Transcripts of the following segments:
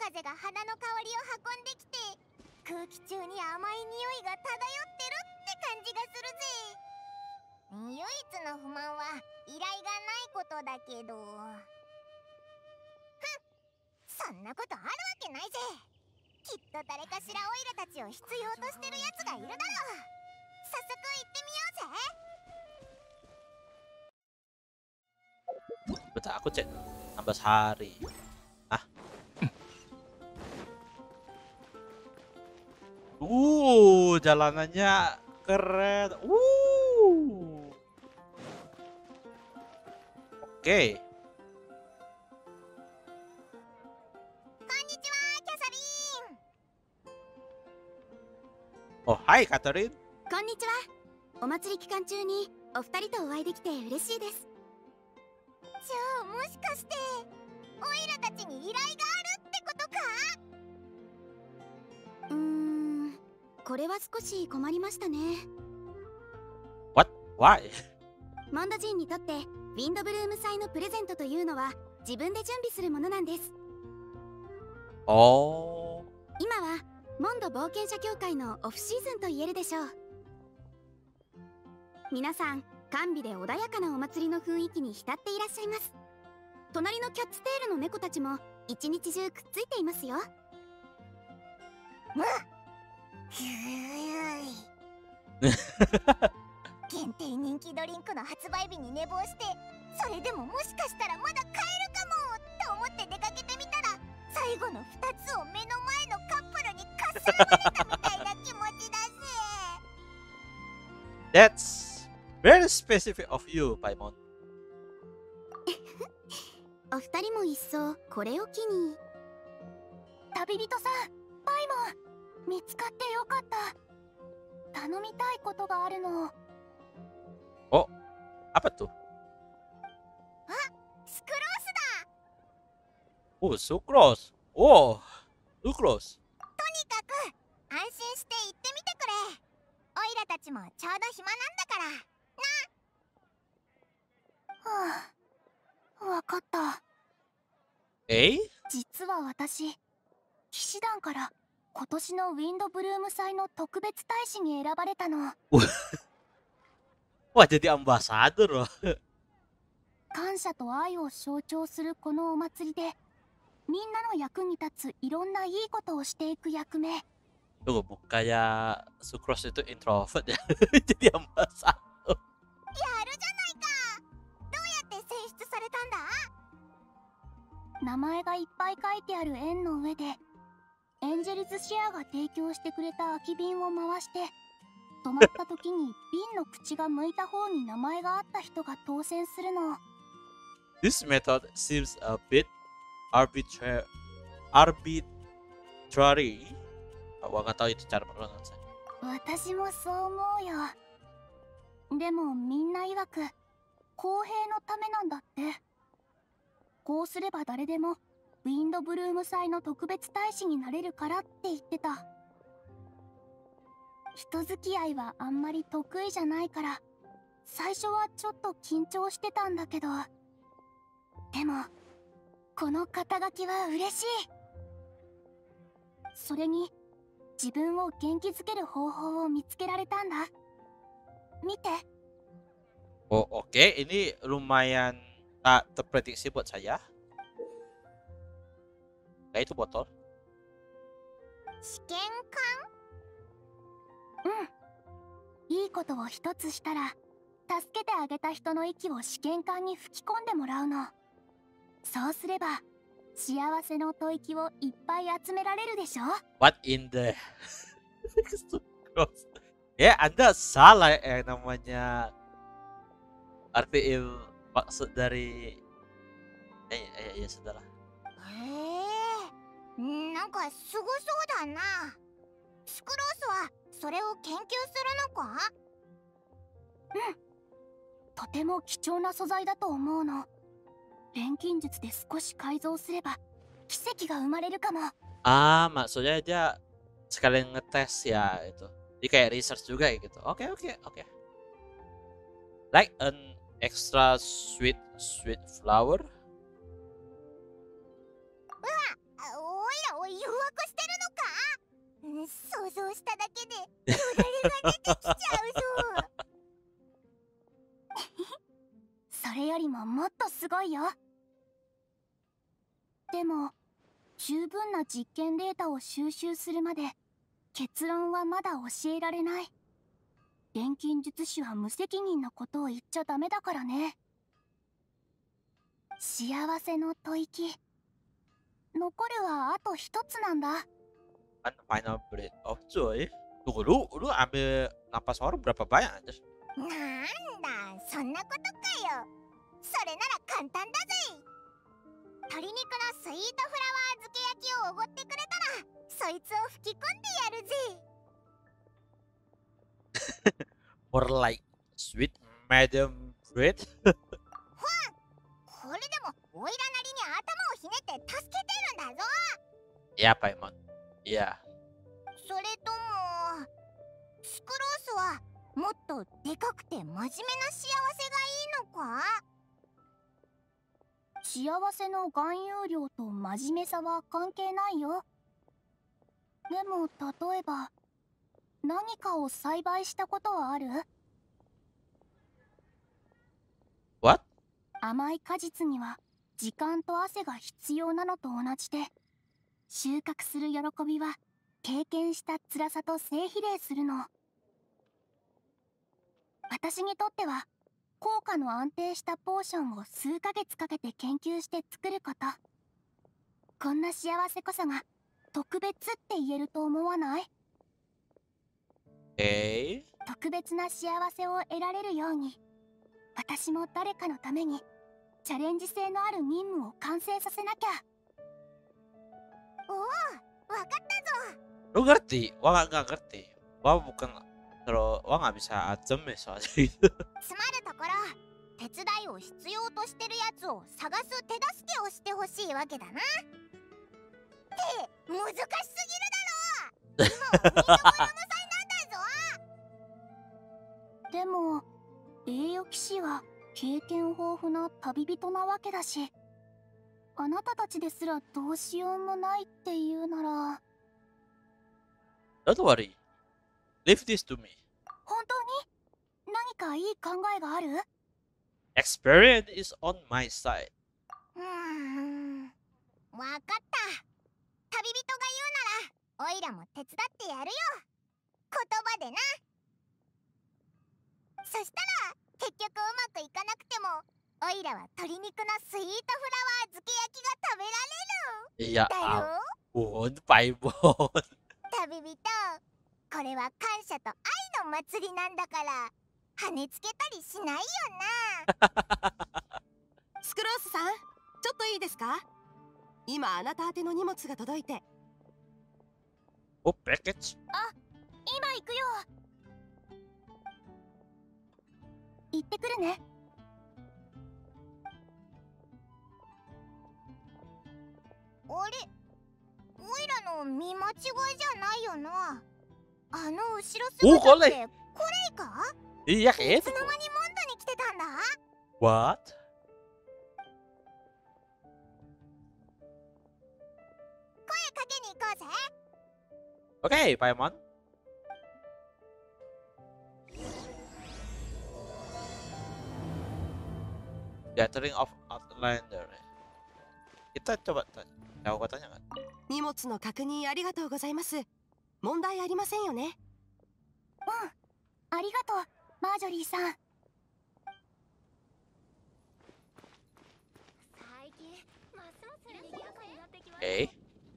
風が花の香りを運んできて、空気中に甘い匂いが漂ってるって感じがするぜ。唯一の不満は依頼がないことだけど。そんなことあるわけないぜ。きっと誰かしらオイラたちを必要としてるやつがいるだろう。早速行ってみようぜ。 Bentar, aku cek 16 hari. Ah. Jalanannya keren. Oke. Konnichiwa, Catherine. Oh, hai Catherine. こんにちは。お祭り期間中にお二人とお会いできて嬉しいです。じゃあもしかしてオイラたちに依頼があるってことか？これは少し困りましたね。 What? Why? モンド人にとってウィンドブルーム祭のプレゼントというのは自分で準備するものなんです。 Oh. 今はモンド冒険者協会のオフシーズンと言えるでしょう。皆さん甘美で穏やかなお祭りの雰囲気に浸っていらっしゃいます。隣のキャッツテールの猫たちも一日中くっついていますよ。限定人気ドリンクの発売日に寝坊して、それでももしかしたらまだ買えるかもと思って出かけてみたら、最後の2つを目の前のカップルにかっさらわれたみたいな気持ちだぜ。 That's very specific of you, Paimon. お二人も一層これを機に。旅人さん、パイモン、見つかってよかった。頼みたいことがあるの。 Oh, apa tuh? あ、スクロースだ。 Oh, sucrose. Oh, sucrose. とにかく安心して行ってみてくれ。オイラたちもちょうど暇なんだからな。はあ、わかった。 Eh? 実は私、騎士団から今年のウィンドブルーム祭の特別大使に選ばれたの。 Wah, jadi ambasador loh. 感謝と愛を象徴するこのお祭りで、みんなの役に立ついろんないいことをしていく役目。 Tunggu, kayak sucrose itu introvert ya. Jadi ambasador. やるじゃないか。どうやって選出されたんだ？名前がいっぱい書いてある円の上で、エンジェルズシェアが提供してくれた空き瓶を回して、止まった時に瓶の口が向いた方に名前があった人が当選するの。 This method seems a bit arbitrary. Aku nggak tahu itu cara pronunciasi. 私もそう思うよ。でもみんな曰く公平のためなんだって。こうすれば誰でもウィンドブルーム祭の特別大使になれるからって言ってた。人付き合いはあんまり得意じゃないから、最初はちょっと緊張してたんだけど、でもこの肩書きは嬉しい。それに自分を元気づける方法を見つけられたんだ。見て。 Oh, oke. Ini lumayan tak terprediksi buat saya. Kayak itu botol. 試験管？うん。いいことを一つしたら、助けてあげた人の息を試験管に吹き込んでもらうの。そうすれば幸せの吐息をいっぱい集められるでしょ。 What in the sucrose? Ya, Anda salah yang namanya artiin maksud dari ya sudahlah. へえ、なんかすごそうだな。スクロースはそれを研究するのか？うん。とても貴重な素材だと思うの。錬金術で少し改造すれば奇跡が生まれるかも。 Ah, maksudnya dia sekalian ngetes ya itu. Jadi kayak research juga ya gitu. Oke. Like an extra sweet flower. おいらしただけでよだれが出てきちゃうぞ。それよりももっとすごいよ。でも十分な実験データを収集するまで結論はまだ教えられない。錬金術師は無責任なことを言っちゃダメだからね。幸せの吐息。残るはあと一つなんだ。 Final breath of joy. Tunggu lu ambil napas horor berapa banyak anjir? なんだ、そんなことかよ。それなら簡単だぜ。鶏肉のスイートフラワー漬け焼きをおごってくれたら、そいつを吹き込んでやるぜ。 Or like sweet medium bread? これでもオイラなりに頭をひねって助けてるんだぞ。 Iya, Paimon. Iya. それともスクロースはもっとでかくて真面目な幸せがいいのか？幸せの含有量と真面目さは関係ないよ。でも例えば何かを栽培したことはある？ What? 甘い果実には時間と汗が必要なのと同じで、収穫する喜びは経験した辛さと正比例するの。私にとっては効果の安定したポーションを数ヶ月かけて研究して作ること。こんな幸せこそが特別って言えると思わない？ 特別な幸せを得られるように、私も誰かのためにチャレンジ性のある任務を完成させなきゃ。おお、わかったぞ。 Lu ngerti? Wah nggak ngerti. Wah bukan kalau Wah nggak bisa adem ya soalnya itu. つまるところ、手伝いを必要としてるやつを探す手助けをしてほしいわけだな。って難しすぎるだろ。今はみんなの才なんだぞ。でも栄誉騎士は経験豊富な旅人なわけだし、あなたたちですらどうしようもないっていうなら。 Don't worry. Leave this to me. 本当に何かいい考えがある？ Experience is on my side. わかった。旅人が言うならオイラも手伝ってやるよ。言葉でな。そしたら結局うまくいかなくてもオイラは鶏肉のスイートフラワー漬け焼きが食べられる。 Iya だよ。 ampun, Paimon. 旅人、これは感謝と愛の祭りなんだから跳ねつけたりしないよな。 スクロースさん、ちょっといいですか？今あなた宛ての荷物が届いて。 Oh, package. 今行くよ。行ってくるね。あれ、オイラの見間違いじゃないよな。あの後ろ姿ってこれか？ Iya い kayak つ itu. の間にモンドに来てたんだ？ What? 声かけに行こうぜ。 Oke, Paimon. Gathering of Outlander. Kita coba tahu katanya kan? 荷物の確認ありがとうございます。問題ありませんよね？ ありがとう、マージョリーさん。最近ますます賑やかになってきました。 Oke.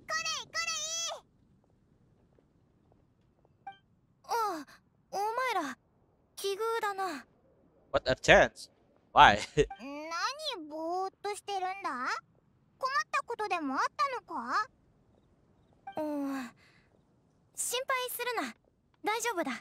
ああ、お前ら奇遇だな。 What a chance? Why? 何ぼーっとしてるんだ？困ったことでもあったのか？心配するな、大丈夫だ。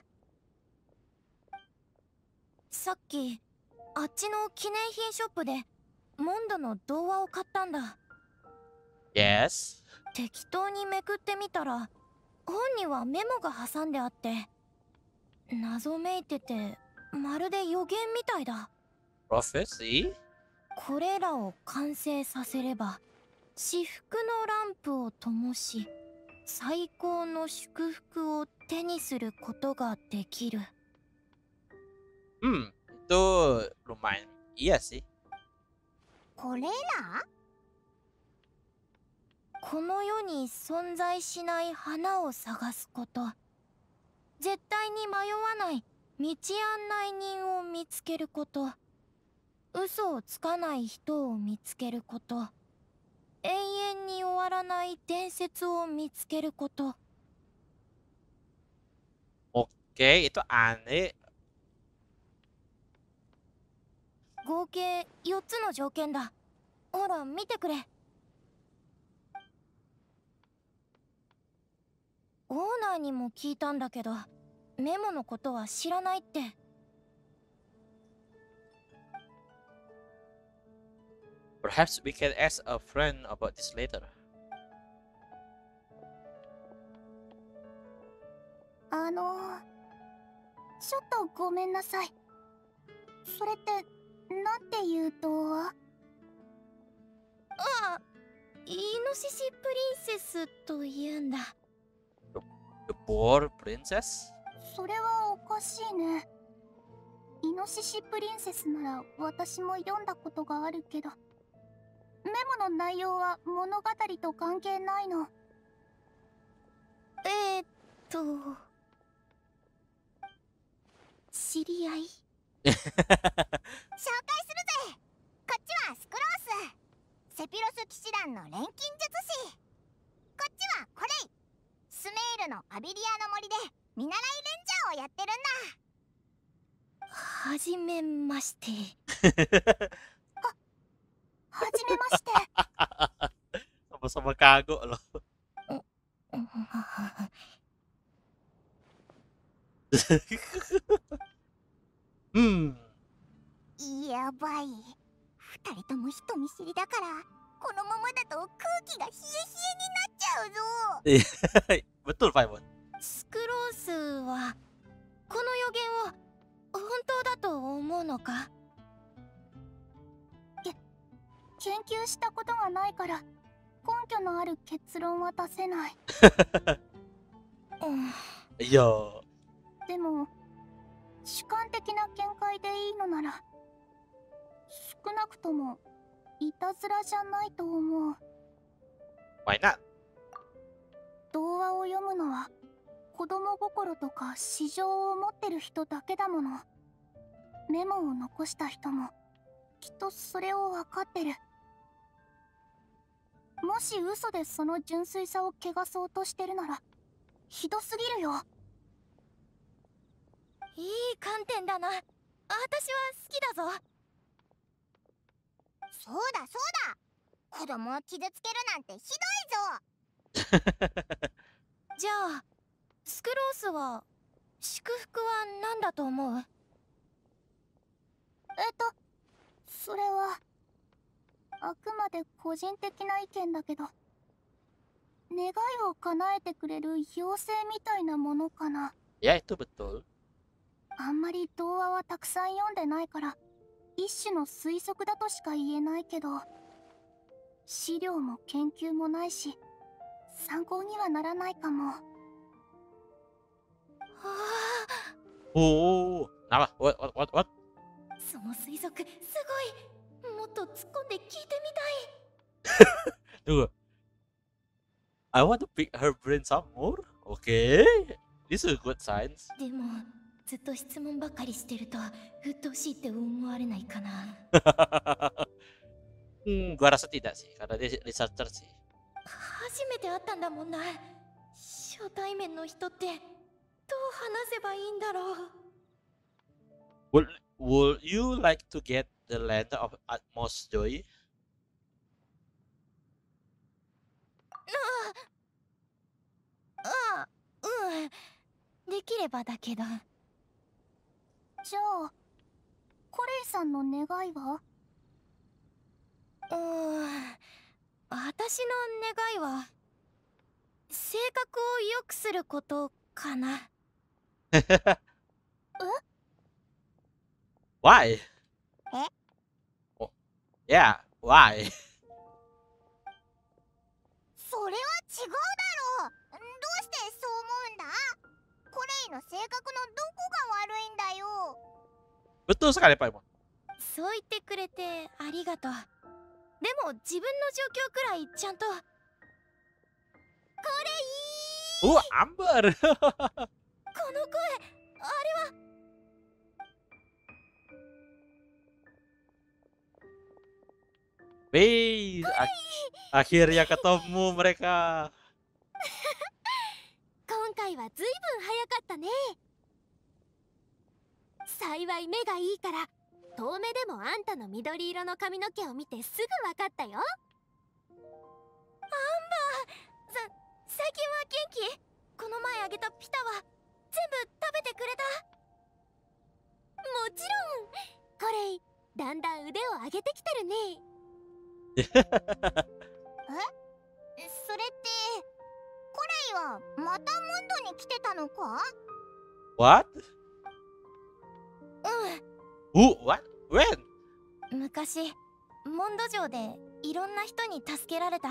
さっきあっちの記念品ショップでモンドの童話を買ったんだ。 Yes. 適当にめくってみたら本にはメモが挟んであって謎めいててまるで予言みたいだ。 Prophecy? これらを完成させれば至福のランプを灯し最高の祝福を手にすることができる。 Itu lumayan. Iya sih. これらこの世に存在しない花を探すこと。絶対に迷わない道案内人を見つけること。嘘をつかない人を見つけること。永遠に終わらない伝説を見つけること。 Oke, itu aneh. 合計4つの条件だ。ほら見てくれ。オーナーにも聞いたんだけど、メモのことは知らないって。 Perhaps we can ask a friend about this later. ちょっとごめんなさい。それってなんて言うと、イノシシプリンセスと言うんだ。 The Boar Princess? それはおかしいね。イノシシプリンセスなら私も読んだことがあるけど、メモの内容は物語と関係ないの。知り合い紹介するぜ。こっちはスクロース、セピロス騎士団の錬金術師。こっちはコレイ、スメールのアビリアの森で見習いレンジャーをやってるんだ。はじめまして。はじめまして。 Sama-sama kagok loh. やばい。二人とも人見知りだから、このままだと空気が冷え冷えになっちゃうぞ。 Betul, Paimon. スクロースはこの予言を本当だと思うのか？研究したことがないから根拠のある結論は出せない。 いやー。 でも主観的な見解でいいのなら、少なくともいたずらじゃないと思う。 Why not? 童話を読むのは子供心とか私情を持ってる人だけだもの。メモを残した人もきっとそれを分かってる。もし嘘でその純粋さを汚そうとしてるならひどすぎるよ。いい観点だな。私は好きだぞ。そうだそうだ。子供を傷つけるなんてひどいぞ。じゃあスクロースは祝福は何だと思う？それはあくまで個人的な意見だけど、願いを叶えてくれる妖精みたいなものかな。 Ya, itu betul. あんまり童話はたくさん読んでないから一種の推測だとしか言えないけど、資料も研究もないし参考にはならないかも。 Oh, apa? What? その推測すごい。もっと突っ込んで聞いてみたい。 Tunggu. I want to pick her brain some more. Okay, this is a good sign. でもずっと質問ばかりしてると鬱陶しいって思われないかな。 Gua rasa tidak sih, karena dia researcher sih. 初めて会ったんだもんな。初対面の人ってどう話せばいいんだろう。 Would you like to get the letter of utmost joy? できればだけど。じゃあコレイさんの願いは？私の願いは性格を良くすることかな。 Why? Oh, yeah, why? それは違うだろう。 の性格のどこが悪いんだよ。 Betul sekali Pak Imon. そう言ってくれてありがとう。でも自分の状況くらいちゃんと。 Amber. この声、あれは。 Wih, akhirnya ketemu mereka. 今回はずいぶん早かったね。幸い目がいいから遠目でもあんたの緑色の髪の毛を見てすぐ分かったよ。アンバー、最近は元気？この前あげたピタは全部食べてくれた？もちろん。コレイ、だんだん腕を上げてきてるね。 え、それってコレイはまたモンドに来てたのか？ What? う What? When? ん。昔モンド城でいろんな人に助けられた。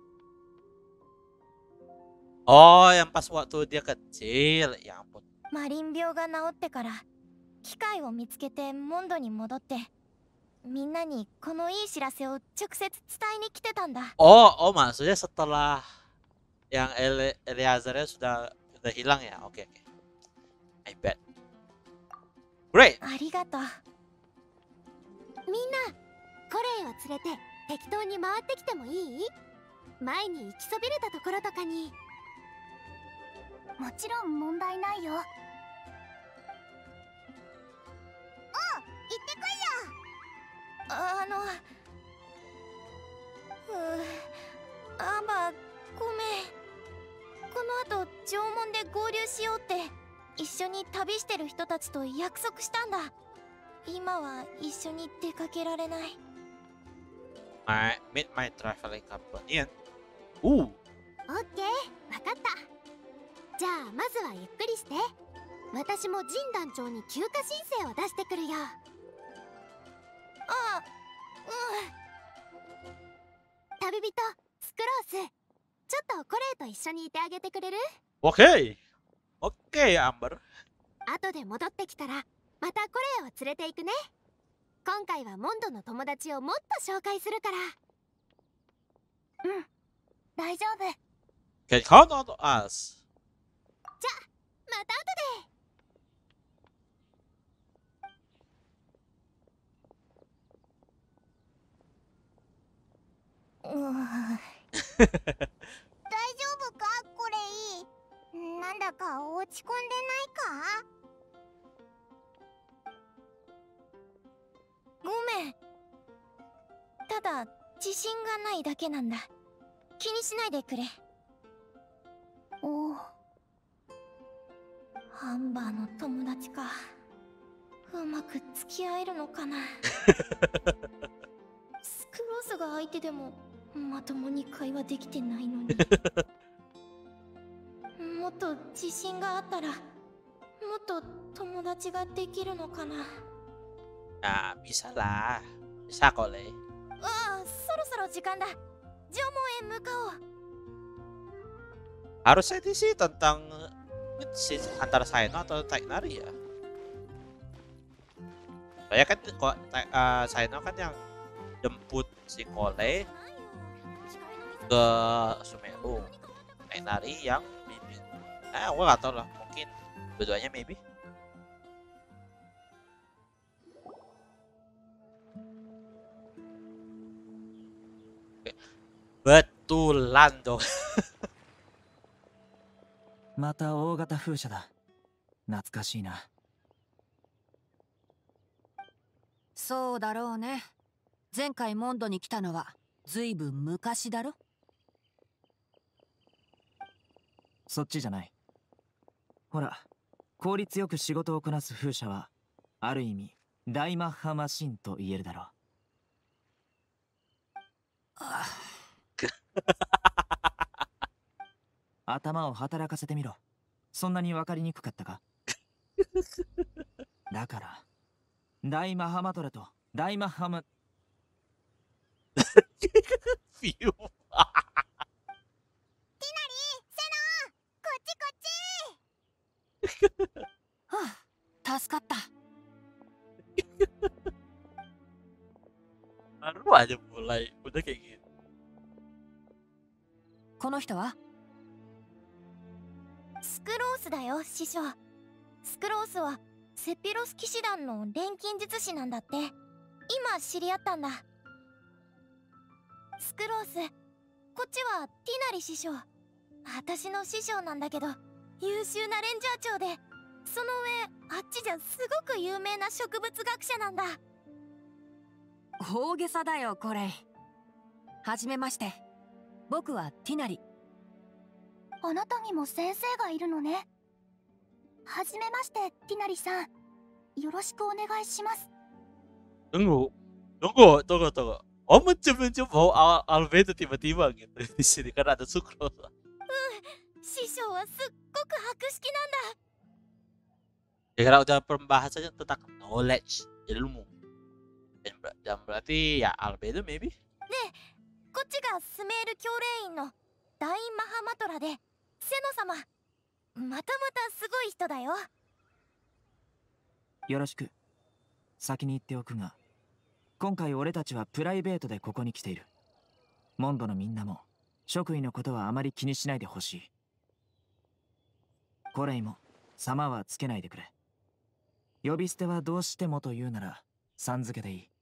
Oh, yang pas waktu dia kecil. Ya ampun. マリン病が治ってから機械を見つけてモンドに戻ってみんなにこのいい知らせを直接伝えに来てたんだ。 Oh, maksudnya setelah yang Eleazarnya sudah hilang ya? Oke. I bet. Great. ありがとう。みんな、コレイを連れて適当に回ってきてもいい？前に行きそびれたところとかに。 もちろん問題ないよ。行ってくるよ。 アンバー、ごめん。この後縄文で合流しようって一緒に旅してる人たちと約束したんだ。今は一緒に出かけられない。 Meet my traveling companion. オッケー、わかった。じゃあまずはゆっくりして。私もジン団長に休暇申請を出してくるよ。旅人スクロース、ちょっとコレイと一緒にいてあげてくれる？ Oke. Oke, Amber. 後で戻ってきたらまたコレイを連れて行くね。今回はモンドの友達をもっと紹介するから。 大丈夫。 Can count on us. じゃあまた後で。 大丈夫かコレイ？なんだか落ち込んでないか？ ごめん。ただ自信がないだけなんだ。気にしないでくれ。 おお。 アンバーの友達か。うまく付き合えるのかな。スクロースが相手でもまともに会話できてないのに。もっと自信があったらもっと友達ができるのかな。 Nah, bisa lah. Bisa kok, Le. ああ、そろそろ時間だ。縄文へ向かおう。 Harusnya ini sih tentang antara Saino atau Taiknari ya. Soalnya kan kok Saino kan yang jemput si Kole ke Sumeru. Taiknari yang bimbing. Gue gak tau lah, mungkin dua-duanya maybe. Betulan dong. また大型風車だ。懐かしいな。 そうだろうね。前回モンドに来たのはずいぶん昔だろ。 そっちじゃない。ほら、効率よく仕事をこなす風車はある意味大マッハマシンと言えるだろう。頭を働かせてみろ。そんなに分かりにくかったか？だから大マハマトラと大マハマ View. こっちこっち。 aja mulai udah kayak gitu. この人は？ スクロースだよ、師匠。スクロースはセピロス騎士団の錬金術師なんだって。今知り合ったんだ。スクロース、こっちはティナリ師匠。私の師匠なんだけど、優秀なレンジャー長で、その上あっちじゃすごく有名な植物学者なんだ。 大げさだよこれ。はじめまして、僕はティナリ。 あなたにも先生がいるのね。はじめまして、ティナリさん。よろしくお願いします。 Tunggu. Oh, mencem-mencem bau Albedo tiba-tiba gitu di sini kan ada Sucrose. 師匠はすっごく博識なんだ。 Ya karena udah pembahasannya tentang knowledge, ilmu. Dan berarti ya Albedo maybe? こっちがスメール教令員の大マハマトラで、セノ様。またすごい人だよ。 よろしく。先に言っておくが、今回俺たちはプライベートでここに来ている。モンドのみんなも職位のことはあまり気にしないでほしい。コレイも様はつけないでくれ。呼び捨てはどうしてもと言うならさん付けでいい。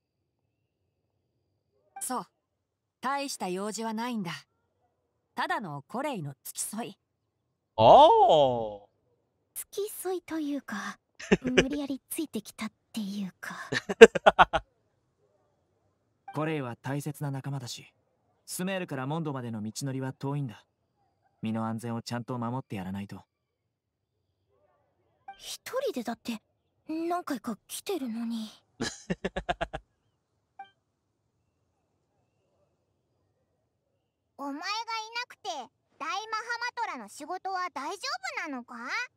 そう、大した用事はないんだ。ただのコレイの付き添い。 Oh. 付き添いというか、無理やりついてきたっていうか。 コレイは大切な仲間だし、スメールからモンドまでの道のりは遠いんだ。身の安全をちゃんと守ってやらないと。 一人でだって何回か来てるのに。 お前がいなくて、大マハマトラの仕事は大丈夫なのか？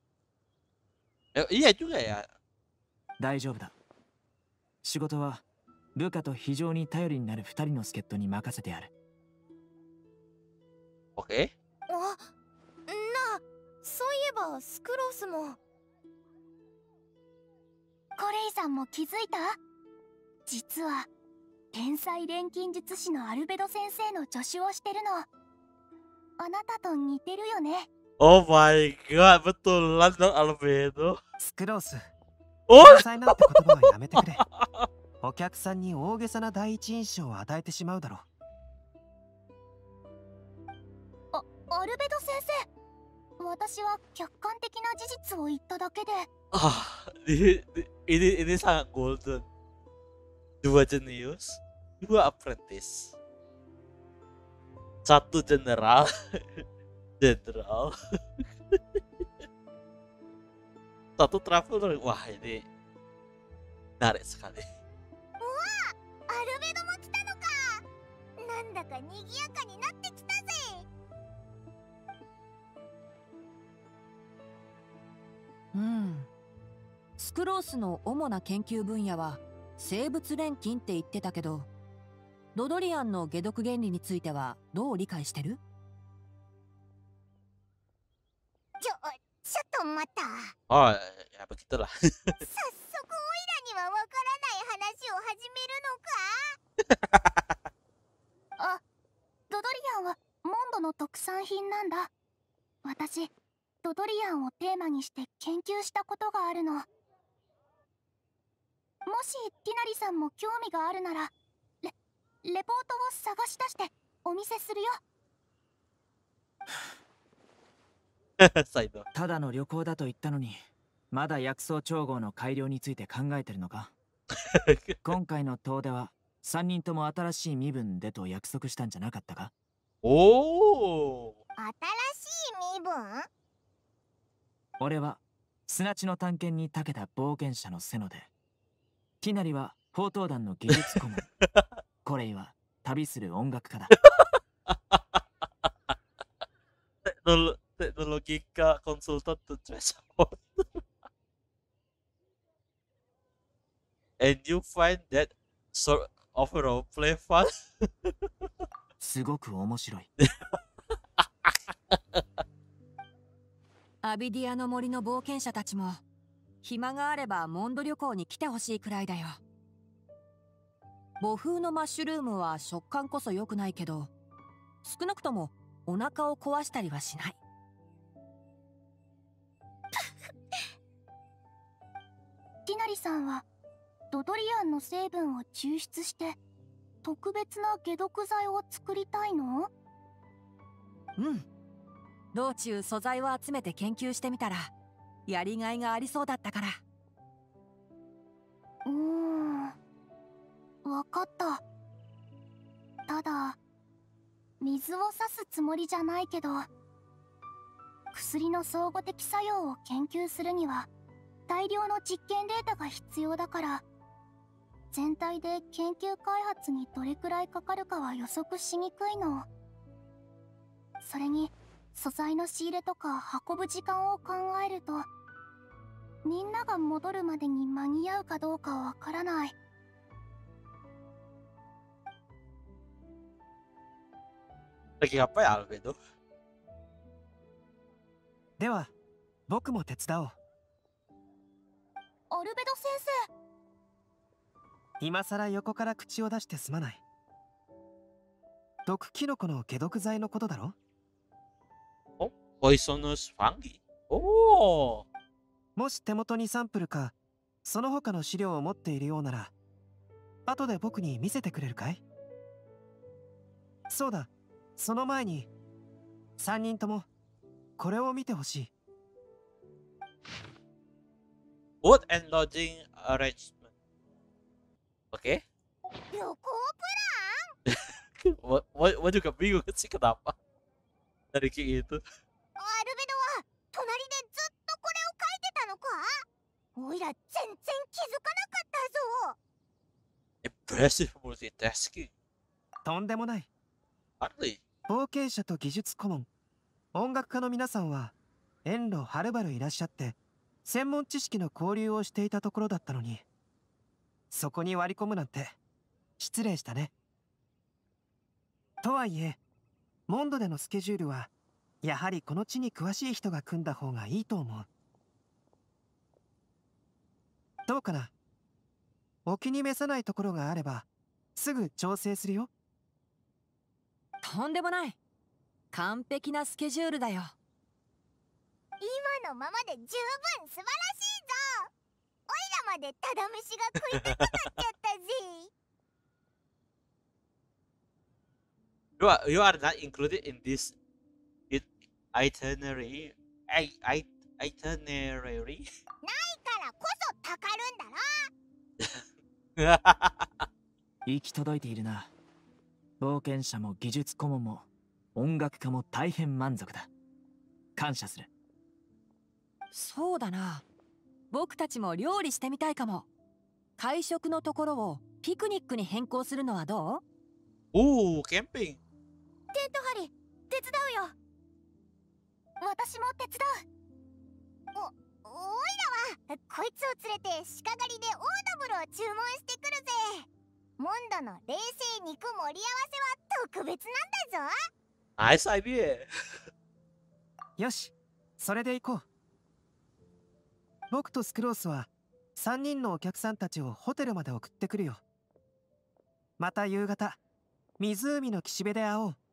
Iya juga ya. 大丈夫だ。仕事はルカと非常に頼りになる2人の助っ人に任せてある。 Oke. あ、そういえばスクロースも。 コレイさんも気づいた？実は天才錬金術師のアルベド先生の助手をしてるの。あなたと似てるよね。 Oh my god, betulan dong Albedo. スクロース、 Oh, 天才なんて言葉はやめてくれ。お客さんに大げさな第一印象を与えてしまうだろう。 アルベド先生、私は客観的な事実を言っただけで。 ini sangat golden. Dua jenius, dua apprentice, satu general, satu traveler. Wah, ini menarik sekali. アルベドも来たのか。なんだか賑やかになってきたぜ。 スクロースの主な研究分野は生物錬金って言ってたけど、ドドリアンの解毒原理についてはどう理解してる？ ちょっと待った。 Oh, ya begitulah. 早速オイラにはわからない話を始めるのか？あ、ドドリアンはモンドの特産品なんだ。私、ドドリアンをテーマにして研究したことがあるの。もしティナリさんも興味があるなら、レポートを探し出してお見せするよ。 Saido. ただの旅行だと言ったのに、まだ薬草調合の改良について考えてるのか？今回の遠出は3人とも新しい身分でと約束したんじゃなかったか？ Oh. 新しい身分？ 俺は砂地の探検に長けた冒険者のセノで、ティナリは宝刀団の技術顧問、コレイは旅する音楽家だ。 Teknologika konsultan to transport. And you find that sort of role play fun? すごく面白い。 アビディアの森の冒険者たちも暇があればモンド旅行に来てほしいくらいだよ。 母風のマッシュルームは食感こそ良くないけど、少なくともお腹を壊したりはしない。 ティナリさんはドドリアンの成分を抽出して特別な解毒剤を作りたいの？ うん。道中素材を集めて研究してみたらやりがいがありそうだったから。 わかった。ただ水を差すつもりじゃないけど、薬の相互的作用を研究するには大量の実験データが必要だから、全体で研究開発にどれくらいかかるかは予測しにくいの。それに素材の仕入れとか運ぶ時間を考えると、みんなが戻るまでに間に合うかどうかわからない。 Lagi apa ya Albedo? では僕も手伝おう。 アルベド先生、 今さら横から口を出してすまない。毒キノコの解毒剤のことだろ。 Poisonous fungi? Oh! もし手元にサンプルかその他の資料を持っているようなら、後で僕に見せてくれるかい？そうだ、その前に3人ともこれを見てほしい。 Food and lodging arrangement. Oke. Loh, Gua juga bingung sih kenapa dari Ki itu. アルベドは隣でずっとこれを書いてたのか？おいら全然気づかなかったぞ。 Impressive multitasking. とんでもない。 Hardly. 冒険者と技術顧問、音楽家の皆さんは遠路はるばるいらっしゃって専門知識の交流をしていたところだったのに、そこに割り込むなんて失礼したね。とはいえモンドでのスケジュールはやはりこの地に詳しい人が組んだ方がいいと思う。どうかな？お気に召さないところがあればすぐ調整するよ。 とんでもない。完璧なスケジュールだよ。 今のままで十分素晴らしいぞ。おいらまでただ飯が食いたくなっちゃったぜ。 You are not included in this itinerary. Itinerary? ないからこそたかるんだろ。 行き届いているな。冒険者も技術顧問も音楽家も大変満足だ。感謝する。 そうだな。僕たちも料理してみたいかも。会食のところをピクニックに変更するのはどう？ camping. テント張り手伝うよ。私も手伝う。おいらはこいつを連れて鹿狩りでオードブルを注文してくるぜ。モンドの冷製肉盛り合わせは特別なんだぞ。 Nice idea. よし、それで行こう。僕とスクロースは3人のお客さんたちをホテルまで送ってくるよ。また夕方湖の岸辺で会おう。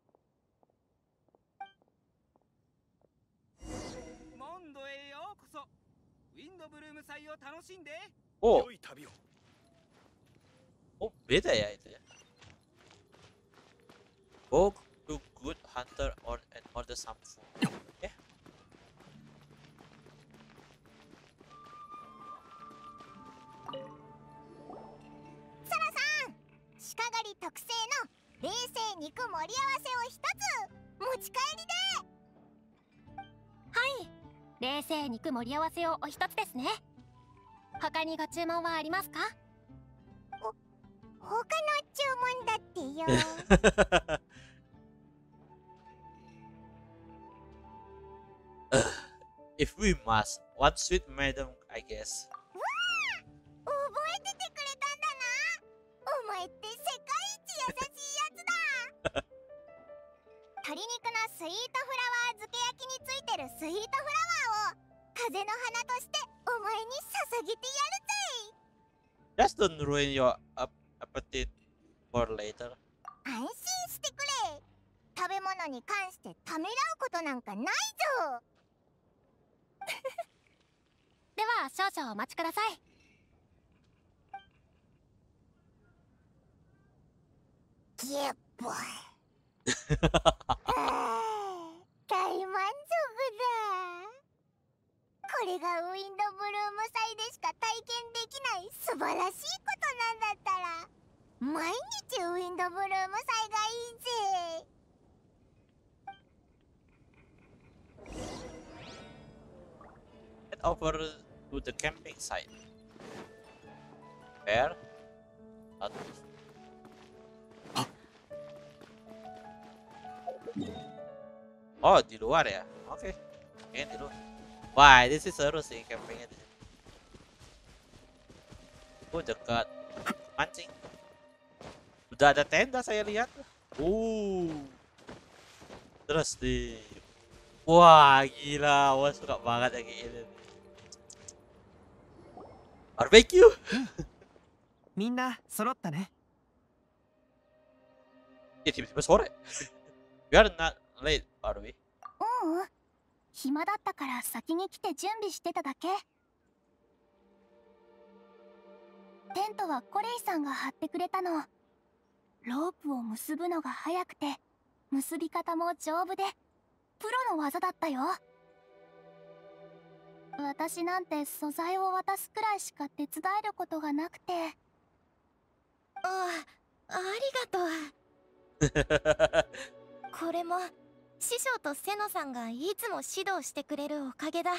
モンドへようこそ。ウィンドブルーム祭を楽しんで。 Oh, 良い旅を。 oh beda ya itu ya. Go to good hunter and order some food. Okay. サラさん、鹿狩り特製の冷製肉盛り合わせを一つ持ち帰りで。はい、冷製肉盛り合わせをお一つですね。他にご注文はありますか？他の注文だってよ。 If we must, one sweet madam, I guess. 覚えててくれたんだな。お前って世界一優しいやつだ。鶏肉のスイートフラワー漬け焼きについてるスイートフラワーを風の花としてお前に捧げてやるぜ。 Just don't ruin your appetite for later. 安心してくれ。食べ物に関してためらうことなんかないぞ。 では少々お待ちください。 ゲッボイ。大満足だ。これがウィンドブルーム祭でしか体験できない素晴らしいことなんだったら、毎日ウィンドブルーム祭がいいぜ。 Head over to the camping site. Where? Oh, di luar ya? Oke. Ini di luar. Wah, ini sih seru sih campingnya di sini. Dekat mancing. Udah ada tenda saya lihat. Terus di. Wah, gila. Wah, suka banget yang kayak ini. Barbecue. みんな揃ったね。 Tiba-tiba sore. We are not late, are we? うん、暇だったから先に来て準備してただけ。テントはコレイさんが張ってくれたの。ロープを結ぶのが早くて、結び方も丈夫で、プロの技だったよ。私なんて素材を渡すくらいしか手伝えることがなくて。 ありがとう。これも師匠とセノさんがいつも指導してくれるおかげだ。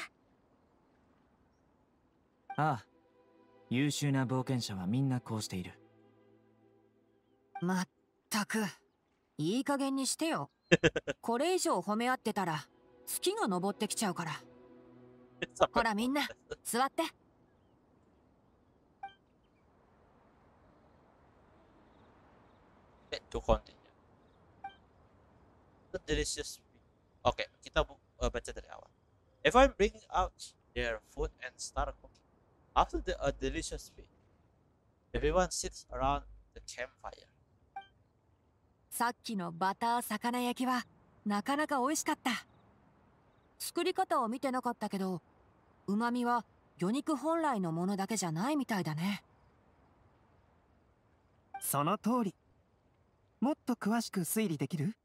ああ、優秀な冒険者はみんなこうしている。 まったく、いい加減にしてよ。これ以上褒め合ってたら月が昇ってきちゃうから。ほらみんな座って。 To continue. The delicious. Oke, kita baca dari awal. Everyone bring out their food and start cooking. After a delicious feast, everyone sits around the campfire. さっきのバター魚焼きはなかなか美味しかった。作り方を見てなかったけど、旨味は魚肉本来のものだけじゃないみたいだね。 その通り。もっと詳しく推理できる？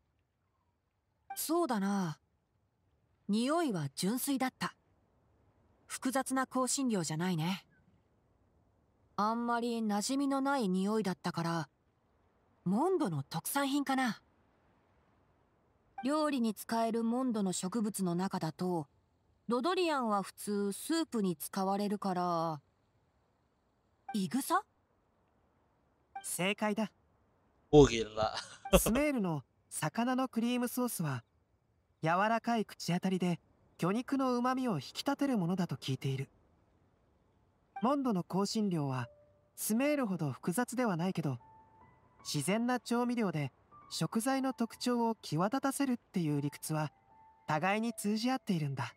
そうだな。匂いは純粋だった。複雑な香辛料じゃないね。あんまり馴染みのない匂いだったから、モンドの特産品かな。料理に使えるモンドの植物の中だと、ロドリアンは普通スープに使われるから、イグサ？ 正解だ。 Oh gila. スメールの魚のクリームソースは柔らかい口当たりで魚肉の旨味を引き立てるものだと聞いている。モンドの香辛料はスメールほど複雑ではないけど、自然な調味料で食材の特徴を際立たせるっていう理屈は互いに通じ合っているんだ。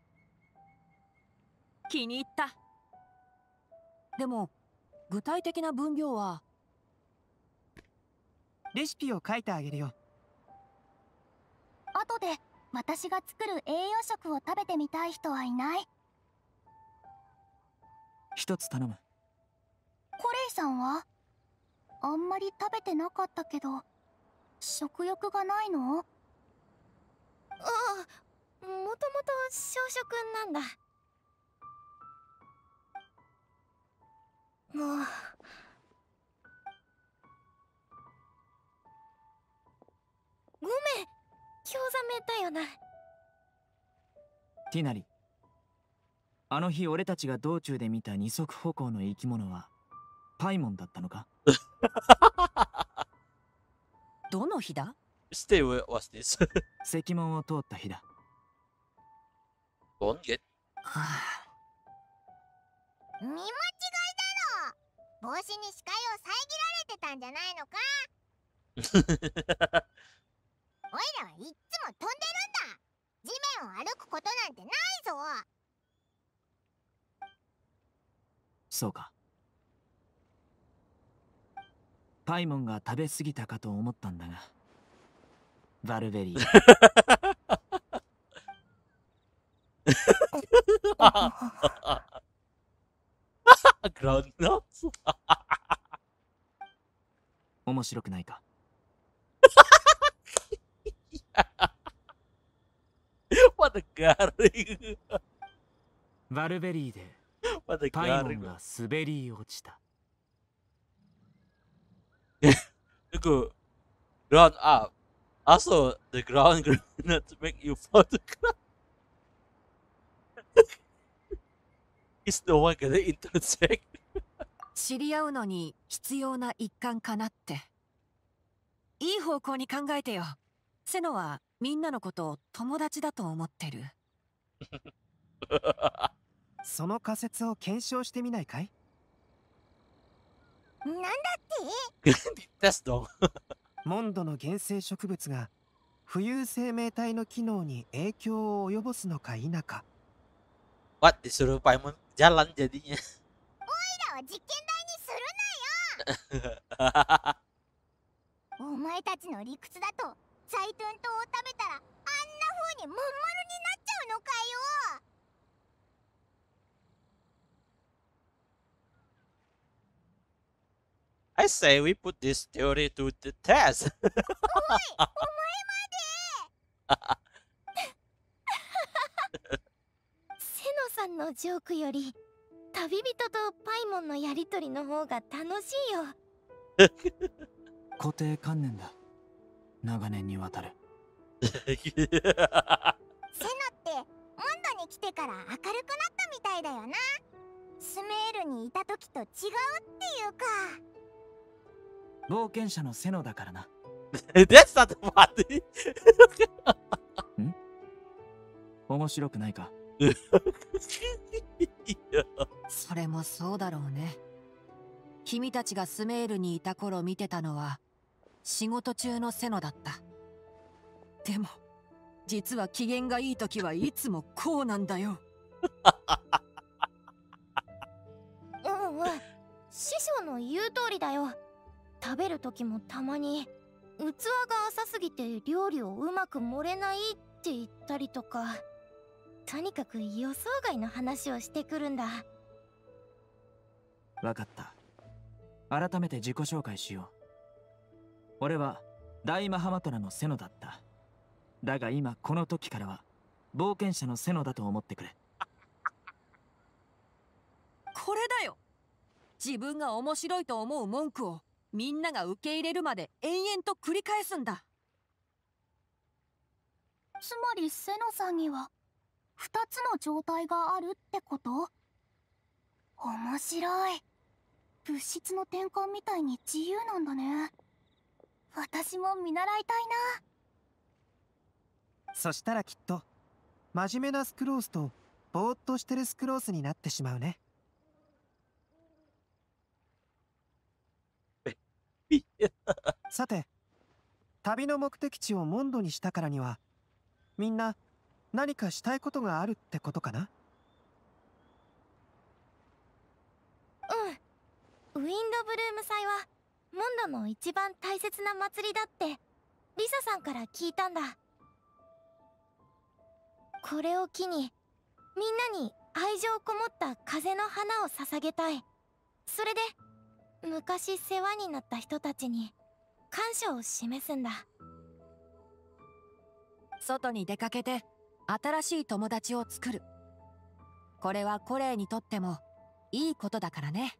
気に入った。でも具体的な分量は？ レシピを書いてあげるよ。 後で私が作る栄養食を食べてみたい人はいない？ 一つ頼む。 コレイさんは？あんまり食べてなかったけど、食欲がないの？ もともと小食なんだ。もうごめん、興ざめだよな。 ティナリ、あの日俺たちが道中で見た二足歩行の生き物はパイモンだったのか？ どの日だ？ Stay where was this? 石門を通った日だ。 Don't get. 見間違いだろ。帽子に視界を遮られてたんじゃないのか？おいらはいっつも飛んでるんだ。地面を歩くことなんてないぞ。 そうか。 パイモンが食べ過ぎたかと思ったんだが、バルベリー。 グラウンドナッツ。 面白くないか。 まだgaring。 バルベリーでまだパイモン garing。 が滑り落ちた。 Tunggu, ground up. Also, the ground not to make you fall to ground. Is no one gonna intersect? 知り合うのに必要な一環かなって。いい方向に考えてよ。セノはみんなのことを友達だと思ってる。 その仮説を検証してみないかい？ なんだって Test dong. モンドの原生植物が浮遊生命体の機能に影響を及ぼすのか否か。 What? Disuruh Paimon jalan jadinya. おいらは実験台にするなよ。お前たちの理屈だとザイトゥン島を食べたらあんな風にまん丸になっちゃうのかよ。 I say we put this theory to the test. おい、お前まで。 セノさんのジョークより旅人とパイモンのやりとりの方が楽しいよ。 固定観念だ。長年にわたる。 セノってモンドに来てから明るくなったみたいだよな。スメールにいた時と違うっていうか。 冒険者のセノだからな。 That's not funny. ん？面白くないか。 それもそうだろうね。君たちがスメールにいた頃見てたのは仕事中のセノだった。でも実は機嫌がいい時はいつもこうなんだよ。 うんうん、師匠の言う通りだよ。食べる時もたまに器が浅すぎて料理をうまく盛れないって言ったりとか、とにかく予想外の話をしてくるんだ。 わかった。改めて自己紹介しよう。俺は大マハマトラのセノだった。だが今この時からは冒険者のセノだと思ってくれ。 これだよ。自分が面白いと思う文句をみんなが受け入れるまで延々と繰り返すんだ。つまりセノさんには2つの状態があるってこと？面白い。物質の転換みたいに自由なんだね。私も見習いたいな。 そしたらきっと真面目なスクロースとぼーっとしてるスクロースになってしまうね。さて、旅の目的地をモンドにしたからにはみんな何かしたいことがあるってことかな。 ウィンドブルーム祭はモンドの一番大切な祭りだってリサさんから聞いたんだ。これを機にみんなに愛情こもった風の花を捧げたい。それで昔世話になった人たちに感謝を示すんだ。 外に出かけて新しい友達を作る。これはコレイにとってもいいことだからね。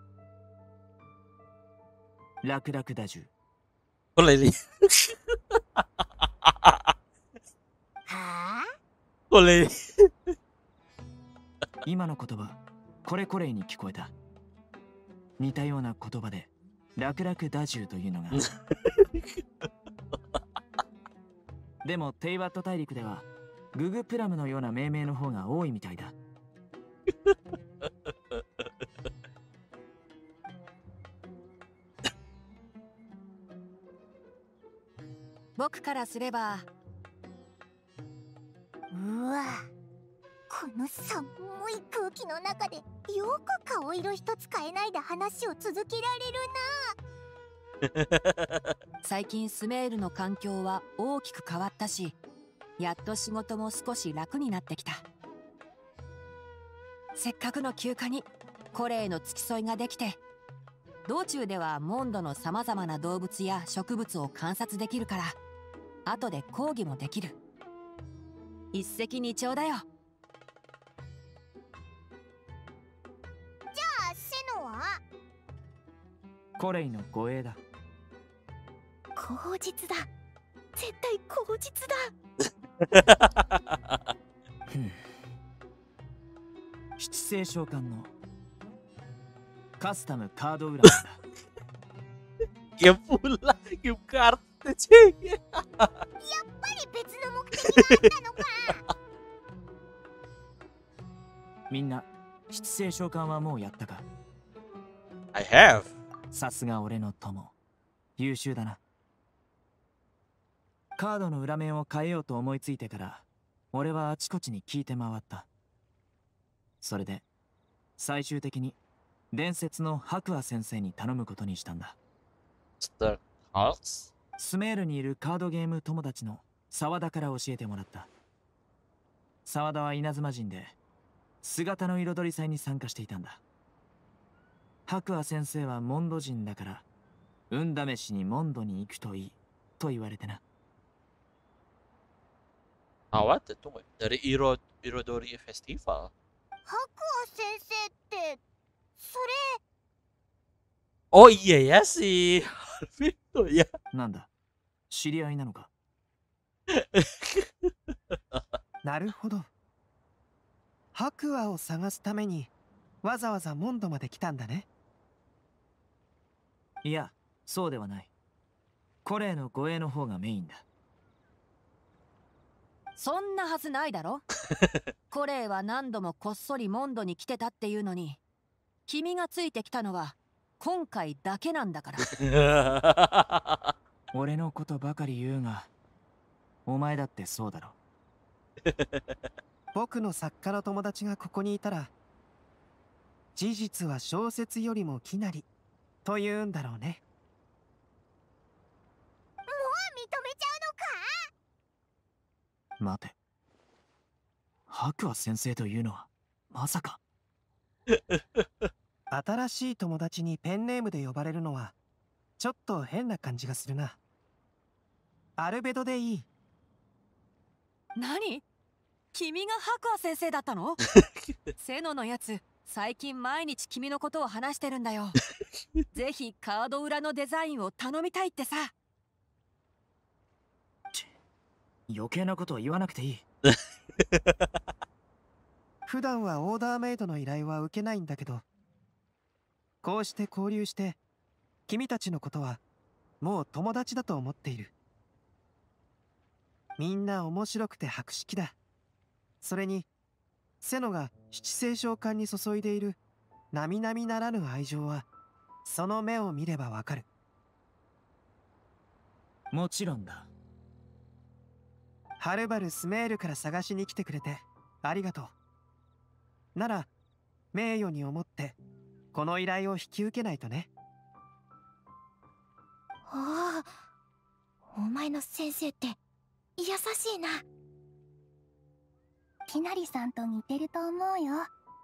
楽々だじゅ。 Boleh nih. はあ？ Boleh. 今の言葉これこれに聞こえた。似たような言葉で楽々だじゅというのがでもテイワット大陸ではググプラムのような命名の方が多いみたいだ。 僕からすれば、 うわ、この寒い空気の中でよく顔色一つ変えないで話を続けられるな。 最近スメールの環境は大きく変わったし、やっと仕事も少し楽になってきた。せっかくの休暇にコレへの付き添いができて、道中ではモンドのさまざまな動物や植物を観察できるから、後で講義もできる。一石二鳥だよ。 じゃあセノは？ コレイの護衛だ。 口実だ。絶対口実だ。 七星召喚のカスタムカード裏なんだ。 Game pula, game kartu cuy. やっぱり別の目的があったのか。 みんな七星召喚はもうやったか？ I have. さすが俺の友。優秀だな。カードの裏面を変えようと思いついてから俺はあちこちに聞いて回った。それで最終的に伝説の白亜先生に頼むことにしたんだ。 The cards? スメールにいるカードゲーム友達の沢田から教えてもらった。沢田は稲妻人で姿の彩り祭に参加していたんだ。白亜先生はモンド人だから運試しにモンドに行くといいと言われてな。 What itu? Dari Irodori Festival. 白亜先生ってそれ Oh iya ya si Harvito ya. なんだ、知り合いなのか？ なるほど。白亜を探すためにわざわざモンドまで来たんだね。 いや、そうではない。コレーの護衛の方がメインだ。 そんなはずないだろ。コレイは何度もこっそりモンドに来てたっていうのに、君がついてきたのは今回だけなんだから。 俺のことばかり言うが、お前だってそうだろ。 僕の作家の友達がここにいたら、事実は小説よりもきなりと言うんだろうね。 もう認めちゃうのか？ 待て。白亜先生というのはまさか。 新しい友達にペンネームで呼ばれるのはちょっと変な感じがするな。アルベドでいい。 何？君が白亜先生だったの？セノのやつ、最近毎日君のことを話してるんだよ。ぜひカード裏のデザインを頼みたいってさ。 余計なことを言わなくていい。 普段はオーダーメイドの依頼は受けないんだけど、こうして交流して君たちのことはもう友達だと思っている。みんな面白くて博識だ。それにセノが七星召喚に注いでいる並々ならぬ愛情はその目を見ればわかる。 もちろんだ。 はるばるスメールから探しに来てくれてありがとう。なら名誉に思ってこの依頼を引き受けないとね。 ああ、お前の先生って優しいな。 きなりさんと似てると思うよ。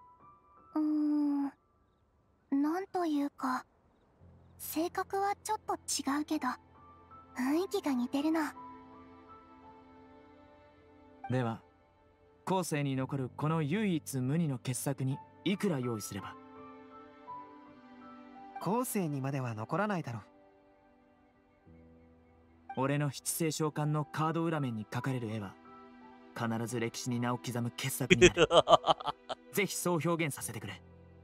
なんというか性格はちょっと違うけど雰囲気が似てるの。 では後世に残るこの唯一無二の傑作にいくら用意すれば？ 後世にまでは残らないだろう。 俺の七星召喚のカード裏面に描かれる絵は必ず歴史に名を刻む傑作になる。ぜひそう表現させてくれ。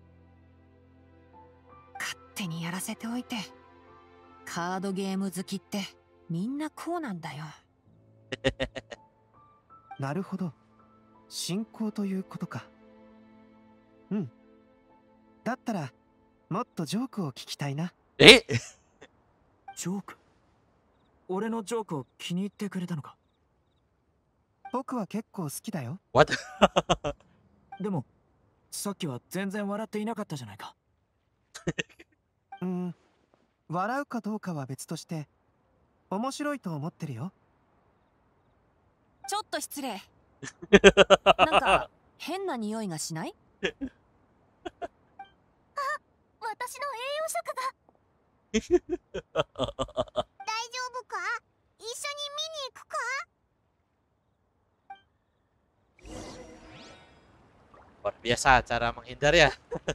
勝手にやらせておいて。カードゲーム好きってみんなこうなんだよ。 なるほど、信仰ということか。うん、だったらもっとジョークを聞きたいな。 え？ ジョーク？俺のジョークを気に入ってくれたのか？ 僕は結構好きだよ。 What? でもさっきは全然笑っていなかったじゃないか。 笑うかどうかは別として面白いと思ってるよ。 ちょっと失礼。なんか変な匂いがしない？ 私の栄養食が。大丈夫か？一緒に見に行くか ？Luar biasa cara menghindar ya.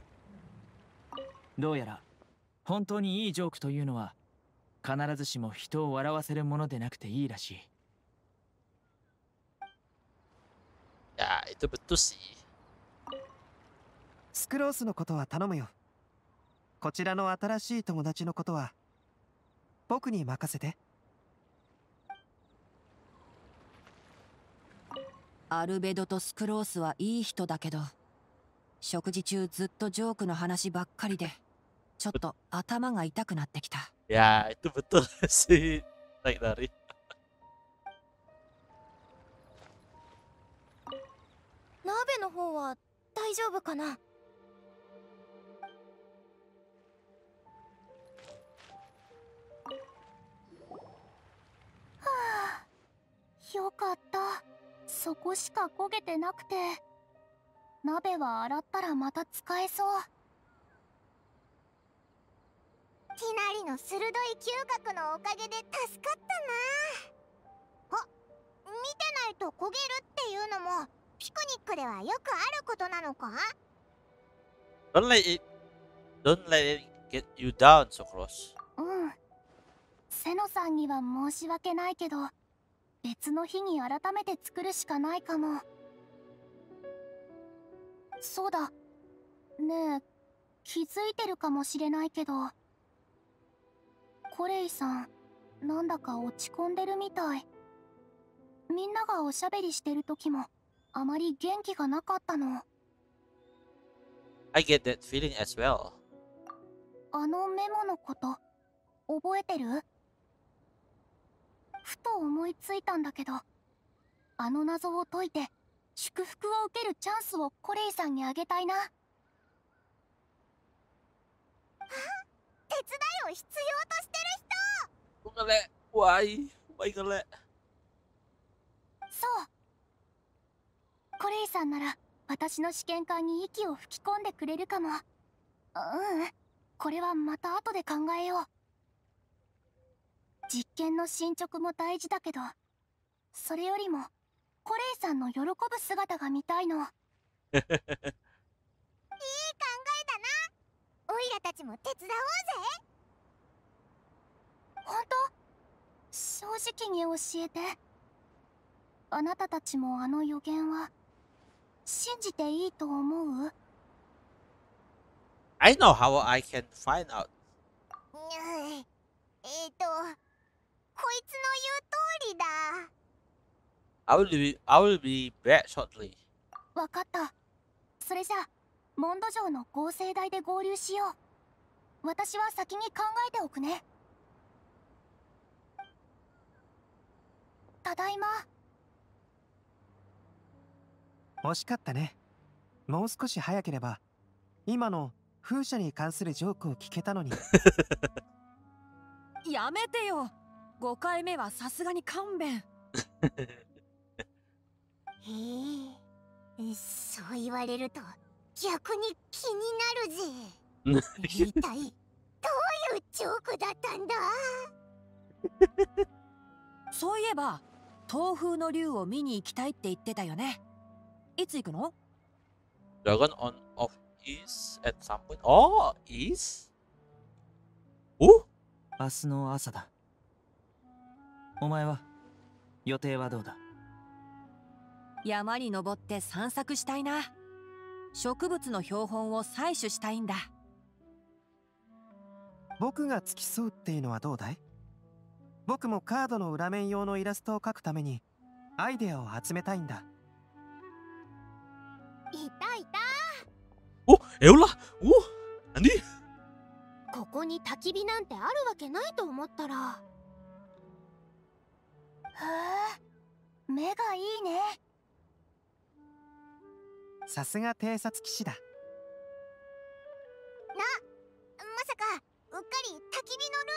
どうやら本当にいいジョークというのは必ずしも人を笑わせるものでなくていいらしい。 Ya, itu betul sih. スクロースのことは頼むよ。こちらの新しい友達のことは僕に任せて。 アルベドとスクロースはいい人だけど、食事中ずっとジョークの話ばっかりでちょっと頭が痛くなってきた。 Ya, itu betul sih. Naik dari. 鍋の方は大丈夫かな？ よかった。そこしか焦げてなくて。鍋は洗ったらまた使えそう。ティナリの鋭い嗅覚のおかげで助かったな。あ、見てないと焦げるっていうのもピクニックではよくあることなのか？ Don't let it get you down, Sokros. うん。セノさんには申し訳ないけど、別の日に改めて作るしかないかも。そうだ。ねえ、気づいてるかもしれないけど、コレイさん、なんだか落ち込んでるみたい。みんながおしゃべりしてる時も、あまり元気がなかったの。 I get that feeling as well. あのメモのこと、覚えてる？ふと思いついたんだけど、あの謎を解いて祝福を受けるチャンスをコレイさんにあげたいな。手伝いを必要としてる人。 Ngelek. Why ngelek? そう。コレイさんなら私の試験管に息を吹き込んでくれるかも。これはまた後で考えよう。実験の進捗も大事だけど、それよりもコレイさんの喜ぶ姿が見たいの。いい考えだな。オイラたちも手伝おうぜ。本当？正直に教えて。あなたたちもあの予言は信じていいと思う？ I know how I can find out. こいつの言う通りだ。 I will be back shortly. わかった。それじゃあモンド城の合成台で合流しよう。私は先に考えておくね。ただいま。 惜しかったね。もう少し早ければ今の風車に関するジョークを聞けたのに。 やめてよ。5回目はさすがに勘弁。 そう言われると逆に気になるぜ。一体どういうジョークだったんだ？ そういえば東風の竜を見に行きたいって言ってたよね。いつ行くの？ Dragon on of East at some point. Oh, East? Oh? 明日の朝だ。お前は予定はどうだ？ 山に登って散策したいな。植物の標本を採取したいんだ。 僕が付き添うっていうのはどうだい？僕もカードの裏面用のイラストを描くためにアイデアを集めたいんだ。 いたいた。 Oh, eolah. Andi? ここに焚き火なんてあるわけないと思ったら。へえ、目がいいね。 さすが偵察騎士だ。 まさかうっかり焚き火のル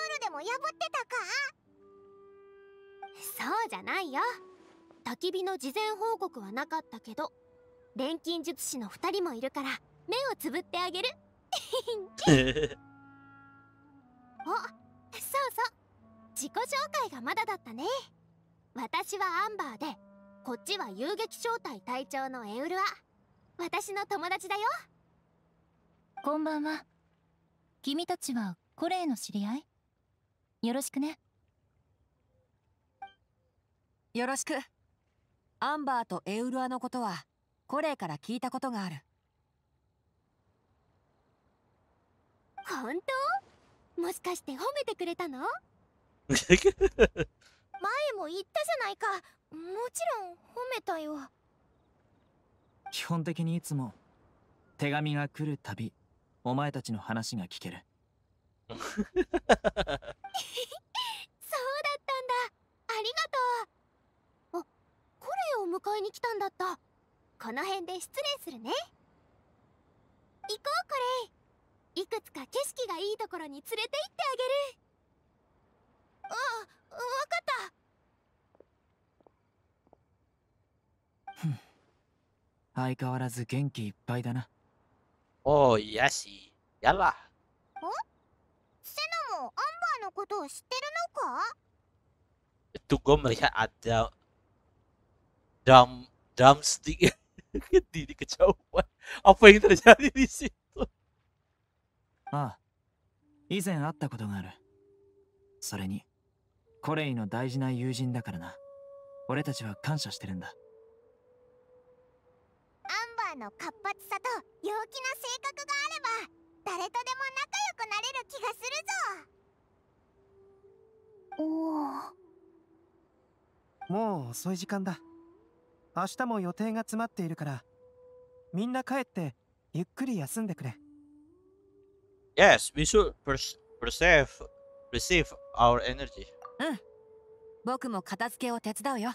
そうじゃないよ。焚き火の事前報告はなかったけど、錬金術師の2人もいるから目をつぶってあげる。お、そうそう、自己紹介がまだだったね。私はアンバーで、こっちは遊撃小隊隊長のエウルア。私の友達だよ。 こんばんは。君たちはコレイの知り合い？よろしくね。 よろしく。アンバーとエウルアのことはコレイから聞いたことがある。 本当？もしかして褒めてくれたの？前も言ったじゃないか。もちろん褒めたよ。 基本的にいつも手紙が来るたびお前たちの話が聞ける。 そうだったんだ。ありがとう。あ、コレイを迎えに来たんだった。この辺で失礼するね。行こう、コレイ。いくつか景色がいいところに連れて行ってあげる。わかった。 相変わらず元気いっぱいだな。 Oh iya sih. Yalah. セナもアンバーのことを知ってるのか？ Itu gue melihat ada drumstick di kejauhan. Apa yang terjadi di situ? ああ、以前会ったことがある。それにコレイの大事な友人だからな。俺たちは感謝してるんだ。 アンバーの活発さと陽気な性格があれば誰とでも仲良くなれる気がするぞ。おお。 もう遅い時間だ。明日も予定が詰まっているからみんな帰ってゆっくり休んでくれ。 Yes, we should receive our energy. うん。僕も片付けを手伝うよ。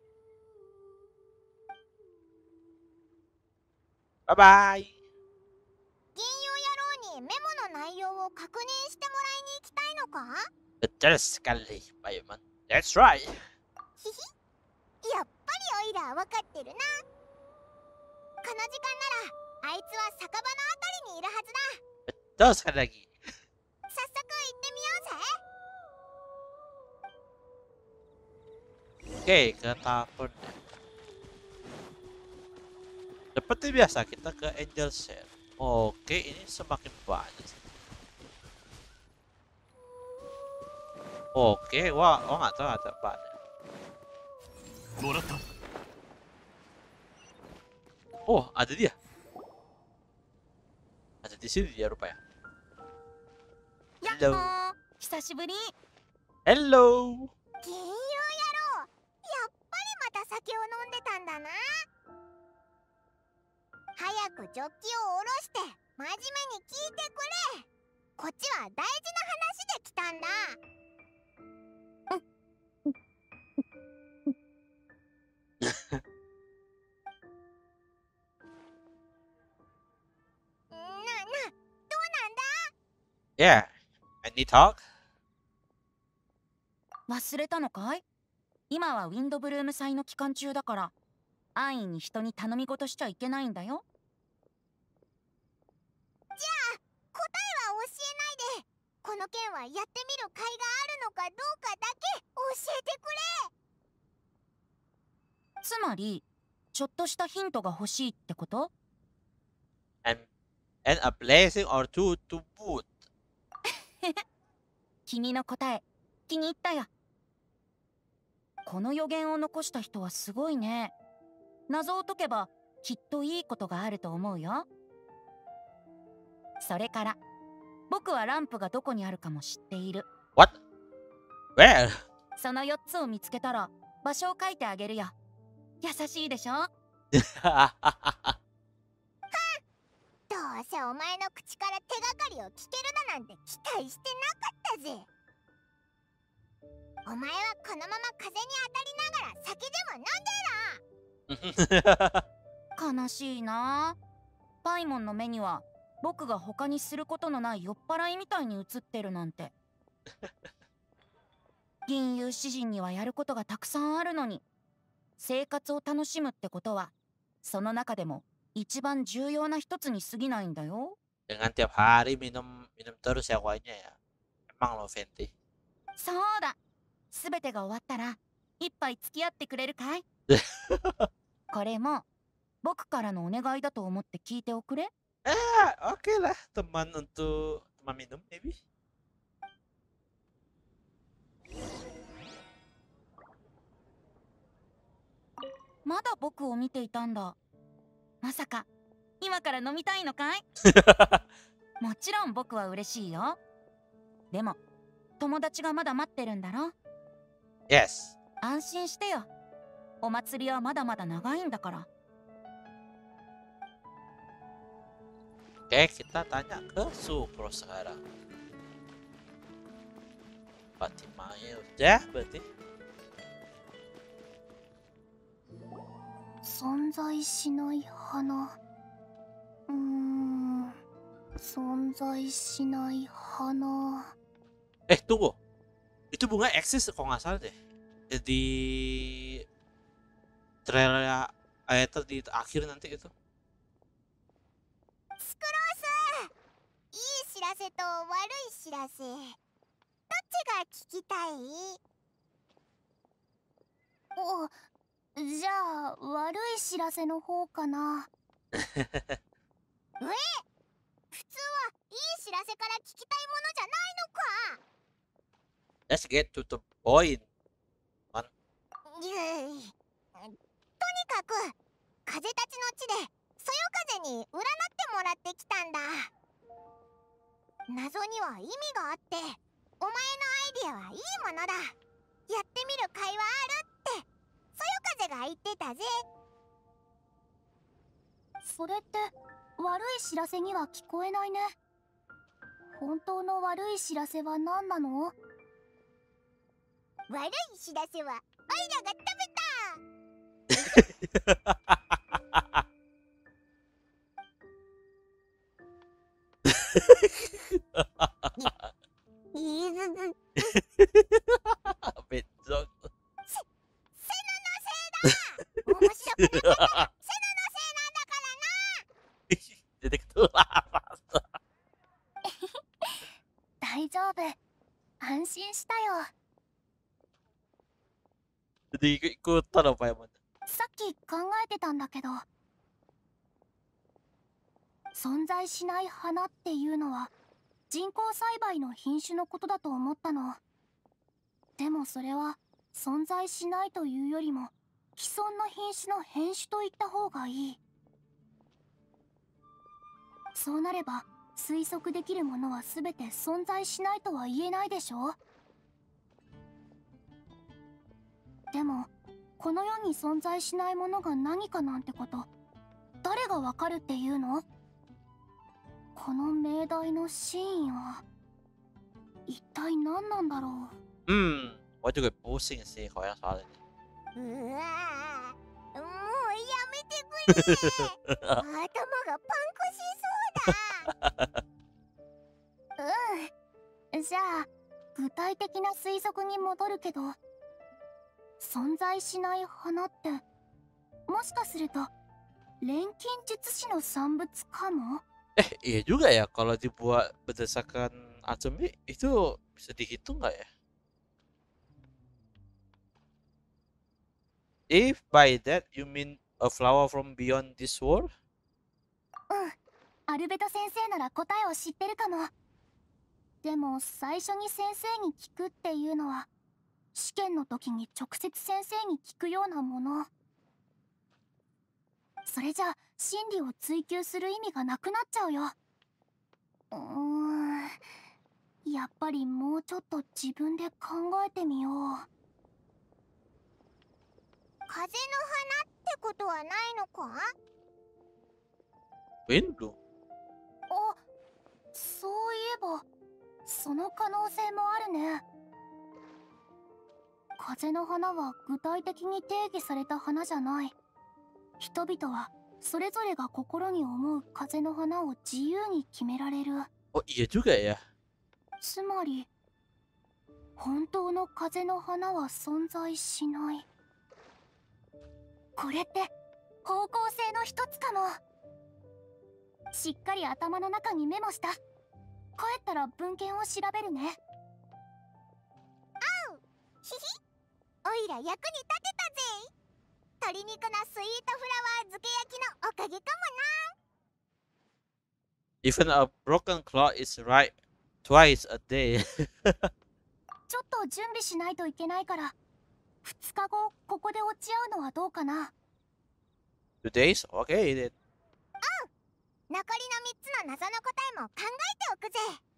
バイバイ。 銀曜野郎にメモの内容を確認してもらいに行きたいのか？ Betul sekali, Pak Iman. That's right. ひひ、やっぱりオイラ分かってるな。この時間ならあいつは酒場のあたりにいるはずだ。 Betul sekali lagi. 早速行ってみようぜ。 Oke, ke tahun. Seperti biasa kita ke Angel Share. Oke, ini semakin banyak. Oke, wah, oh nggak tahu ada banyak. Oh, ada dia. Ada di sini dia rupanya. やっほ Hello. ー、久しぶり。 Hello. 銀曜野郎、やっぱりまた酒を飲んでたんだな。早くジョッキを下ろして真面目に聞いてくれ。こっちは大事な話で来たんだ。どうなんだ？ Yeah. Any talk? 忘れたのかい？今はウィンドブルーム祭の期間中だから安易に人に頼み事しちゃいけないんだよ。 じゃあ答えは教えないで、この件はやってみる甲斐があるのかどうかだけ教えてくれ。 つまりちょっとしたヒントが欲しいってこと？ And a blessing or two to boot. 君の答え気に入ったよ。この予言を残した人はすごいね。謎を解けばきっといいことがあると思うよ。それから僕はランプがどこにあるかも知っている。 What? Where? その4つを見つけたら場所を書いてあげるよ。優しいでしょ？ どうせお前の口から手がかりを聞けるだなんて期待してなかったぜ。お前はこのまま風に当たりながら酒でも飲んでろ。 悲しいな。パイモンの目には僕が他にすることのない酔っ払いみたいに映ってるなんて。 銀融詩人にはやることがたくさんあるのに、生活を楽しむってことはその中でも一番重要な一つに過ぎないんだよ。 Dengan tiap hari minum terus ya wine-nya ya. Emang lo Venti. そうだ、全てが終わったら一杯付き合ってくれるかい？これも僕からのお願いだと思って聞いておくれ。 Oke lah, teman untuk teman minum maybe. まだ僕を見ていたんだ。まさか今から飲みたいのかい？もちろん僕は嬉しいよ。でも友達がまだ待ってるんだろ。 Yes. 安心してよ。お祭りはまだまだ長いんだから。 Oke, kita tanya ke Supro sekarang. Fatimanya udah berarti. 存在しない花。存在しない花。 Tunggu. Itu bunga eksis kalau nggak salah deh. Di trailer ayat di akhir nanti itu. スクロース、いい知らせと悪い知らせ、どっちが聞きたい？ お、じゃあ悪い知らせの方かな。 普通はいい知らせから聞きたいものじゃないのか。 Let's get to the point. とにかく風たちの地でそよ風に占ってもらってきたんだ。謎には意味があって、お前のアイディアはいいものだ。やってみる甲斐はあるってそよ風が言ってたぜ。 それって悪い知らせには聞こえないね。本当の悪い知らせは何なの？ 悪い知らせはオイラが食べた。 ベッド。 セノのせいだ。面白くなければセノのせいなんだからな。 出てくる。 大丈夫。安心したよ。 Jadi ikutan apa ya, Man? さっき考えてたんだけど、存在しない花っていうのは人工栽培の品種のことだと思ったの。でもそれは存在しないというよりも既存の品種の変種と言った方がいい。そうなれば推測できるものは全て存在しないとは言えないでしょ。でもこの世に存在しないものが何かなんてこと誰がわかるっていうの？この命題の真意は一体何なんだろう。 Gua juga pusing sih kalau yang soal ini. うわー、もうやめてくれ。頭がパンクしそうだ。 じゃあ具体的な推測に戻るけど、存在しない花ってもしかすると錬金術師の産物かも。 Iya juga ya, kalau dibuat berdasarkan Azumi itu bisa dihitung nggak ya? If by that you mean a flower from beyond this world? アルベト先生なら答えを知ってるかも。でも最初に先生に聞くっていうのは試験の時に直接先生に聞くようなもの。それじゃ真理を追求する意味がなくなっちゃうよ。やっぱりもうちょっと自分で考えてみよう。 風の花ってことはないのか？ Windu? あ、そういえばその可能性もあるね。風の花は具体的に定義された花じゃない。人々はそれぞれが心に思う風の花を自由に決められる。 Oh iya juga ya. つまり本当の風の花は存在しない。これって方向性の一つかも。しっかり頭の中にメモした。帰ったら文献を調べるね。 おう、ひひ、おいら役に立てたぜ。鶏肉のスイートフラワー漬け焼きのおかげかもな。 Even a broken clock is right twice a day. ちょっと準備しないといけないから2日後ここで落ち合うのはどうかな。 2 days? Okay then. 残りの3つの謎の答えも考えておくぜ。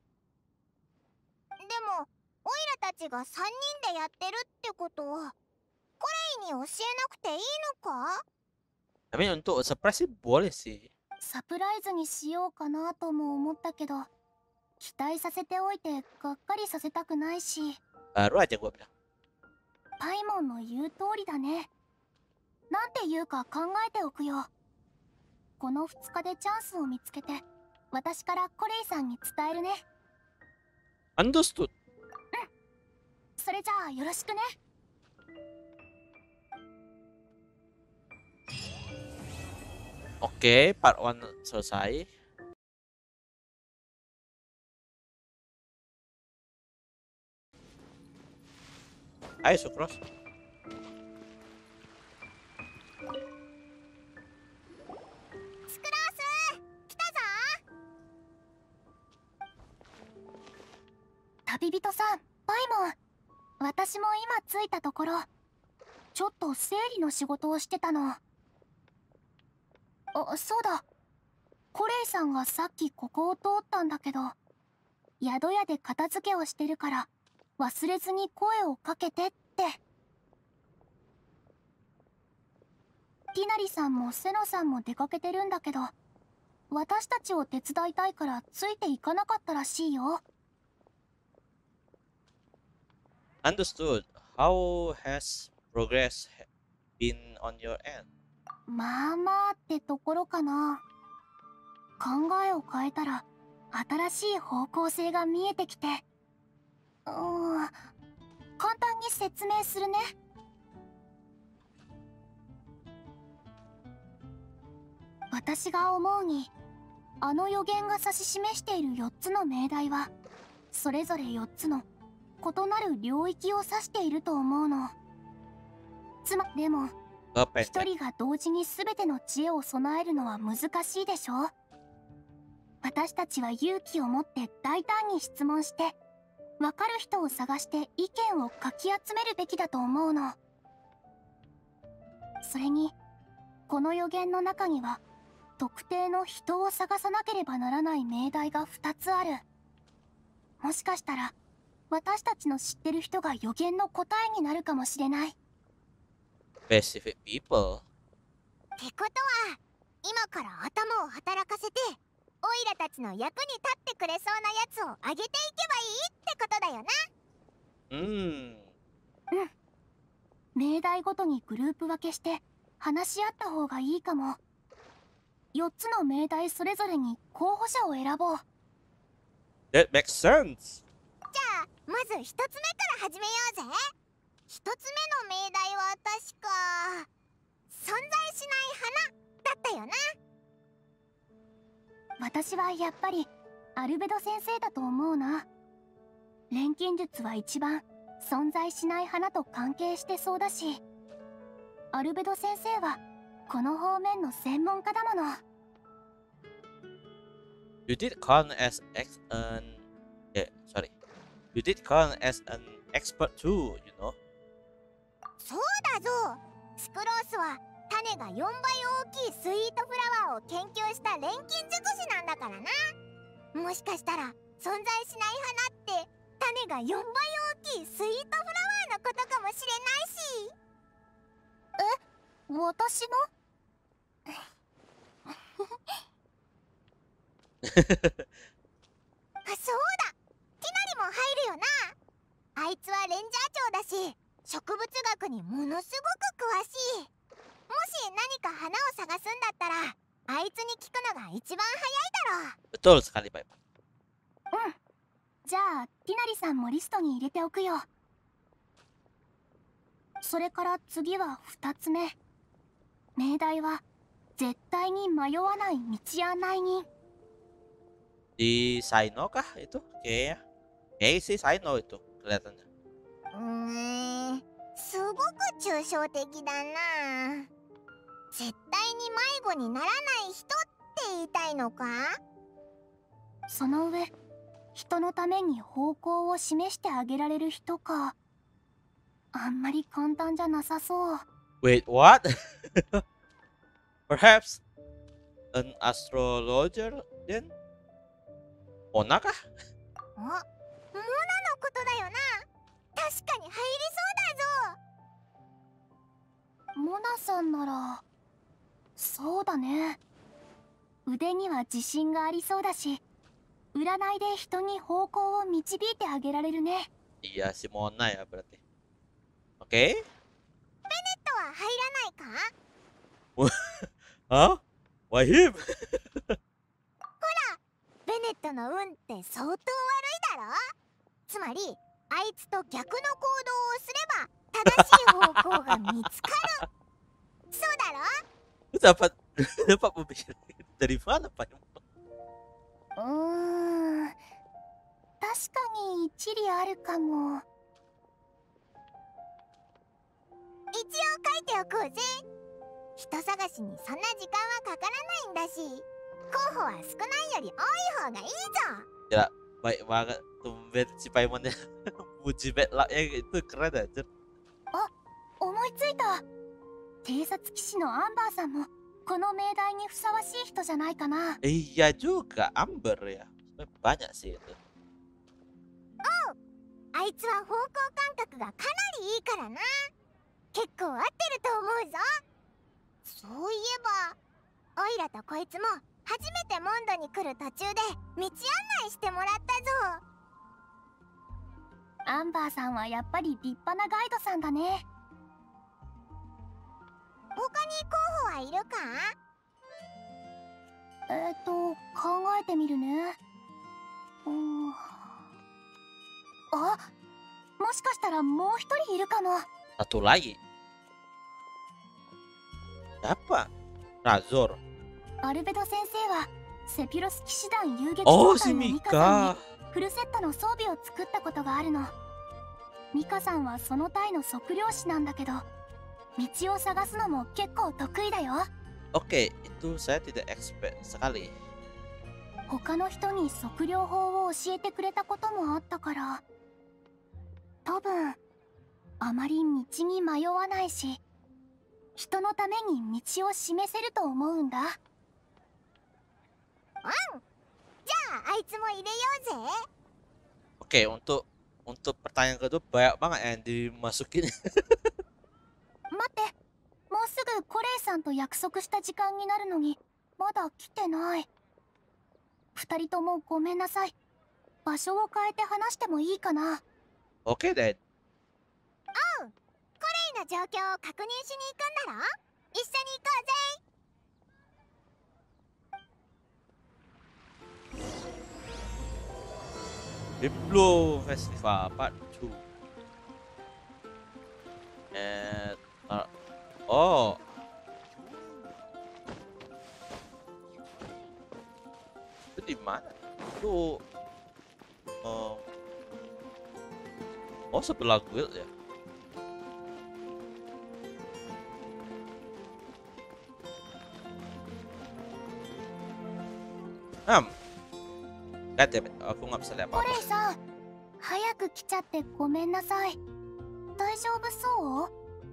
でもオイラたちが3人でやってるってことはコレイに教えなくていいのか？ I mean untuk surprise sih boleh sih. サプライズにしようかなとも思ったけど期待させておいてがっかりさせたくないし。 Baru aja gua bilang. パイモンの言う通りだね。なんて言うか考えておくよ。この2日でチャンスを見つけて私からコレイさんに伝えるね。 Understood. それじゃあよろしくね。 Oke, part 1 selesai. Ayo Sucrose. スクロース来たぞ。 旅人さん、パイモン。私も今着いたところちょっと整理の仕事をしてたの。そうだ、コレイさんがさっきここを通ったんだけど宿屋で片付けをしてるから忘れずに声をかけてって。ティナリさんもセノさんも出かけてるんだけど私たちを手伝いたいからついていかなかったらしいよ。 Understood. How has progress been on your end? まあまあってところかな。考えを変えたら新しい方向性が見えてきて、簡単に説明するね。私が思うにあの予言が指し示している4つの命題はそれぞれ4つの異なる領域を指していると思うの。でも一人が同時に全ての知恵を備えるのは難しいでしょ。私たちは勇気を持って大胆に質問して分かる人を探して意見をかき集めるべきだと思うの。それにこの予言の中には特定の人を探さなければならない命題が2つある。もしかしたら私たちの知ってる人が予言の答えになるかもしれない。 Specific people. ってことは今から頭を働かせてオイラたちの役に立ってくれそうなやつをあげていけばいいってことだよな。 命題ごとにグループ分けして話し合った方がいいかも。4つの命題それぞれに候補者を選ぼう。 That makes sense. じゃあまず1つ目から始めようぜ。1つ目の命題は確か存在しない花だったよな。 私はやっぱりアルベド先生だと思うな。錬金術は一番存在しない花と関係してそうだし、アルベド先生はこの方面の専門家だもの。 You did count as You did count as an expert too, you know. そうだぞ。スクロースは種が4倍大きいスイートフラワーを研究した錬金術師なんだからな。もしかしたら存在しない花って種が4倍大きいスイートフラワーのことかもしれないし。 私のそうだ、ティナリも入るよな。あいつはレンジャー長だし植物学にものすごく詳しい。もし何か花を探すんだったらあいつに聞くのが一番早いだろう。 Betul sekali, Pak. じゃあティナリさんもリストに入れておくよ。それから次は2つ目。命題は絶対に迷わない道案内人。 Di Saino kah itu? Kayaknya sih Saino itu kelihatannya. すごく抽象的だな。絶対に迷子にならない人って言いたいのか？ その上、人のために方向を示してあげられる人か。あんまり簡単じゃなさそう。 Wait, what? Perhaps an astrologer then? Mona kah? モナのことだよな。確かに入りそうだぞ。 モナさんならそうだね。腕には自信がありそうだし、占いで人に方向を導いてあげられるね。 Iya si Mona ya berarti. Oke. ベネットは入らないか？ Hah? Wahib? ベネットの運って相当悪いだろ。つまりあいつと逆の行動をすれば正しい方向が見つかる。そうだろ？ Lu dapat pemikiran dari mana Pak? 確かに一理あるかも。 一応書いておこうぜ。人探しにそんな時間はかからないんだし、候補は少ないより多い方がいいぞ。 Ya, baik banget. Tumben si Paimonnya muji betlaknya itu keren aja. 思いついた。偵察騎士のアンバーさんもこの命題にふさわしい人じゃないかな。 Iya juga, Amber ya. Banyak sih itu. あいつは方向感覚がかなりいいからな。結構合ってると思うぞ。そういえばオイラとこいつも初めてモンドに来る途中で道案内してもらったぞ。 アンバーさんはやっぱり立派なガイドさんだね。 他に候補はいるか？ 考えてみるね。あ、もしかしたらもう一人いるかも。 Satu lagi. Siapa? Razor. アルベド先生はセピロス騎士団遊撃 Oh, 長 si 官のミカさんに Mika. フルセットの装備を作ったことがあるの。ミカさんはその隊の測量士なんだけど、道を探すのも結構得意だよ。 Oke, itu saya tidak expert sekali. 他の人に測量法を教えてくれたこともあったから、多分あまり道に迷わないし、人のために道を示せると思うんだ。 じゃああいつも入れようぜ。 Oke, untuk pertanyaan kedua banyak banget yang dimasukin. 待って、もうすぐコレイさんと約束した時間になるのにまだ来てない。二人ともごめんなさい。場所を変えて話してもいいかな。 Oke deh. コレイの状況を確認しに行くんだろ？一緒に行こうぜ。 Diplo Festival Part 2. Oh. Itu di mana? Itu oh sebelah guild ya. God damn it, aku nggak bisa lihat コレ apa-apa. イさん、早く来ちゃってごめんなさい。大丈夫そう？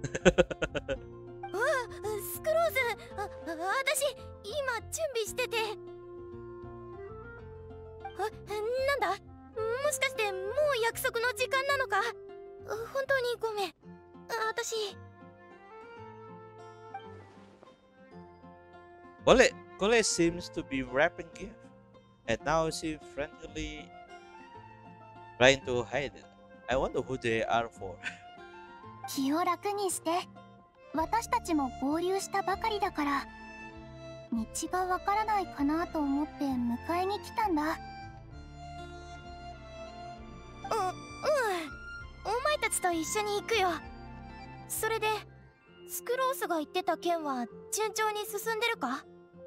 スクローズ、私今準備してて。なんだ？もしかしてもう約束の時間なのか？本当にごめん。私。 Cole seems to be wrapping gift, and now she frantically trying to hide it. I wonder who they are for. 気を楽にして。私たちも合流したばかりだから、道がわからないかなと思って迎えに来たんだ。 お前たちと一緒に行くよ。それでスクロースが言ってた件は順調に進んでるか？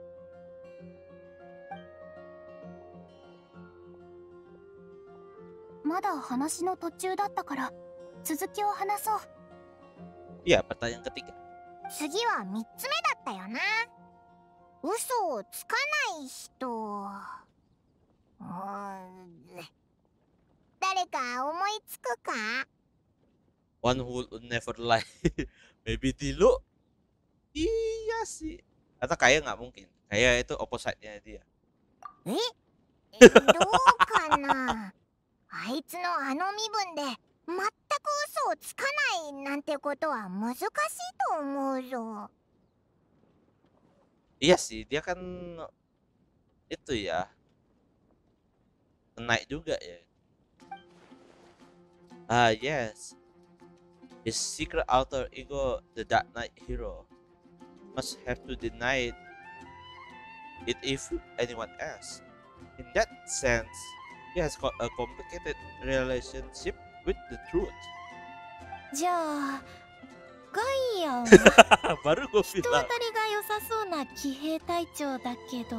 まだ話の途中だったから続きを話そう。 Iya, pertanyaan ketiga. 次は3つ目だったよな。嘘をつかない人。誰か思いつくか？ One who would never lie. Maybe Dilo. Iya sih. Atau kayak nggak mungkin. Kayak itu opposite-nya dia. どうかな。あいつのあの身分で全く嘘をつかないなんてことは難しいと思うぞ。 Iya sih, dia kan itu ya. Naik juga ya. Ah, yes. His secret alter ego, the Dark Knight hero, must have to deny it if anyone else. In that sense, he has got a complicated relationship with the truth. じゃあガイアは Baru gue 人当 bilang. たりが良さそうな騎兵隊長だけど。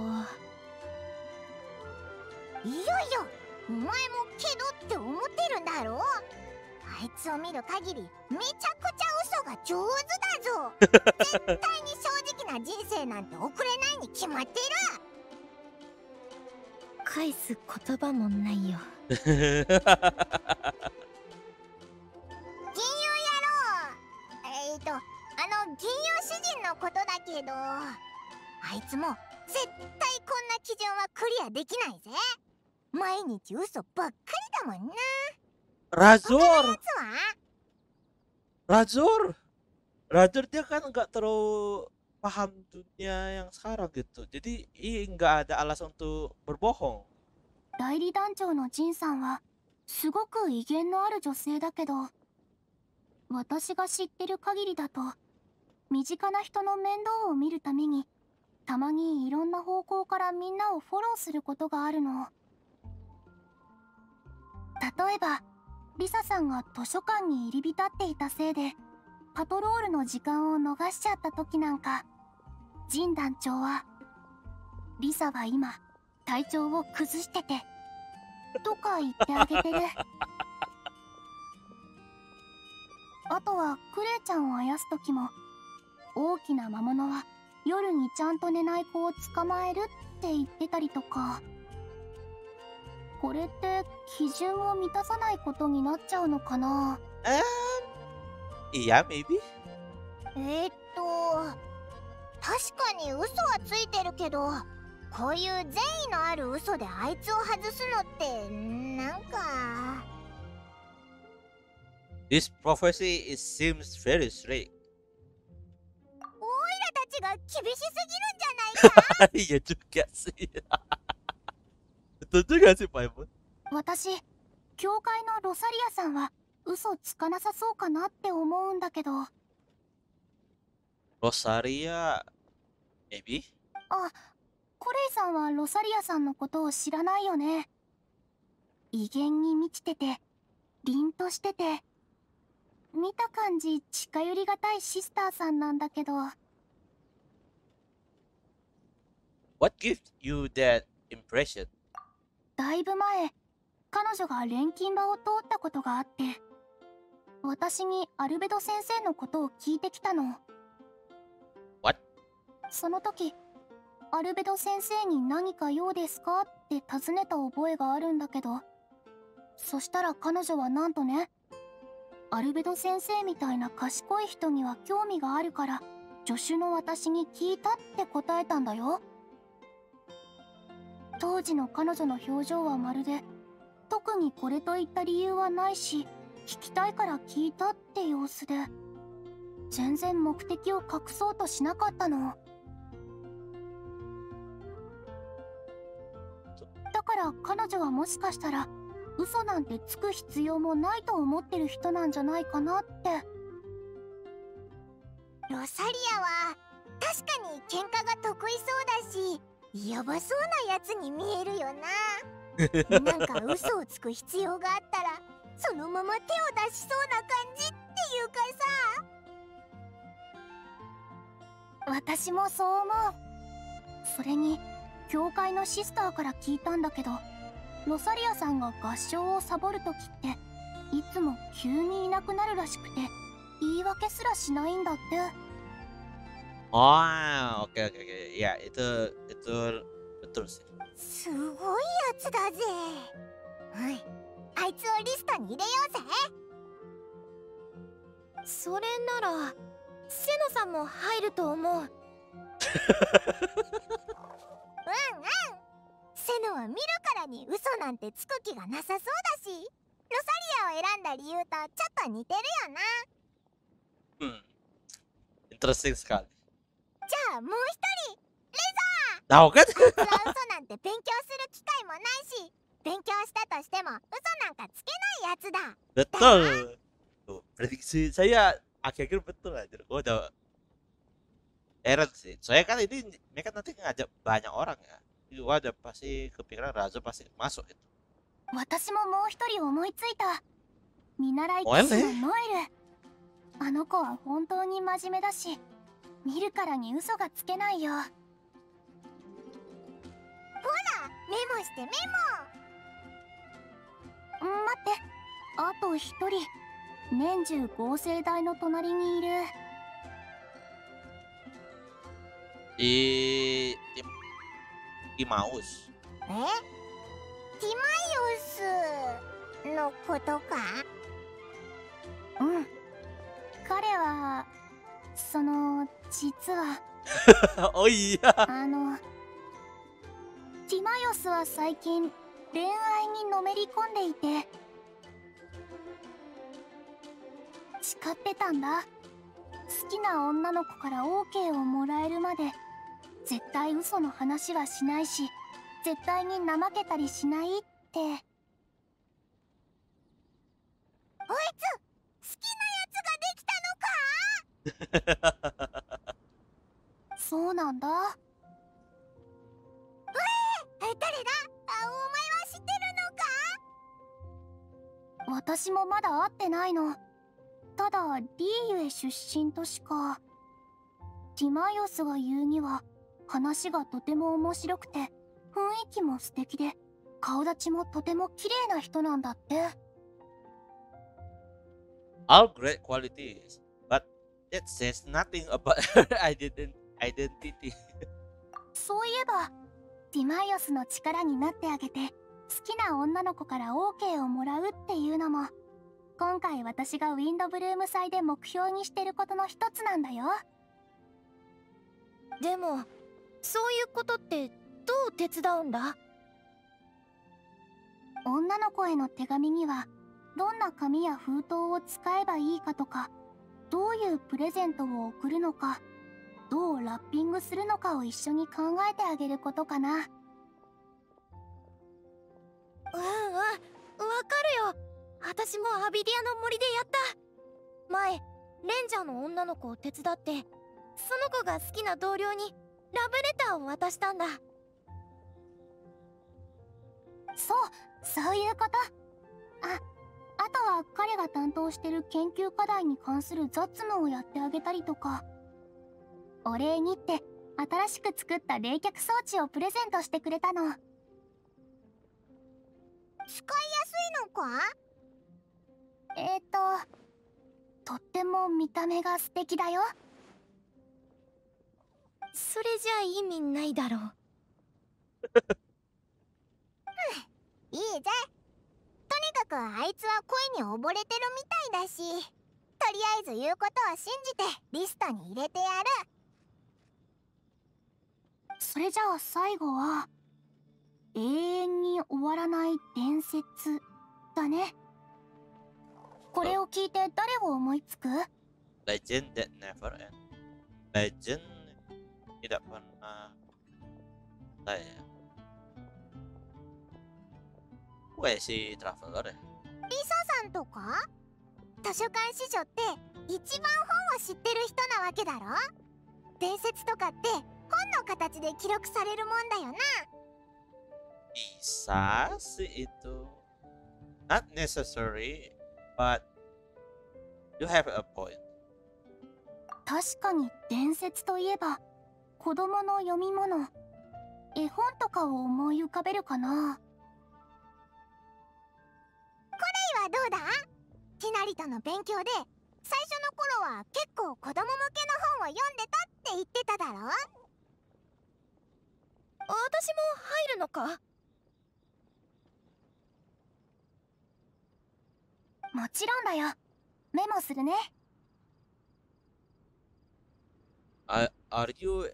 いやいや、お前もけどって思ってるんだろ。あいつを見る限りめちゃくちゃ嘘が上手だぞ。絶対に正直な人生なんて送れないに決まってる。 返す言葉もないよ。 銀融野郎。銀融詩人のことだけど、あいつも絶対こんな基準はクリアできないぜ。毎日嘘ばっかりだもんな。 Razor. Razor dia kan nggak terlalu paham dunia yang sekarang gitu. Jadi nggak ada alasan untuk berbohong. 代理団長のジンさんはすごく威厳のある女性だけど、私が知ってる限りだと身近な人の面倒を見るためにたまにいろんな方向からみんなをフォローすることがあるの。例えばリサさんが図書館に入り浸っていたせいでパトロールの時間を逃しちゃった時なんか、ジン団長は「リサは今体調を崩してて」とか言ってあげてる。あとはクレイちゃんをあやす時も、大きな魔物は夜にちゃんと寝ない子を捕まえるって言ってたりとか。これって基準を満たさないことになっちゃうのかな。 Iya, maybe. 確かに嘘はついてるけど、こういう善意のある嘘であいつを外すのってなんか。 This prophecy seems very strict. オイラたちが厳しすぎるんじゃないか。 Iya juga sih. Betul juga sih, Pak Imun. 私、教会のロサリアさんは嘘つかなさそうかなって思うんだけど。 Rosaria, maybe? あ、コレイさんはロサリアさんのことを知らないよね。威厳に満ちてて、凛としてて、見た感じ近寄りがたいシスターさんなんだけど。 What gives you that impression? だいぶ前、彼女が錬金場を通ったことがあって、私にアルベド先生のことを聞いてきたの。 What? その時、アルベド先生に何か用ですかって尋ねた覚えがあるんだけど、そしたら彼女はなんとね、アルベド先生みたいな賢い人には興味があるから助手の私に聞いたって答えたんだよ。当時の彼女の表情はまるで特にこれといった理由はないし、聞きたいから聞いたって様子で、全然目的を隠そうとしなかったの。だから彼女はもしかしたら嘘なんてつく必要もないと思ってる人なんじゃないかなって。ロサリアは確かに喧嘩が得意そうだし、やばそうなやつに見えるよな。なんか嘘をつく必要があったらそのまま手を出しそうな感じっていうかさ。私もそう思う。それに教会のシスターから聞いたんだけど、ロサリアさんが合唱をサボるときっていつも急にいなくなるらしくて、言い訳すらしないんだって。 Oh, oke oke oke. Ya, itu betul sih. すごいやつだぜ。はい、あいつをリストに入れようぜ。 それならセノさんも入ると思う。うんうん。 セノは見るからに嘘なんてつく気がなさそうだし、ロサリアを選んだ理由とちょっと似てるよな。 Interesting sekali. じゃあもう一人、レ Tahu kan? ザー。あいつは嘘なんて勉強する機会もないし、勉強したとしても嘘なんかつけないやつだ。 Betul. Tuh, prediksi saya akhir-akhir betul aja. Gue udah heran sih. Soalnya kan ini mereka nanti ngajak banyak orang ya. Gue udah pasti kepikiran Razo pasti masuk itu. 私ももう一人思いついた。見習い騎士のノエル。あの子は本当に真面目だし、見るからに嘘がつけないよ。ほら、メモしてメモ。待って、あと一人。年中合成台の隣にいる。 Timaus. ティマイオスのことか？うん。彼は実は Oh iya. ティマイオスは最近恋愛にのめり込んでいて、誓ってたんだ。好きな女の子から OK をもらえるまで絶対嘘の話はしないし、絶対に怠けたりしないって。あいつ好きなやつができたのか？そうなんだ。誰だ？お前は知ってるのか？私もまだ会ってないの。ただリーユエ出身としか。ティマイオスが言うには話がとても面白くて雰囲気も素敵で顔立ちもとても綺麗な人なんだって。 All great qualities, but that says nothing about her identity. そういえばティマイオスの力になってあげて好きな女の子から OK をもらうっていうのも今回私がウィンドブルーム祭で目標にしてることの一つなんだよ。 でもそういうことってどう手伝うんだ？ 女の子への手紙にはどんな紙や封筒を使えばいいかとか、どういうプレゼントを送るのか、どうラッピングするのかを一緒に考えてあげることかな。 わかるよ。私もアビディアの森でやった。前レンジャーの女の子を手伝って、その子が好きな同僚にラブレターを渡したんだ。 そういうこと。あとは彼が担当してる研究課題に関する雑務をやってあげたりとか、お礼にって新しく作った冷却装置をプレゼントしてくれたの。使いやすいのか？とっても見た目が素敵だよ。 それじゃ意味ないだろう。 いいぜ。とにかくあいつは恋に溺れてるみたいだし、とりあえず言うことを信じてリストに入れてやる。それじゃあ最後は永遠に終わらない伝説だね。これを聞いて誰を思いつく？ Legend that never end. Legend tidak pernah saya. Gue si traveler ya. リサさんとか？図書館司書って一番本を知ってる人なわけだろ？伝説とかって本の形で記録されるもんだよな。 Bisa sih itu. Not necessary, but you have a point. 確かに伝説といえば子供の読み物、絵本とかを思い浮かべるかな。 これはどうだ？ティナリとの勉強で最初の頃は結構子供向けの本を読んでたって言ってただろ？私も入るのか？ もちろんだよ。メモするね。 Are you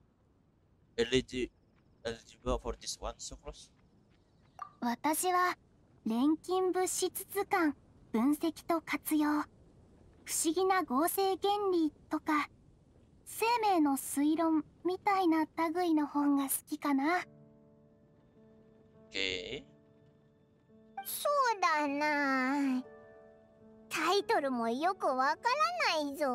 eligible for this one, Sucrose? 私は錬金物質図鑑分析と活用、不思議な合成原理とか生命の推論みたいな類の本が好きかな。 Okay. そうだな。タイトルもよくわからないぞ。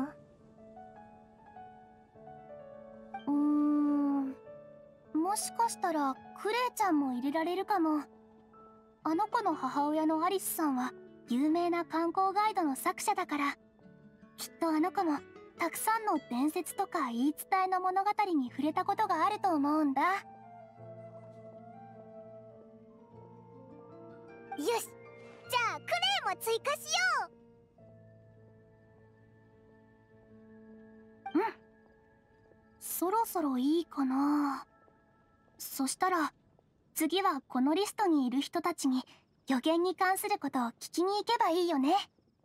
もしかしたらクレイちゃんも入れられるかも。あの子の母親のアリスさんは有名な観光ガイドの作者だから、きっとあの子もたくさんの伝説とか言い伝えの物語に触れたことがあると思うんだ。 よし、じゃあクレイも追加しよう。そろそろいいかな。そしたら次はこのリストにいる人たちに予言に関することを聞きに行けばいいよね。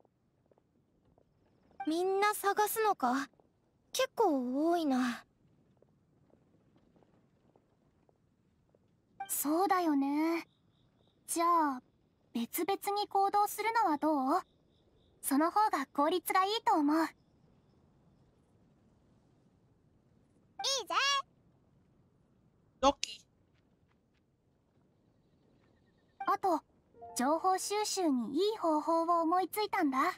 みんな探すのか？結構多いな。 そうだよね。じゃあ別々に行動するのはどう？その方が効率がいいと思う。いいぜ。 ロッキー。 あと情報収集にいい方法を思いついたんだ。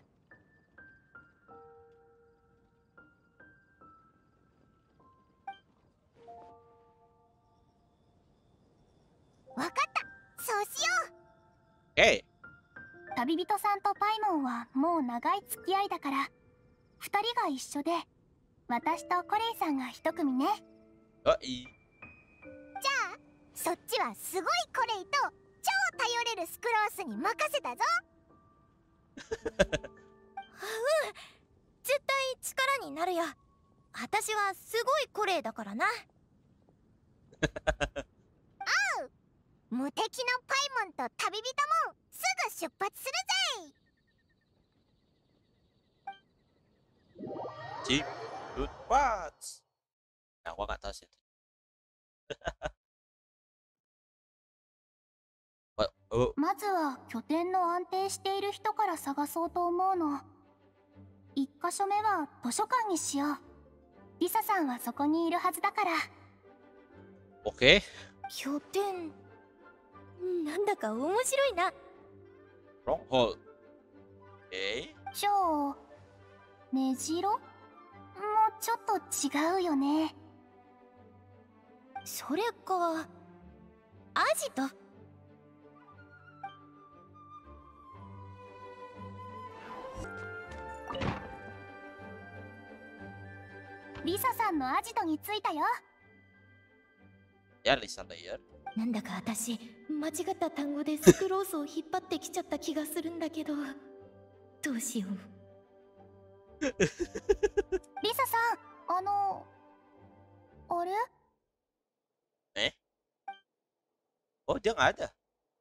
わかった、そうしよう。Hey. 旅人さんとパイモンはもう長い付き合いだから、2人が一緒で私とコレイさんが一組ね。 いい。 じゃあそっちはすごいコレイと超頼れるスクロースに任せたぞ。絶対力になるよ。私はすごいコレイだからな。おう、無敵のパイモンと旅人もすぐ出発するぜ。 Jeep, good parts. Nah, gua nggak tahu sih. まずは拠点の安定している人から探そうと思うの。1箇所目は図書館にしよう。リサさんはそこにいるはずだから。 OK。 拠点、なんだか面白いな。 ロンホール。 じゃあ根城もちょっと違うよね。 それかアジト。 リサさんのアジトに着いたよ。 やリサだよ。 なんだか私間違った単語でスクロースを引っ張ってきちゃった気がするんだけど、どうしよう。 リサさん、あれ ？Oh, dia nggak ada.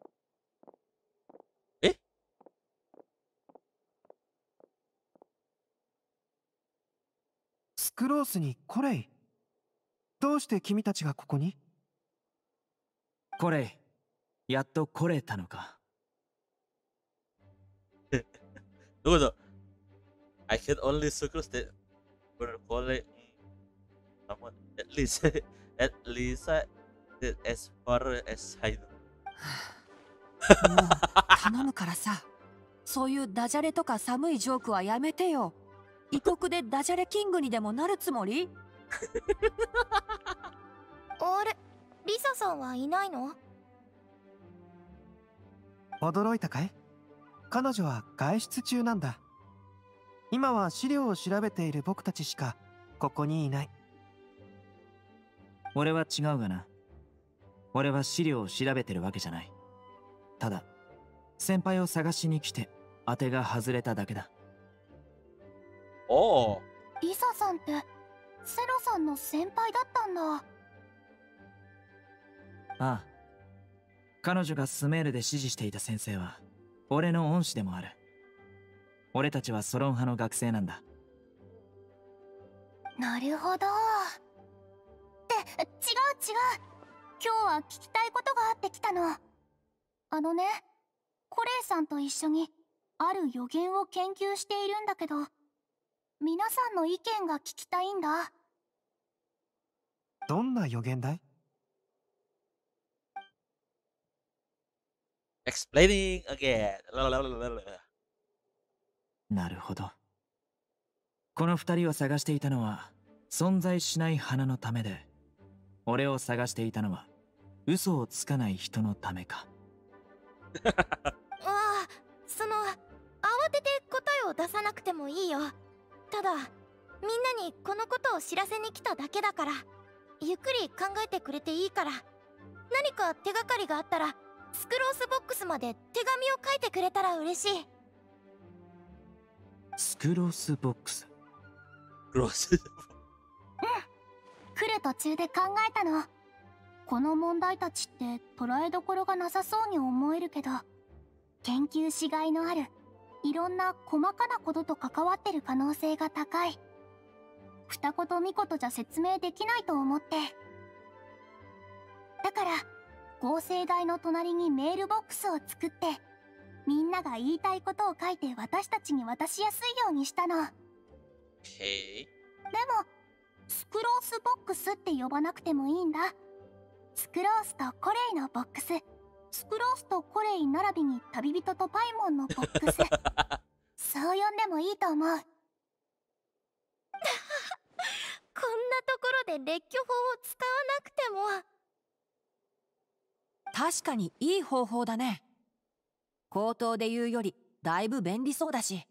スクロースにコレイ。どうして君たちがここに？ コレイ、やっと来れたのか。 Tunggu. I can only suggest that berkolej namun at least that as far as I know. もう頼むからさ、そういうダジャレとか寒いジョークはやめてよ。異国でダジャレキングにでもなるつもり？ あれ、リサさんはいないの？ 驚いたかい？彼女は外出中なんだ。今は資料を調べている僕たちしかここにいない。 俺は違うがな。俺は資料を調べてるわけじゃない。ただ先輩を探しに来て当てが外れただけだ。 おお。 リサさんってセロさんの先輩だったんだ。 ああ、彼女がスメールで指示していた先生は俺の恩師でもある。俺たちはソロン派の学生なんだ。 なるほど。って違う。今日は聞きたいことがあって来たの。コレイさんと一緒にある予言を研究しているんだけど、皆さんの意見が聞きたいんだ。 どんな予言だい？ Explaining again. なるほど。この二人を探していたのは存在しない花のためで、俺を探していたのは嘘をつかない人のためか。 ああ、慌てて答えを出さなくてもいいよ。ただみんなにこのことを知らせに来ただけだから、ゆっくり考えてくれていいから。何か手がかりがあったらスクロースボックスまで手紙を書いてくれたら嬉しい。 スクロースボックス。 クロス。 来る途中で考えたの。この問題たちって捉えどころがなさそうに思えるけど、研究しがいのあるいろんな細かなことと関わってる可能性が高い。二言三言じゃ説明できないと思って。だから合成台の隣にメールボックスを作って、みんなが言いたいことを書いて私たちに渡しやすいようにしたの。でもスクロースボックスって呼ばなくてもいいんだ。スクロースとコレイのボックス、スクロースとコレイ並びに旅人とパイモンのボックスそう呼んでもいいと思う。 こんなところで列挙法を使わなくても。 確かにいい方法だね。口頭で言うよりだいぶ便利そうだし。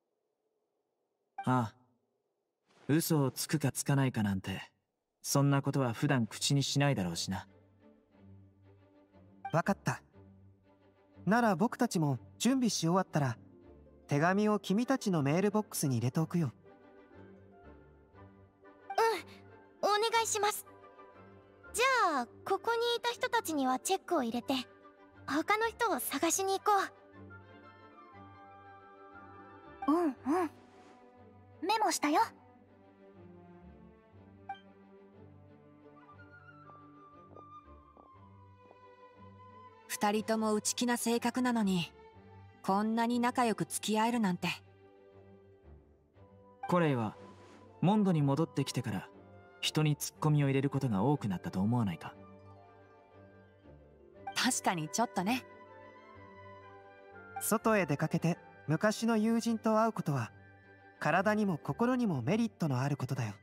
ああ、嘘をつくかつかないかなんてそんなことは普段口にしないだろうしな。 わかった。なら僕たちも準備し終わったら手紙を君たちのメールボックスに入れておくよ。 お願いします。じゃあここにいた人たちにはチェックを入れて、他の人を探しに行こう。 メモしたよ。 二人とも内気な性格なのに、こんなに仲良く付き合えるなんて。 コレイはモンドに戻ってきてから人にツッコミを入れることが多くなったと思わないか？ 確かにちょっとね。 外へ出かけて昔の友人と会うことは体にも心にもメリットのあることだよ。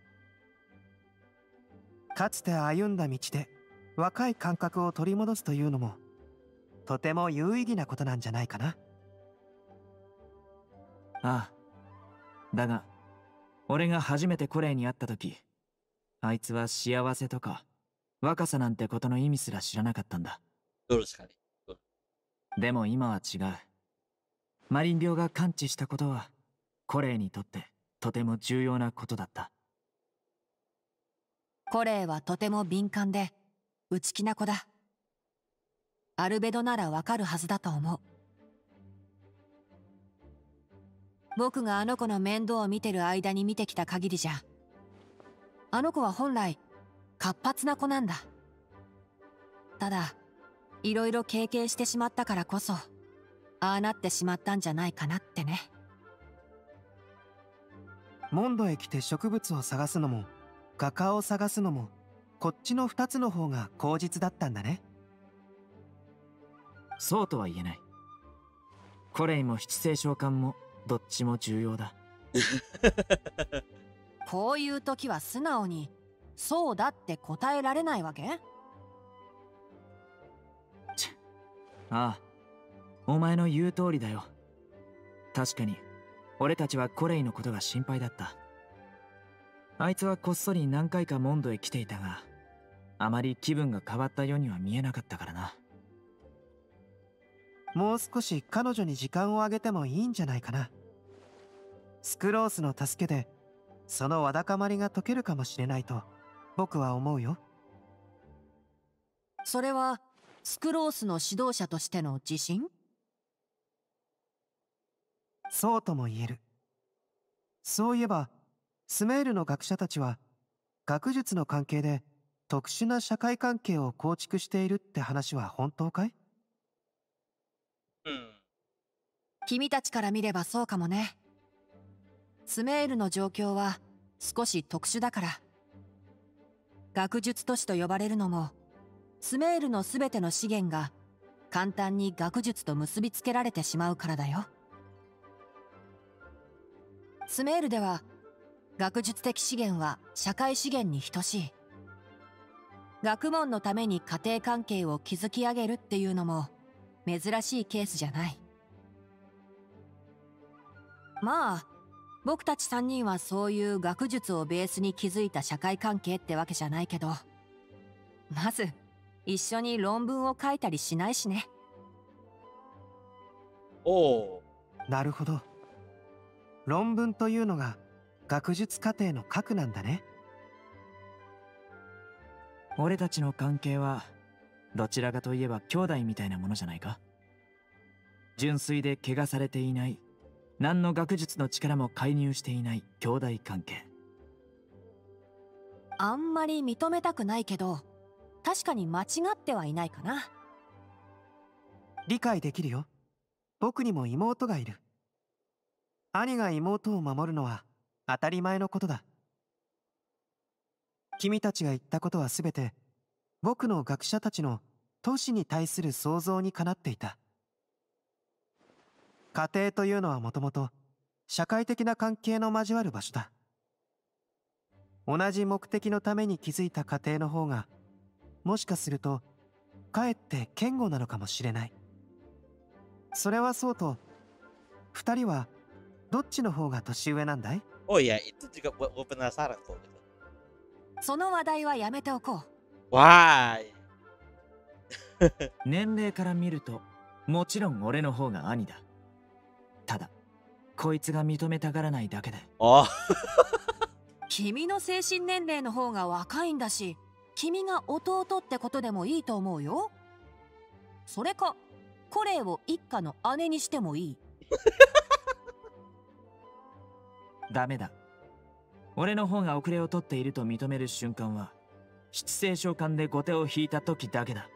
かつて歩んだ道で若い感覚を取り戻すというのもとても有意義なことなんじゃないかな。 ああ、だが俺が初めてコレイに会った時、あいつは幸せとか若さなんてことの意味すら知らなかったんだ。でも今は違う。マリン病が完治したことはコレイにとってとても重要なことだった。 コレイはとても敏感で内気な子だ。アルベドならわかるはずだと思う。僕があの子の面倒を見てる間に見てきた限りじゃ、あの子は本来活発な子なんだ。ただいろいろ経験してしまったからこそああなってしまったんじゃないかなってね。 モンドへ来て植物を探すのも画家を探すのもこっちの2つの方が口実だったんだね。 そうとは言えない。コレイも七星召喚もどっちも重要だ。 こういう時は素直にそうだって答えられないわけ？ ああ、 お前の言う通りだよ。確かに俺たちはコレイのことが心配だった。あいつはこっそり何回かモンドへ来ていたが、あまり気分が変わったようには見えなかったからな。 もう少し彼女に時間をあげてもいいんじゃないかな。スクロースの助けでそのわだかまりが解けるかもしれないと僕は思うよ。 それはスクロースの指導者としての自信？ そうとも言える。そういえばスメールの学者たちは学術の関係で特殊な社会関係を構築しているって話は本当かい？ 君たちから見ればそうかもね。スメールの状況は少し特殊だから。学術都市と呼ばれるのも、スメールのすべての資源が簡単に学術と結びつけられてしまうからだよ。スメールでは学術的資源は社会資源に等しい。学問のために家庭関係を築き上げるっていうのも珍しいケースじゃない。まあ僕たち3人はそういう学術をベースに築いた社会関係ってわけじゃないけど、まず一緒に論文を書いたりしないしね。 おお。 なるほど。論文というのが学術課程の核なんだね。 俺たちの関係はどちらかといえば兄弟みたいなものじゃないか。純粋で怪我されていない、何の学術の力も介入していない兄弟関係。 あんまり認めたくないけど、確かに間違ってはいないかな。 理解できるよ。僕にも妹がいる。兄が妹を守るのは当たり前のことだ。君たちが言ったことはすべて僕の学者たちの都市に対する想像にかなっていた。家庭というのはもともと社会的な関係の交わる場所だ。同じ目的のために築いた家庭の方がもしかするとかえって堅固なのかもしれない。それはそうと、二人はどっちの方が年上なんだい？ Oh iya, itu juga gue penasaran kok gitu. その話題はやめておこう。 Why? 年齢から見るともちろん俺の方が兄だ。ただこいつが認めたがらないだけで。 Oh. 君の精神年齢の方が若いんだし、君が弟ってことでもいいと思うよ。それかコレイを一家の姉にしてもいい。 ダメだ。俺の方が遅れを取っていると認める瞬間は七星召喚で後手を引いた時だけだ。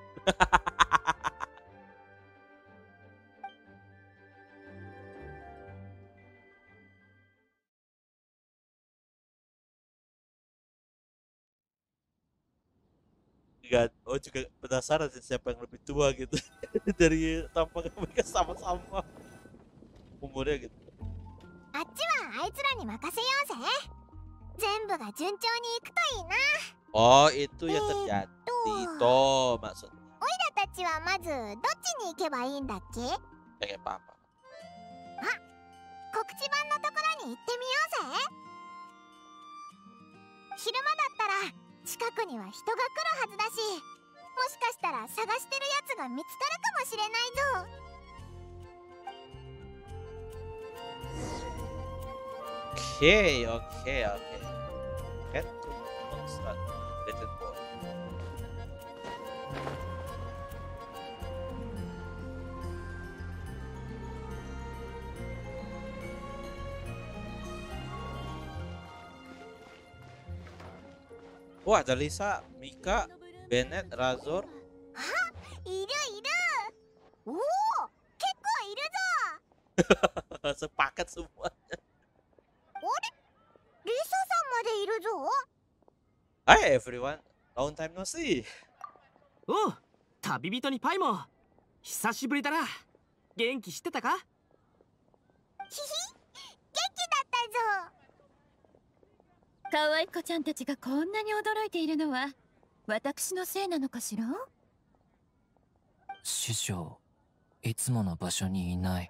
Enggak, oh juga penasaran sih siapa yang lebih tua gitu. Dari tampang mereka sama-sama umurnya gitu. あっちはあいつらに任せようぜ。全部が順調にいくといいな。 Oh, itu yang terjadi toh maksud. オイラたちはまずどっちに行けばいいんだっけ？ Kayak apa? 告知板のところに行ってみようぜ。昼間だったら近くには人が来るはずだし、もしかしたら探してるやつが見つかるかもしれないぞ。 Oke, oke, oke. Cat to monster, little boy. Wah, ada Lisa, Mika, Bennett, Razor. あ、いるいる。おお、結構いるぞ。 Sepakat semua. リサさんまでいるぞ。 Hi everyone, long time no see. おう、旅人にパイも久しぶりだな。元気してたか？ ひひ、元気だったぞ。 可愛い子ちゃんたちがこんなに驚いているのは私のせいなのかしら？ 師匠、 いつもの場所にいない。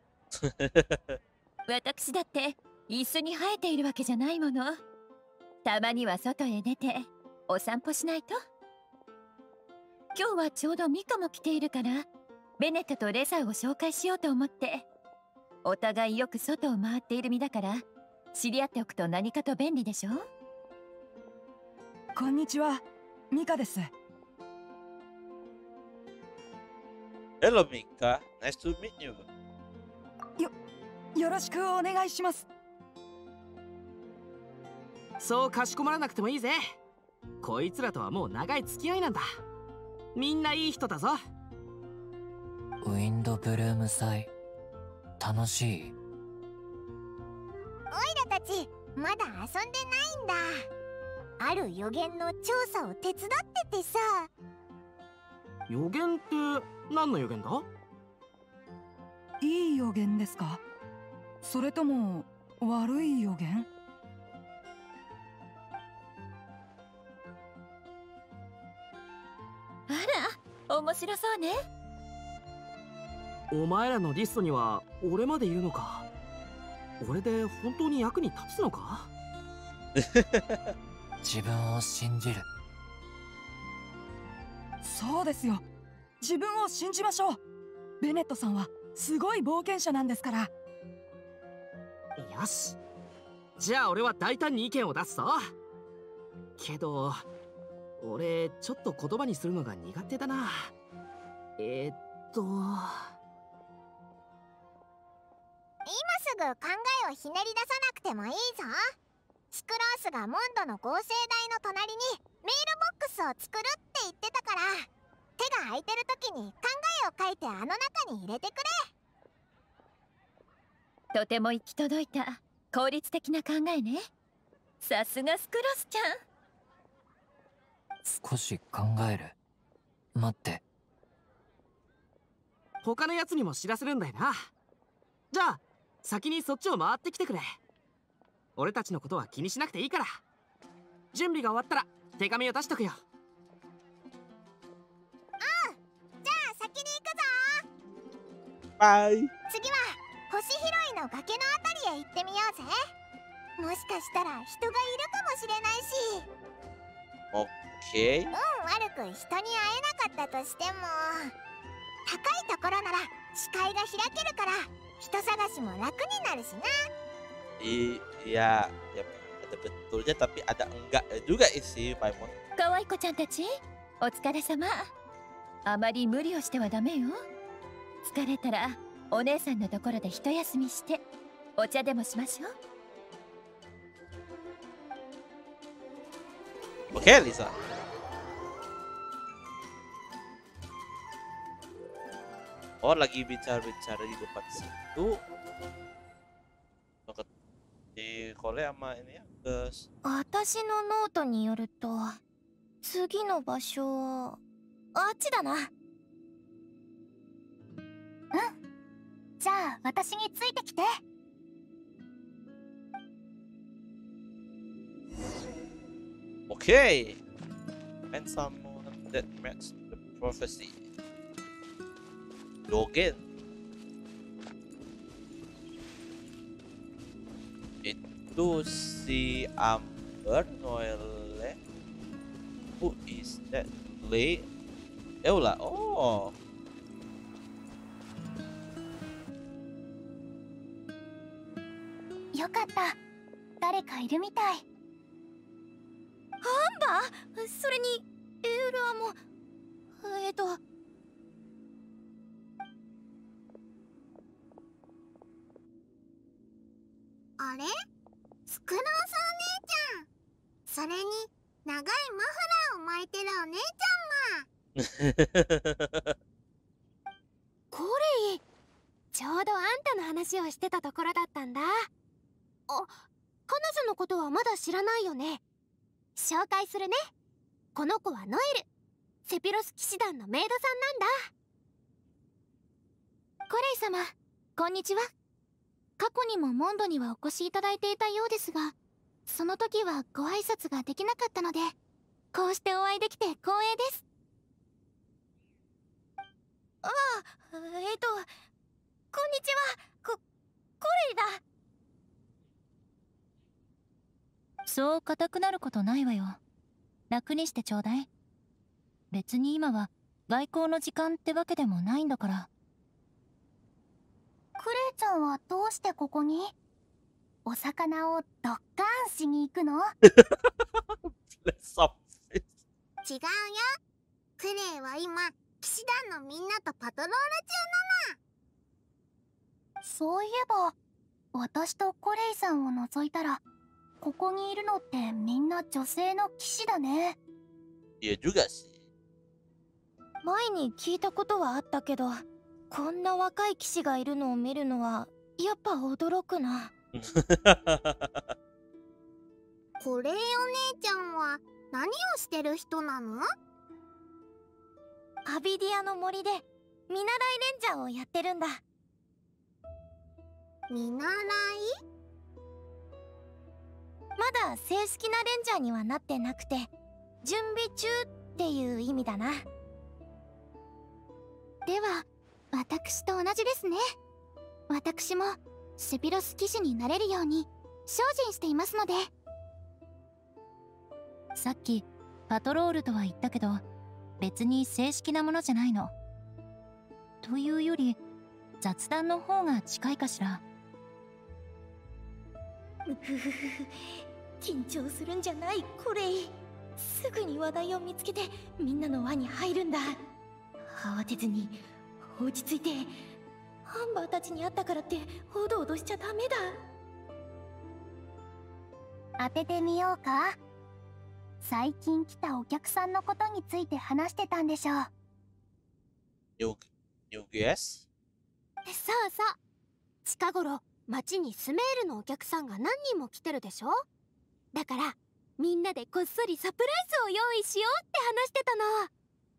私だって一緒に生えているわけじゃないもの。たまには外へ出てお散歩しないと。今日はちょうどミカも来ているから、ベネットとレザーを紹介しようと思って。お互いよく外を回っている身だから、知り合っておくと何かと便利でしょ。 こんにちは、ミカです。 Hello Mika, nice to meet you. よろしくお願いします。 そうかしこまらなくてもいいぜ。こいつらとはもう長い付き合いなんだ。みんないい人だぞ。 ウィンドブルーム祭、楽しい？ オイラたちまだ遊んでないんだ。ある予言の調査を手伝っててさ。 予言って何の予言だ？ いい予言ですか？それとも悪い予言？ あら、面白そうね。 お前らのリストには俺までいるのか。俺で本当に役に立つのか？ 自分を信じる。 そうですよ。自分を信じましょう。ベネットさんはすごい冒険者なんですから。 よし。じゃあ俺は大胆に意見を出すぞ。けど俺ちょっと言葉にするのが苦手だな。今すぐ考えをひねり出さなくてもいいぞ。シクロースがモンドの合成台の隣にメールボックスを作るって言ってたから、手が空いてる時に考えを書いてあの中に入れてくれ。 とても行き届いた効率的な考えね。さすがスクロスちゃん。 少し考える。待って。 他のやつにも知らせるんだよな。じゃあ先にそっちを回ってきてくれ。俺たちのことは気にしなくていいから。準備が終わったら手紙を出しとくよ。 じゃあ先に行くぞ。 バイ。 次は星拾いの崖のあたりへ行ってみようぜ。もしかしたら人がいるかもしれないし。 OK。 悪く人に会えなかったとしても、高いところなら視界が開けるから人探しも楽になるしな。 Iya, ya ada betulnya tapi ada enggak juga sih, Paimon. 可愛い子ちゃんたち、お疲れ様。あまり無理をしてはダメよ。疲れたらお姉さんのところで一休みしてお茶でもしましょう。 Oke, Lisa. Oh, lagi bicara-bicara di depan situ. Di Kole sama ini ya, Gus. 私のノートによると、次の場所はあっちだな。 じゃあ私についてきて。 Okay. And someone that matched the prophecy. Logan. Itu si Amber Noelle. Who is that? Lee Eula. Oh. よかった。誰かいるみたい。 アンバー、それにエウラもあれ？スクロースお姉ちゃん。それに長いマフラーを巻いてるお姉ちゃんが。 コレイ、ちょうどあんたの話をしてたところだったんだ。彼女のことはまだ知らないよね。紹介するね。この子はノエル、セピロス騎士団のメイドさんなんだ。コレイ様、こんにちは。過去にもモンドにはお越しいただいていたようですが、その時はご挨拶ができなかったので、こうしてお会いできて光栄です。 こんにちは。コレイだ。 そう硬くなることないわよ。楽にしてちょうだい。別に今は外交の時間ってわけでもないんだから。クレイちゃんはどうしてここに？お魚をドッカンしに行くの？ 違うよ。クレイは今騎士団のみんなとパトロール中なの。 そういえば私とコレイさんを除いたらここにいるのってみんな女性の騎士だね。 Iya juga sih. 前に聞いたことはあったけど、こんな若い騎士がいるのを見るのはやっぱ驚くな。 コレイお姉ちゃんは何をしてる人なの？ アビディアの森で見習いレンジャーをやってるんだ。 見習い？ まだ正式なレンジャーにはなってなくて、準備中っていう意味だな。 では私と同じですね。私もセピロス騎士になれるように精進していますので。 さっきパトロールとは言ったけど別に正式なものじゃないの。というより雑談の方が近いかしら。 緊張するんじゃないコレイ。すぐに話題を見つけてみんなの輪に入るんだ。慌てずに落ち着いて。アンバーたちに会ったからっておどおどしちゃダメだ。 当ててみようか。最近来たお客さんのことについて話してたんでしょう。 New guest? そうそう。近頃町にスメールのお客さんが何人も来てるでしょ。だからみんなでこっそりサプライズを用意しようって話してたの。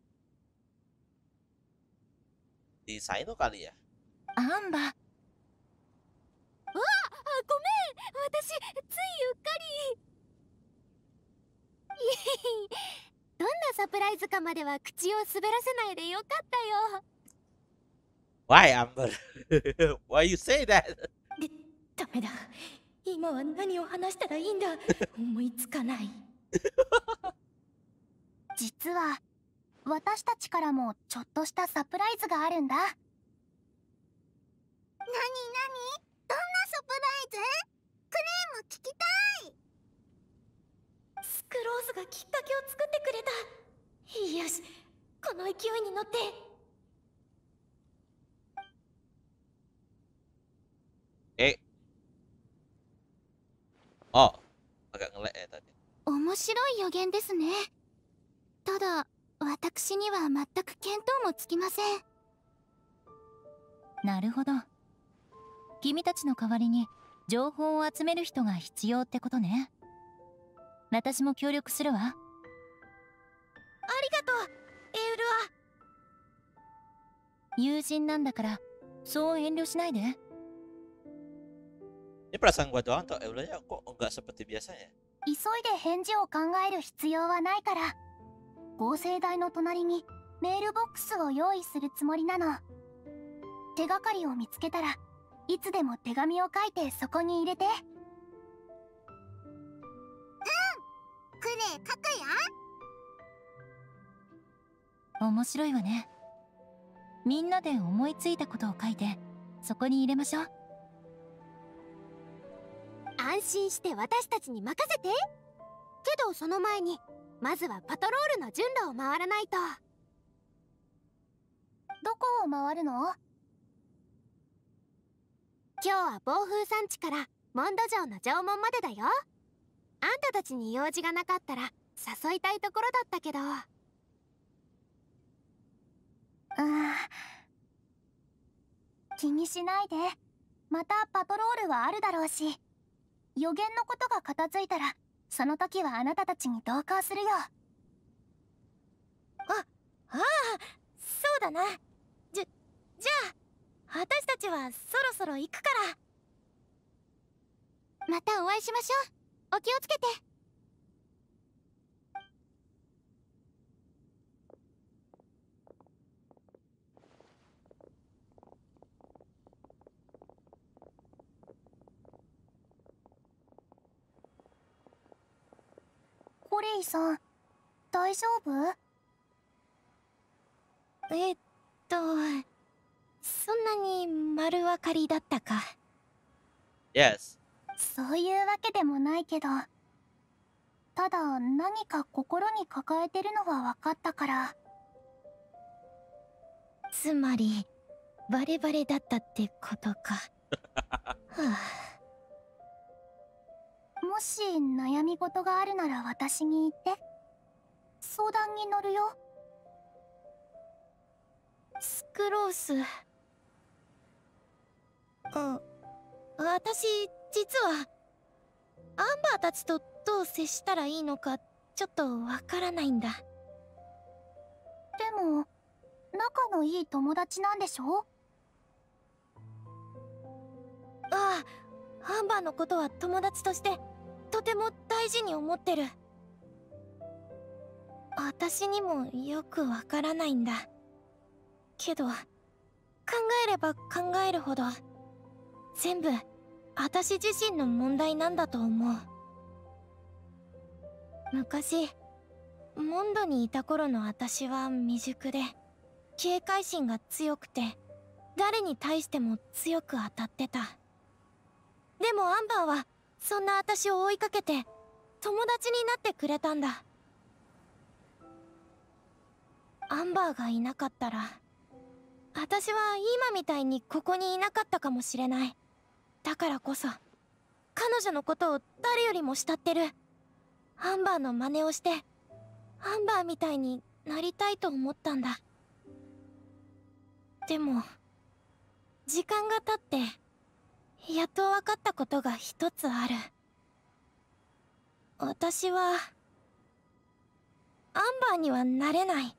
Di Saino kali ya? アンバ。 うわ、ごめん。私ついうっかり。どんなサプライズかまでは口を滑らせないでよかったよ。 Why Amber? Why you say that? ダメだ。今は何を話したらいいんだ。思いつかない。 実は私たちからもちょっとしたサプライズがあるんだ。 なになに？どんなサプライズ？クレイも聞きたい。 スクローズがきっかけを作ってくれた。よし、この勢いに乗って。 Oh, agak ngelek ya tadi. 面白い予言ですね。ただ私には全く見当もつきません。 なるほど。君たちの代わりに情報を集める人が必要ってことね。私も協力するわ。ありがとう、エウルア。 友人なんだからそう遠慮しないで。 Ini perasaan gua doang atau Eulanya kok nggak seperti biasanya? 急いで返事を考える必要はないから。合成台の隣にメールボックスを用意するつもりなの。手がかりを見つけたらいつでも手紙を書いてそこに入れて。 クレイ書くよ。 面白いわね。みんなで思いついたことを書いてそこに入れましょう。 安心して私たちに任せて。けどその前にまずはパトロールの順路を回らないと。 どこを回るの？ 今日は暴風山地からモンド城の城門までだよ。あんたたちに用事がなかったら誘いたいところだったけど。 気にしないで。またパトロールはあるだろうし、予言のことが片付いたらその時はあなたたちに同行するよ。 そうだな。じゃあ私たちはそろそろ行くから。 またお会いしましょう。お気をつけて。 コレイさん、大丈夫？ そんなに丸分かりだったか。 Yes. そういうわけでもないけど、ただ何か心に抱えてるのは分かったから。 つまりバレバレだったってことか。はあ、もし悩み事があるなら私に言って。相談に乗るよ。 スクロース。私実はアンバーたちとどう接したらいいのかちょっとわからないんだ。 でも仲のいい友達なんでしょ？ ああ、アンバーのことは友達としてとても大事に思ってる。私にもよくわからないんだけど、考えれば考えるほど全部私自身の問題なんだと思う。昔モンドにいた頃の私は未熟で警戒心が強くて誰に対しても強く当たってた。でもアンバーはそんな私を追いかけて友達になってくれたんだ。アンバーがいなかったら私は今みたいにここにいなかったかもしれない。だからこそ彼女のことを誰よりも慕ってる。アンバーの真似をしてアンバーみたいになりたいと思ったんだ。でも時間が経ってやっと分かったことが一つある。私はアンバーにはなれない。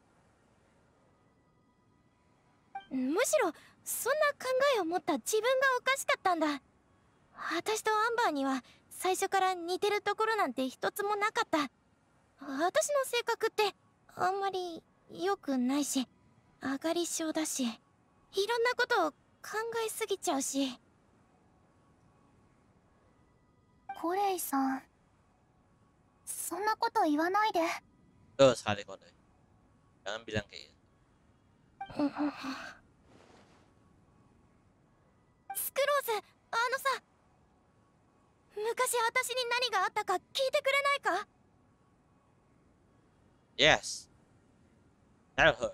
むしろそんな考えを持った自分がおかしかったんだ。私とアンバーには最初から似てるところなんて一つもなかった。私の性格ってあんまり良くないし、上がり症だし、いろんなことを考えすぎちゃうし。 コレイさん、そんなこと言わないで。 Sekali kau deh. Jangan bilang kayak gitu. スクローズ、さ、昔私に何があったか聞いてくれないか？ Yes. Tell her.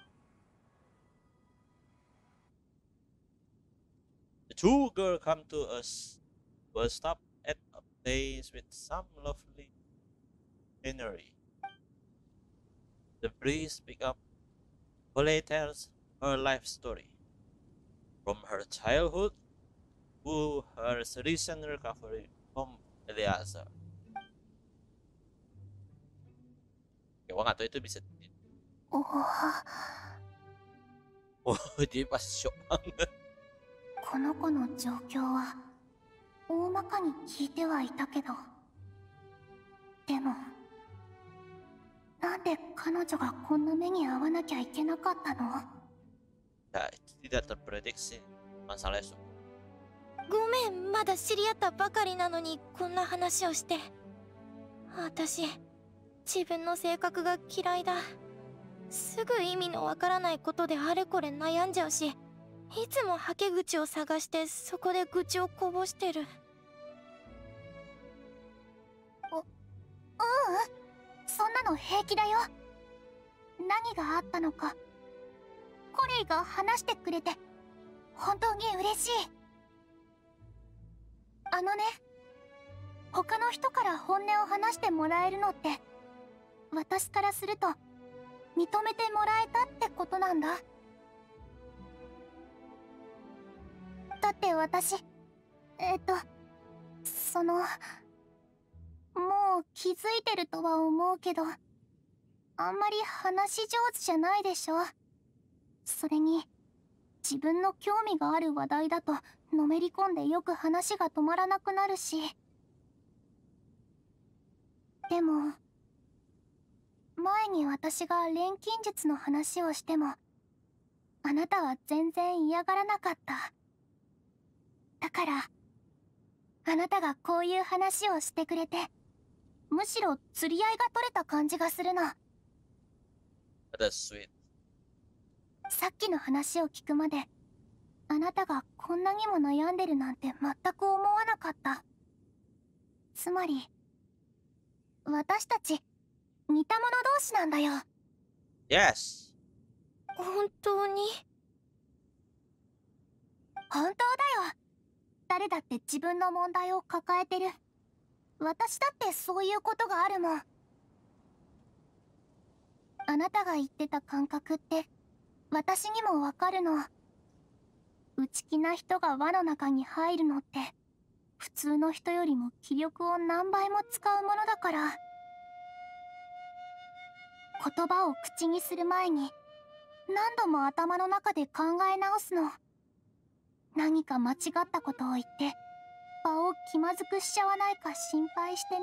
The two girls come to us. We'll stop at a place with some lovely scenery. The breeze pick up. Holly tells her life story, from her childhood to her recent recovery from Eliezer. Ya, gua nggak tahu itu bisa. Oh, dia pas shock banget. この子の状況は大まかに聞いてはいたけど、でもなんで彼女がこんな目に遭わなきゃいけなかったの？ Ya, itu tidak terprediksi masalah itu. ごめん、まだ知り合ったばかりなのにこんな話をして。私、自分の性格が嫌いだ。すぐ意味のわからないことであれこれ悩んじゃうし、いつもはけ口を探してそこで愚痴をこぼしてる。 そんなの平気だよ。何があったのかコレイが話してくれて本当に嬉しい。他の人から本音を話してもらえるのって私からすると認めてもらえたってことなんだ。だって私もう気づいてるとは思うけど、あんまり話上手じゃないでしょ。それに自分の興味がある話題だとのめり込んでよく話が止まらなくなるし。でも前に私が錬金術の話をしてもあなたは全然嫌がらなかった。だからあなたがこういう話をしてくれてむしろ釣り合いが取れた感じがするの。 That's sweet. さっきの話を聞くまであなたがこんなにも悩んでるなんて全く思わなかった。つまり私たち似た者同士なんだよ。 Yes. 本当に？ 本当だよ。誰だって自分の問題を抱えてる。私だってそういうことがあるもん。あなたが言ってた感覚って私にもわかるの。内気な人が輪の中に入るのって普通の人よりも気力を何倍も使うものだから。言葉を口にする前に何度も頭の中で考え直すの。何か間違ったことを言って場を気まずくしちゃわないか心配してね。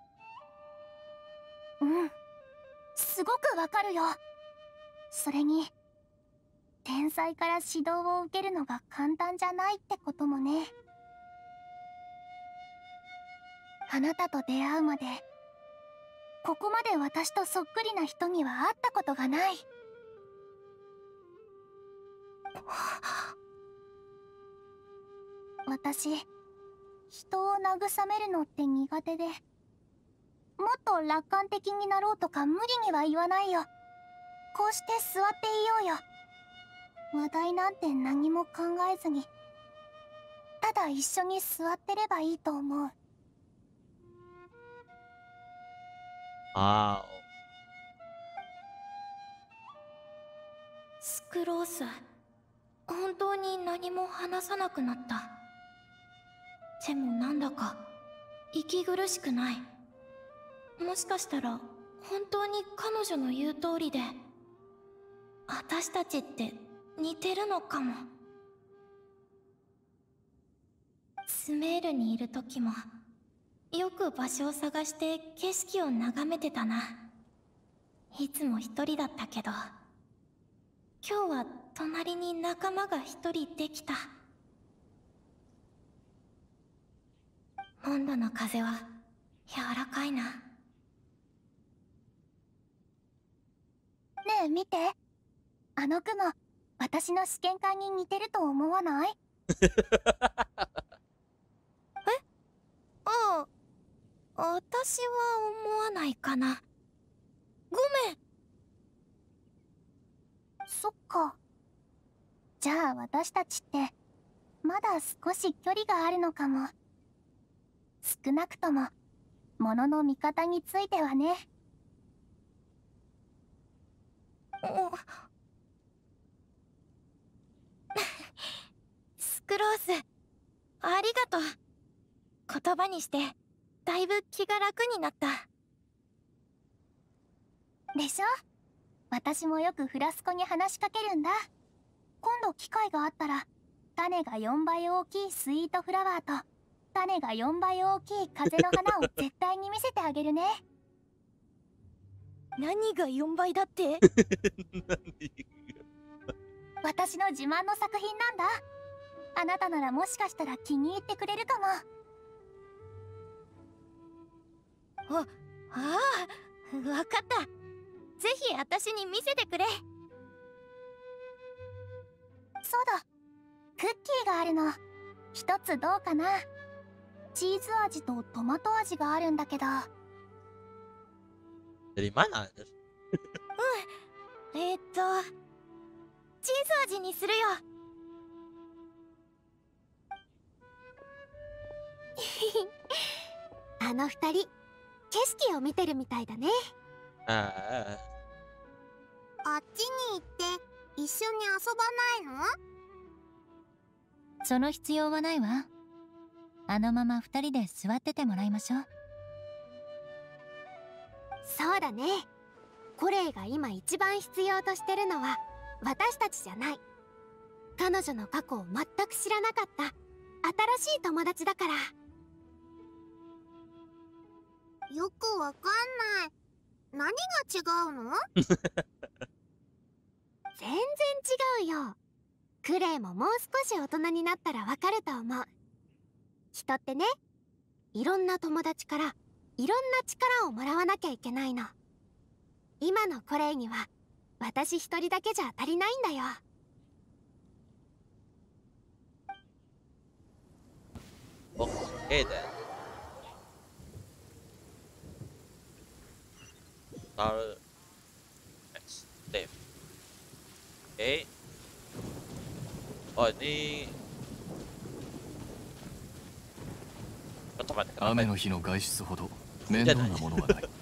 すごくわかるよ。それに天才から指導を受けるのが簡単じゃないってこともね。あなたと出会うまでここまで私とそっくりな人には会ったことがない。私、人を慰めるのって苦手で、もっと楽観的になろうとか無理には言わないよ。こうして座っていようよ。話題なんて何も考えずに、ただ一緒に座ってればいいと思う。 Wow. スクロース、本当に何も話さなくなった。でもなんだか息苦しくない。もしかしたら本当に彼女の言う通りで、私たちって似てるのかも。スメールにいる時もよく場所を探して景色を眺めてたな。いつも一人だったけど、今日は隣に仲間が一人できた。モンドの風は柔らかいな。 ねえ見て、あの雲、私の試験管に似てると思わない？ ああ、私は思わないかな。ごめん。 そっか。じゃあ私たちってまだ少し距離があるのかも。少なくとも物の見方についてはね。 スクロース、ありがとう。言葉にしてだいぶ気が楽になった。 でしょ？私もよくフラスコに話しかけるんだ。今度機会があったら、種が4倍大きいスイートフラワーと種が4倍大きい風の花を絶対に見せてあげるね。 何が4倍だって？ 私の自慢の作品なんだ。あなたならもしかしたら気に入ってくれるかも。 ああ、わかった。ぜひ私に見せてくれ。 そうだ、クッキーがあるの。一つどうかな。チーズ味とトマト味があるんだけど。 Dari mana? チーズ味にするよ。 あの二人、景色を見てるみたいだね。 あっちに行って一緒に遊ばないの？ その必要はないわ。あのまま二人で座っててもらいましょう。 そうだね。コレイが今一番必要としてるのは私たちじゃない。彼女の過去を全く知らなかった新しい友達だから。よくわかんない。何が違うの？全然違うよ。クレイももう少し大人になったらわかると思う。人ってね、いろんな友達からいろんな力をもらわなきゃいけないの。今のコレイには私一人だけじゃ足りないんだよ。 Okay then. Next step. Oke. Oh ini. Otomatis. 雨の日の外出ほど面倒なものはない。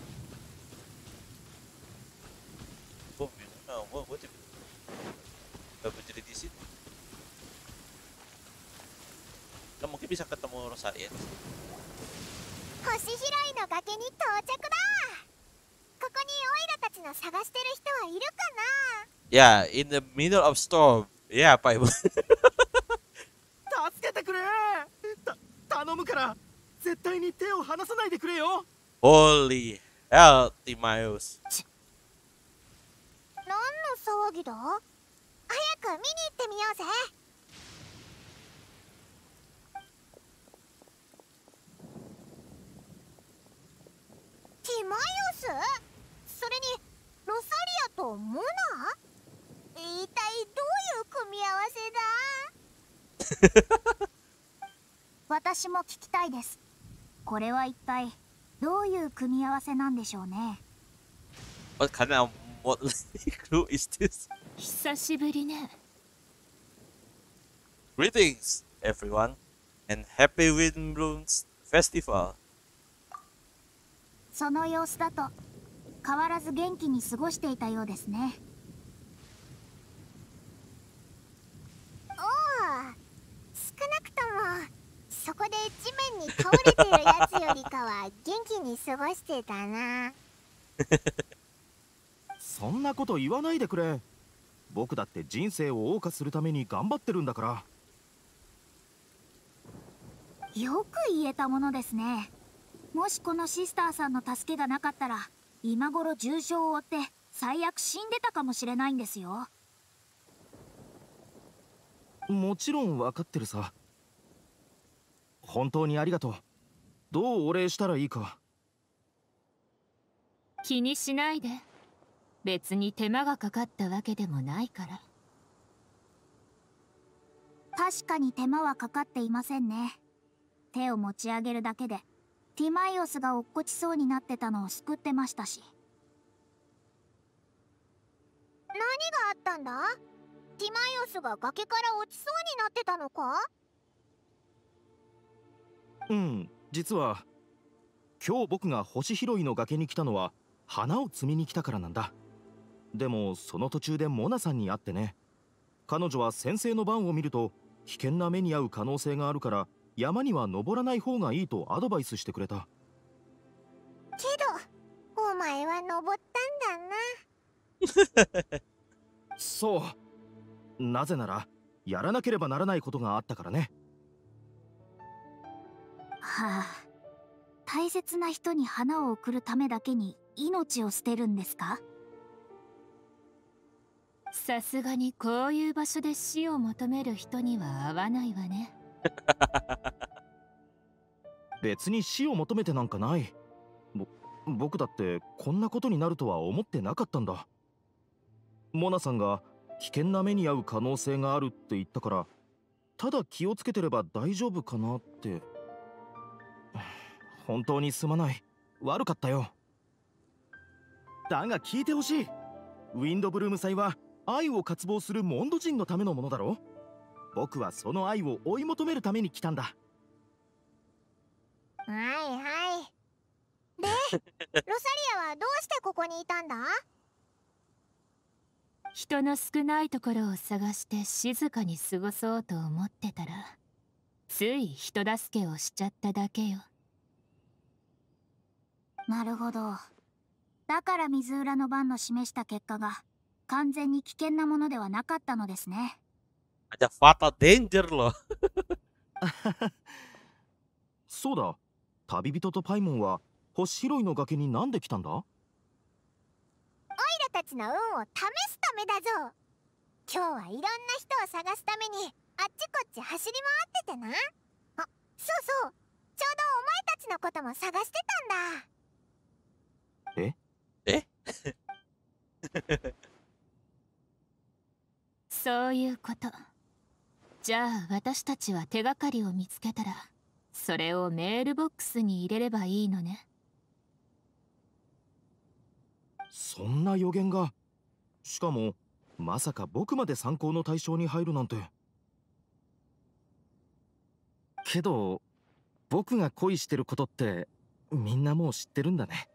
Gak berdiri di sini. Kita mungkin bisa ketemu Rosaria. 星拾いの崖に到着だ。ここにオイラたちの探してる人はいるかな。 Yeah, in the middle of storm. Yeah, Pak Ibu. 助けてくれ。頼むから絶対に手を離さないでくれよ。 Holy hell, Timaeus. 何の騒ぎだ。早く見に行ってみようぜ。ティマイオス？それにロサリアとモナ？一体どういう組み合わせだ？私も聞きたいです。これは一体どういう組み合わせなんでしょうね。 What kind of motley crew is this? 久しぶりね。 Greetings, everyone, and happy Windblooms Festival. その様子だと変わらず元気に過ごしていたようですね。おお、少なくともそこで地面に倒れてるやつよりかは元気に過ごしてたな。 そんなこと言わないでくれ。僕だって人生を謳歌するために頑張ってるんだから。 よく言えたものですね。もしこのシスターさんの助けがなかったら今頃重傷を負って最悪死んでたかもしれないんですよ。 もちろん分かってるさ。本当にありがとう。どうお礼したらいいか。 気にしないで。別に手間がかかったわけでもないから。 確かに手間はかかっていませんね。手を持ち上げるだけでティマイオスが落っこちそうになってたのを救ってましたし。何があったんだ？ティマイオスが崖から落ちそうになってたのか？ うん、実は今日僕が星拾いの崖に来たのは花を摘みに来たからなんだ。でもその途中でモナさんに会ってね。彼女は先生の番を見ると危険な目に遭う可能性があるから山には登らない方がいいとアドバイスしてくれた。 けどお前は登ったんだな。 そう。なぜならやらなければならないことがあったからね。 はあ、大切な人に花を贈るためだけに命を捨てるんですか？ さすがにこういう場所で死を求める人には合わないわね。 別に死を求めてなんかない。僕だってこんなことになるとは思ってなかったんだ。モナさんが危険な目に遭う可能性があるって言ったから、ただ気をつけてれば大丈夫かなって。本当にすまない。悪かったよ。だが聞いてほしい。ウィンドブルーム祭は愛を渇望するモンド人のためのものだろ。僕はその愛を追い求めるために来たんだ。 はいはい。で、ロサリアはどうしてここにいたんだ？ 人の少ないところを探して静かに過ごそうと思ってたら、つい人助けをしちゃっただけよ。 なるほど。だから水浦の番の示した結果が完全に危険なものではなかったのですね。 Ada fatal danger loh. そうだ。旅人とパイモンは星拾いの崖になんで来たんだ？オイラたちの運を試すためだぞ。今日はいろんな人を探すためにあっちこっち走り回っててな。あ、そうそう。 たちのことも探してたんだ。 えそういうこと。じゃあ私たちは手がかりを見つけたらそれをメールボックスに入れればいいのね。 そんな予言が。しかもまさか僕まで参考の対象に入るなんて。けど僕が恋してることってみんなもう知ってるんだね。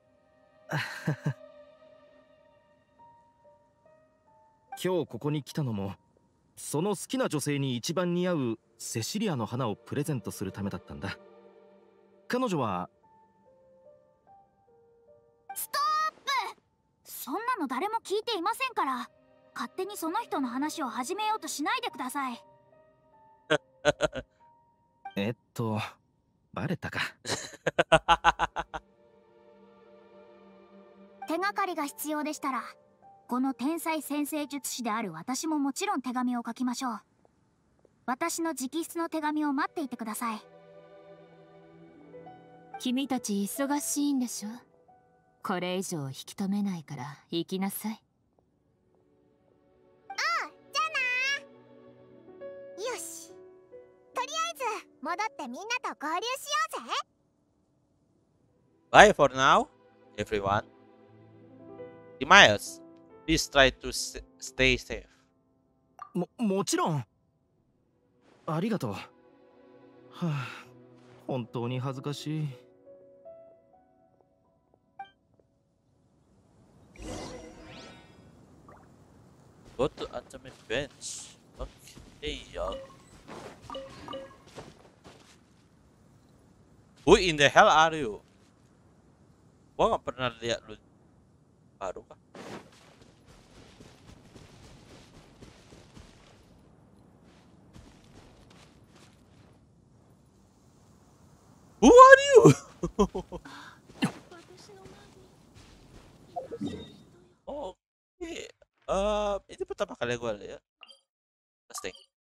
今日ここに来たのもその好きな女性に一番似合うセシリアの花をプレゼントするためだったんだ。彼女は。 ストップ。そんなの誰も聞いていませんから、勝手にその人の話を始めようとしないでください。 バレたか。 手がかりが必要でしたら、この天才先生術師である私ももちろん手紙を書きましょう。私の直筆の手紙を待っていてください。 君たち忙しいんでしょ。これ以上引き止めないから行きなさい。 じゃあな。よし、とりあえず戻ってみんなと合流しようぜ。 Bye for now, everyone. Miles, please try to stay safe. もちろん。ありがとう。はあ、本当に恥ずかしい。 Go to ultimate bench. Okay. Who in the hell are you? Gua nggak pernah lihat lu. Baru kah? Who are you? Oke. Ini pertama kali gue lihat. Testing.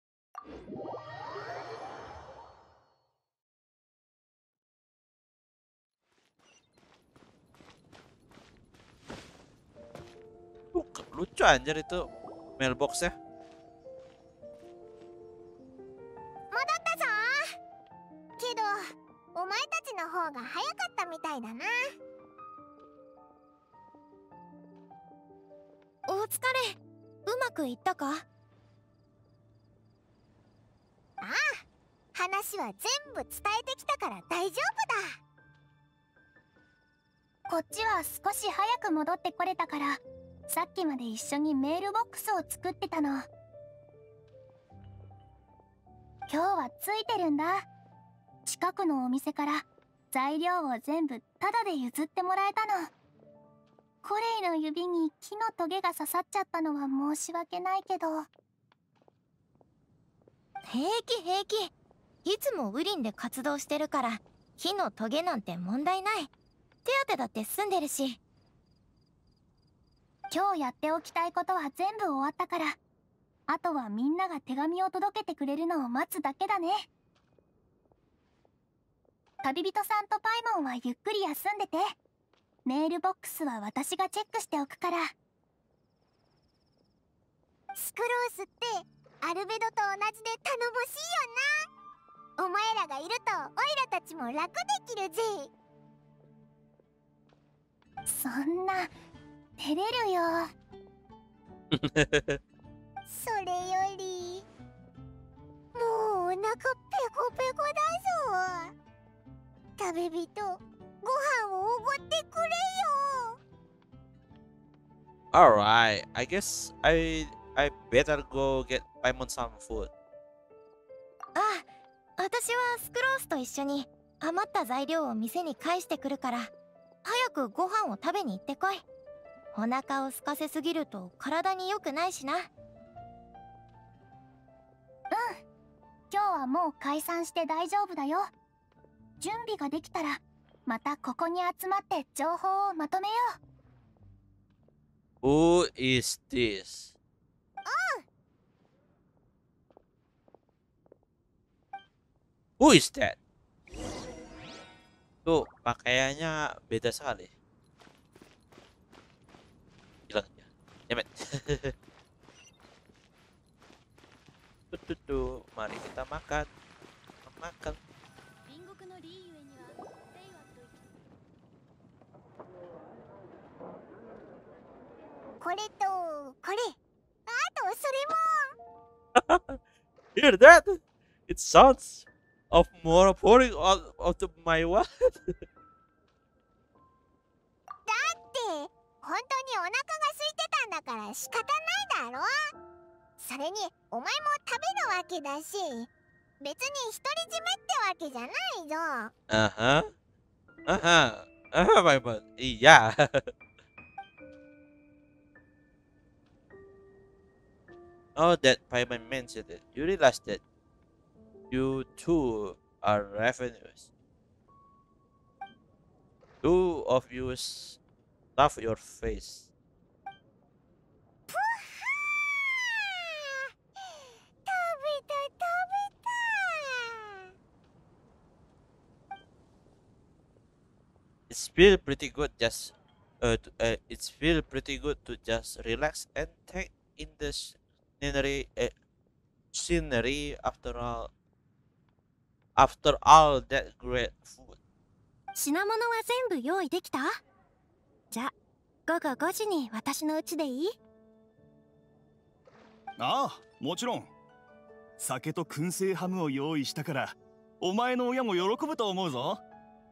Lucu anjir itu mailbox ya. 戻ったぞ。けどお前たちの方が早かったみたいだな。 お疲れ。うまくいったか？ ああ、話は全部伝えてきたから大丈夫だ。こっちは少し早く戻ってこれたから、さっきまで一緒にメールボックスを作ってたの。今日はついてるんだ。近くのお店から材料を全部タダで譲ってもらえたの。コレイの指に木のトゲが刺さっちゃったのは申し訳ないけど。 平気平気。いつもウリンで活動してるから木のトゲなんて問題ない。手当てだって済んでるし。 今日やっておきたいことは全部終わったから、あとはみんなが手紙を届けてくれるのを待つだけだね。旅人さんとパイモンはゆっくり休んでて。メールボックスは私がチェックしておくから。 スクロースってアルベドと同じで頼もしいよな。お前らがいるとオイラたちも楽できるぜ。 そんな照れるよ。 それよりもうお腹ペコペコだぞ。食べ人、ご飯をおごってくれよ。 Alright, I guess I better go get Paimon some food. ああ、私はスクロースと一緒に余った材料を店に返してくるから、早くご飯を食べに行ってこい。お腹を空かせすぎると体に良くないしな。 今日はもう解散して大丈夫だよ。準備ができたらまたここに集まって情報をまとめよう。Who is this? Who is that? Tuh, pakaiannya beda sekali. Hilang aja. Demet. Tuh, mari kita makan. Makan. これとこれ、あとそれも。 Hear that? It sounds of more pouring out of my wallet. だって本当にお腹が空いてたんだから仕方ないだろ。それにお前も食べるわけだし、別に独り占めってわけじゃないぞ。 My bad. Iya. Oh, that Paimon mentioned it. You realize that you two are ravenous. Two of you stuff your face. It's feel pretty good just it's feel pretty good to just relax and take in the scenery after all that great food. 品物は全部用意できた？じゃあ午後5時に私の家でいい？ ああ、もちろん。酒と燻製ハムを用意したからお前の親も喜ぶと思うぞ。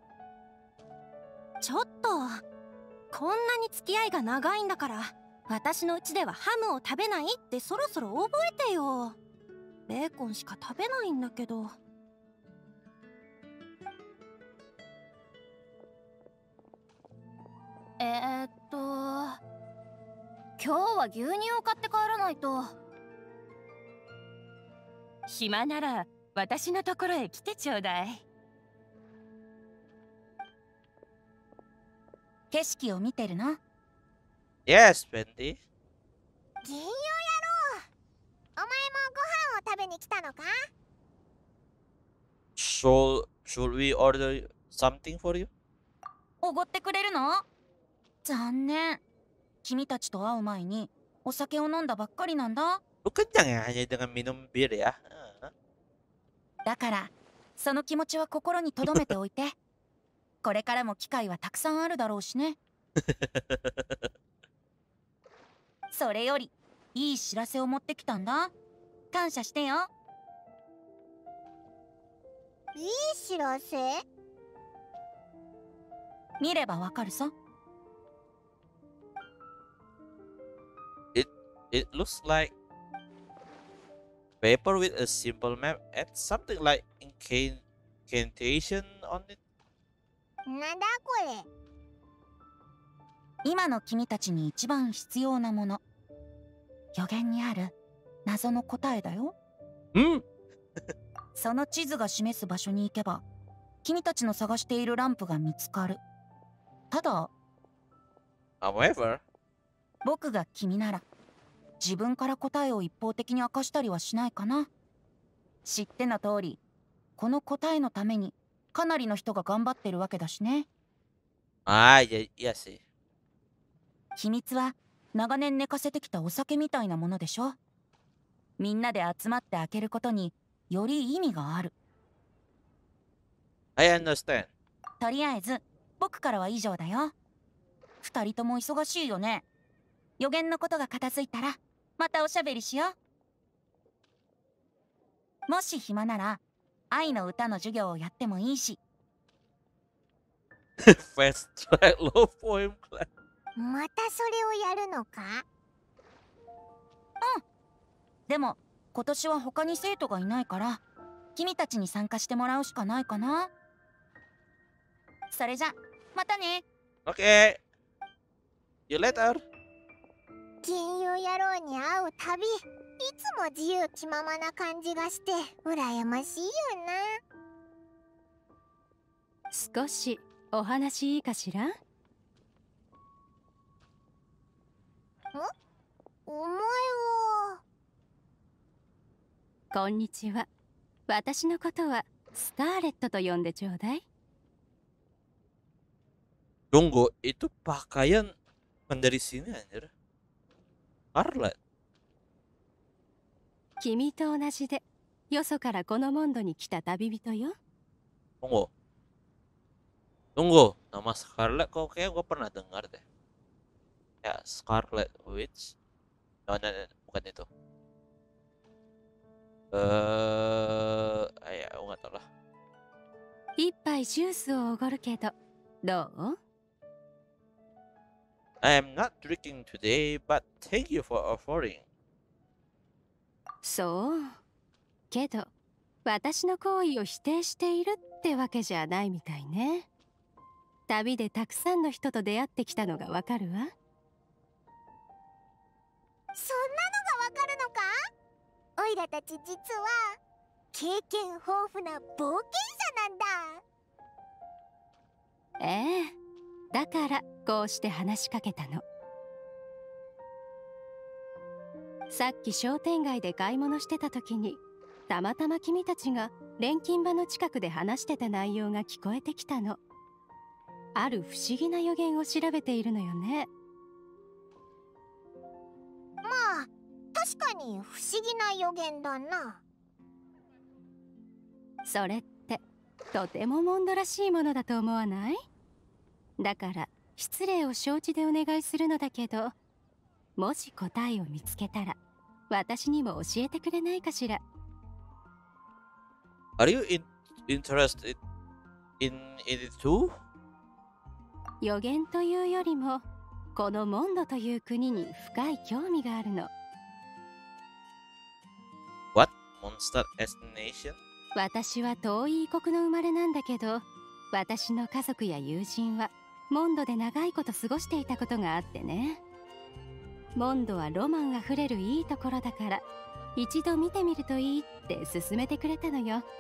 ちょっとこんなに付き合いが長いんだから私の家ではハムを食べないってそろそろ覚えてよ。ベーコンしか食べないんだけど。今日は牛乳を買って帰らないと。 暇なら私のところへ来てちょうだい。 景色を見てるの？ Yes, Bendy. 銀曜野郎、お前もご飯を食べに来たのか？ Should we order something for you? おごってくれるの？残念。君たちと会う前にお酒を飲んだばっかりなんだ。 Lu kenyang ya hanya dengan minum bir ya. だからその気持ちは心に留めておいて。これからも機会はたくさんあるだろうしね。それよりいい知らせを持ってきたんだ。感謝してよ。 いい知らせ？ 見ればわかるさ。 It looks like paper with a simple map and something like incantation on it. なんだこれ？ 今の君たちに一番必要なもの。予言にある謎の答えだよ。その地図が示す場所に行けば君たちの探しているランプが見つかる。ただ However, 僕が君なら自分から答えを一方的に明かしたりはしないかな。知っての通りこの答えのためにかなりの人が頑張ってるわけだしね。 iya sih. 秘密は長年寝かせてきたお酒みたいなものでしょ。みんなで集まって開けることにより意味がある。 I understand. とりあえず僕からは以上だよ。二人とも忙しいよね。予言のことが片付いたらまたおしゃべりしよう。もし暇なら愛の歌の授業をやってもいいし。 Fast track love poem class. またそれをやるのか？ うん。でも今年は他に生徒がいないから君たちに参加してもらうしかないかな。それじゃまたね。 Okay. You later. 金曜野郎に会うたびいつも自由気ままな感じがして羨ましいよな。 少しお話いいかしら？ お前は？ こんにちは。私のことはスカーレットと呼んでちょうだい。 Tunggu, itu pakaian bukan dari sini anjir. Scarlet. 君と同じでよそからこのモンドに来た旅人よ。 Tunggu, nama Scarlet kok kayak gue pernah dengar deh. Ya, Scarlet Witch. No, bukan itu. Ya, gue nggak tahu lah. 一杯ジュースをおごるけど、どう？ I am not drinking today, but thank you for offering. そう。けど、私の行為を否定しているってわけじゃないみたいね。旅でたくさんの人と出会ってきたのがわかるわ。 そんなのがわかるのか？オイラたち実は経験豊富な冒険者なんだ。 ええ、だからこうして話しかけたの。さっき商店街で買い物してた時にたまたま君たちが錬金場の近くで話してた内容が聞こえてきたの。ある不思議な予言を調べているのよね。 まあ確かに不思議な予言だな。 それってとてもモンドらしいものだと思わない？だから失礼を承知でお願いするのだけど、もし答えを見つけたら私にも教えてくれないかしら。 Are you interested in it too? 予言というよりもこのモンドという国に深い興味があるの。 What? Monster Destination? 私は遠い異国の生まれなんだけど、私の家族や友人はモンドで長いこと過ごしていたことがあってね。モンドはロマンあふれるいいところだから一度見てみるといいって勧めてくれたのよ。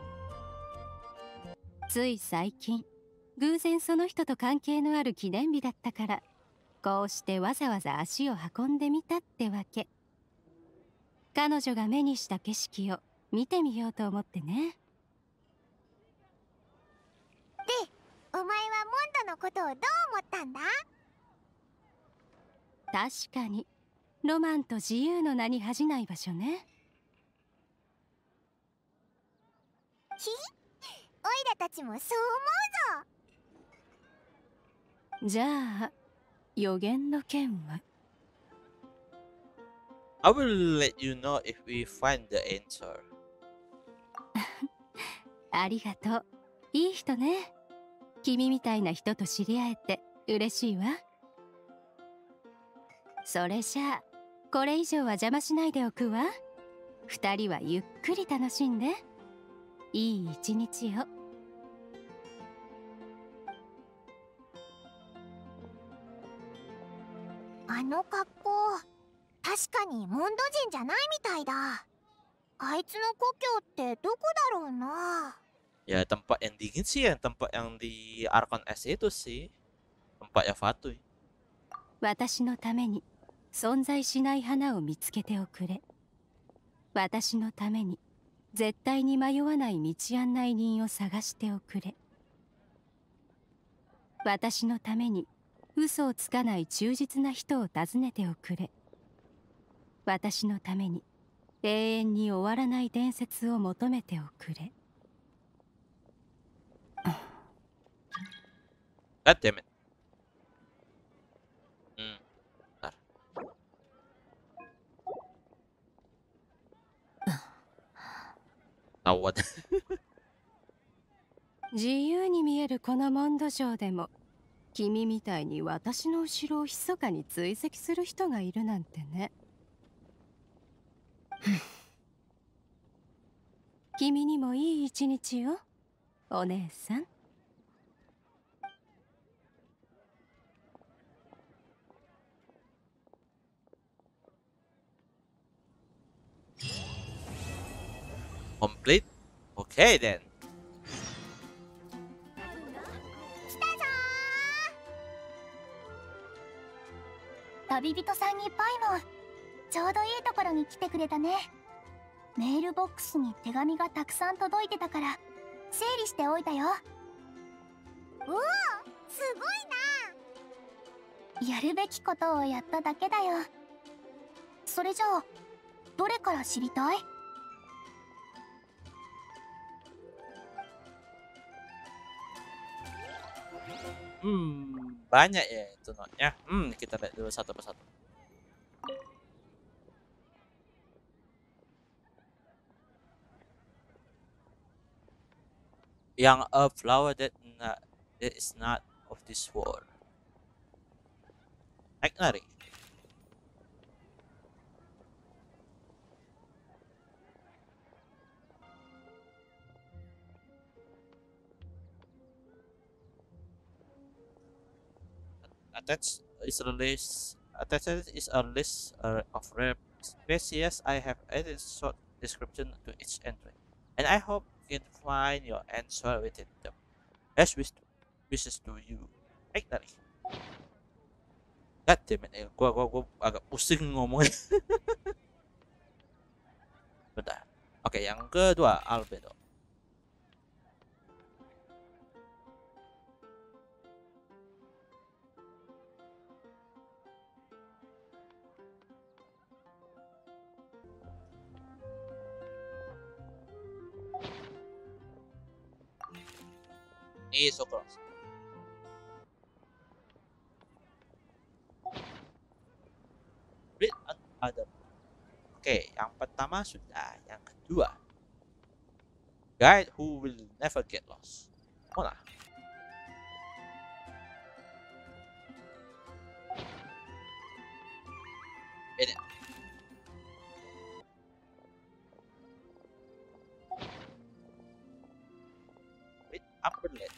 つい最近偶然その人と関係のある記念日だったから、こうしてわざわざ足を運んでみたってわけ。彼女が目にした景色を見てみようと思ってね。 で、お前はモンドのことをどう思ったんだ？ 確かにロマンと自由の名に恥じない場所ね。 オイラたちもそう思うぞ。 じゃあ予言の件は？ I will let you know if we find the answer. ありがとう。いい人ね。君みたいな人と知り合えて嬉しいわ。それじゃあこれ以上は邪魔しないでおくわ。二人はゆっくり楽しんで。いい一日を。 あの格好、確かにモンド人じゃないみたいだ。あいつの故郷ってどこだろうな。 Ya tempat yang dingin sih ya, tempat yang di Archon S itu sih. Tempatnya Fatui. 私のために存在しない花を見つけておくれ。私のために絶対に迷わない道案内人を探しておくれ。私のために嘘をつかない忠実な人を訪ねておくれ。私のために永遠に終わらない伝説を求めておくれ。 God damn it. Bentar. Tawad. 自由に見えるこのモンド上でも君みたいに私の後ろを密かに追跡する人がいるなんてね。君にもいい一日よ、お姉さん。 Complete? Okay then. 旅人さんにパイモン、ちょうどいいところに来てくれたね。メールボックスに手紙がたくさん届いてたから整理しておいたよ。 おお、すごいな。 やるべきことをやっただけだよ。それじゃあどれから知りたい？ Banyak ya itu notnya. Kita lihat dulu satu persatu. Yang a flower that is not of this world. Ignore. Attached is a list of rare species. I have added short description to each entry, and I hope you can find your answer within them. Best wishes to you. Ignore. God damn it, gua agak pusing ngomongnya. Bentar. Oke, yang kedua albedo. Ini so close. Read other. Oke, yang pertama sudah, yang kedua. Guide who will never get lost. Mona. Ini. Read upper lid.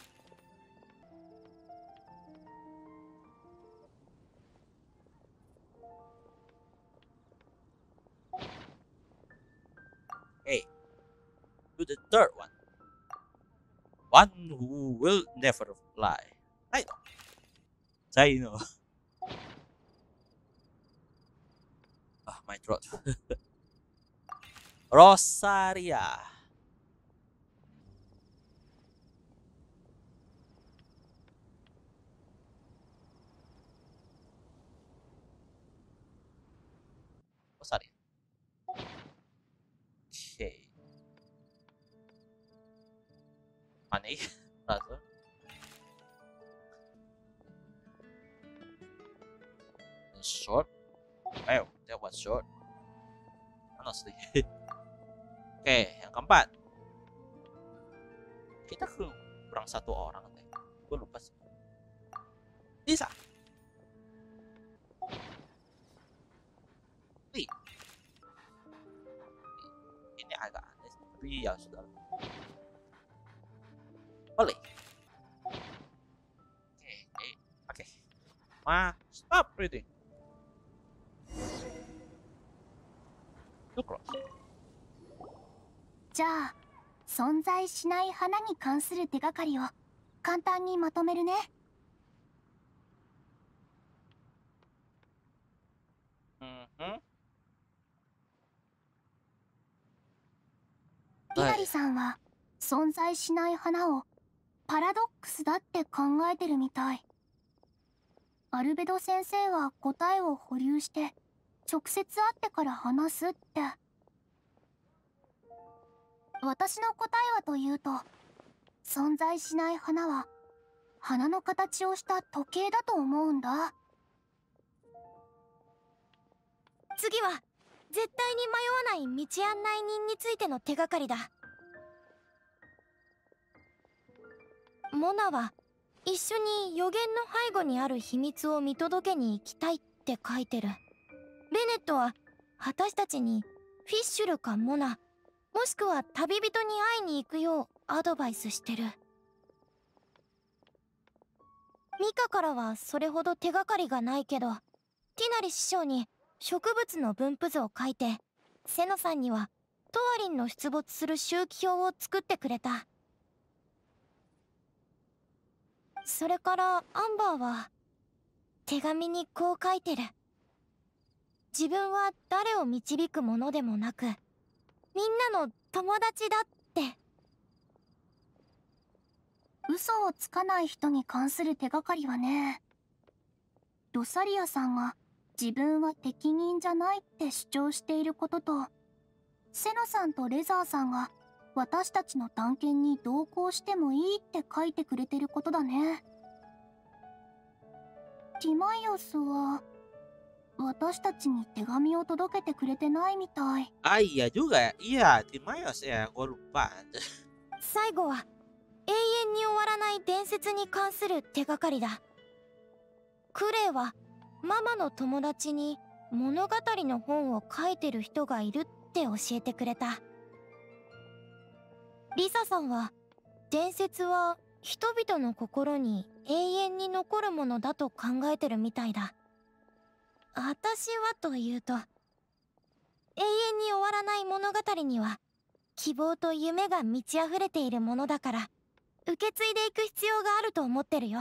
Okay, to the third one. One who will never fly. I know. Saya know. My throat. Rosaria. Rosaria. Okay. Money, rather. Short. Wow, that was short. Honestly. Oke, yang keempat. Kita kurang satu orang deh. Gue lupa sih. Bisa. Ini agak aneh, tapi ya sudah. Boleh. Oke. Stop reading. Too close. じゃあ存在しない花に関する手がかりを簡単にまとめるね。ティナリさんは存在しない花をパラドックスだって考えてるみたい。アルベド先生は答えを保留して直接会ってから話すって。私の答えはというと、存在しない花は花の形をした時計だと思うんだ。 次は絶対に迷わない道案内人についての手がかりだ。モナは一緒に予言の背後にある秘密を見届けに行きたいって書いてる。ベネットは私たちにフィッシュルかモナ、もしくは旅人に会いに行くようアドバイスしてる。ミカからはそれほど手がかりがないけど、ティナリ師匠に植物の分布図を書いて、セノさんにはトワリンの出没する周期表を作ってくれた。それからアンバーは手紙にこう書いてる。自分は誰を導くものでもなく、みんなの友達だって。 嘘をつかない人に関する手がかりはね、 ロサリアさんが自分は適任じゃないって主張していることと、セノさんとレザーさんが私たちの探検に同行してもいいって書いてくれてることだね。ティマイオスは私たちに手紙を届けてくれてないみたい。 Ah iya juga, iya Timaeus ya, gue lupa. 最後は永遠に終わらない伝説に関する手がかりだ。クレイはママの友達に物語の本を書いてる人がいるって教えてくれた。リサさんは伝説は人々の心に永遠に残るものだと考えてるみたいだ。私はというと、永遠に終わらない物語には希望と夢が満ち溢れているものだから、受け継いでいく必要があると思ってるよ。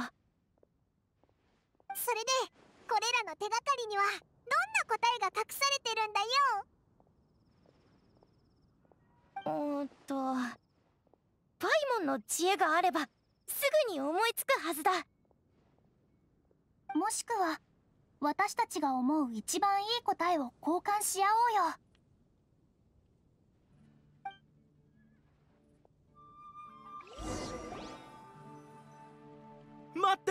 それでこれらの手がかりにはどんな答えが隠されてるんだよ。 パイモンの知恵があればすぐに思いつくはずだ。 もしくは私たちが思う一番いい答えを交換し合おうよ。 待って。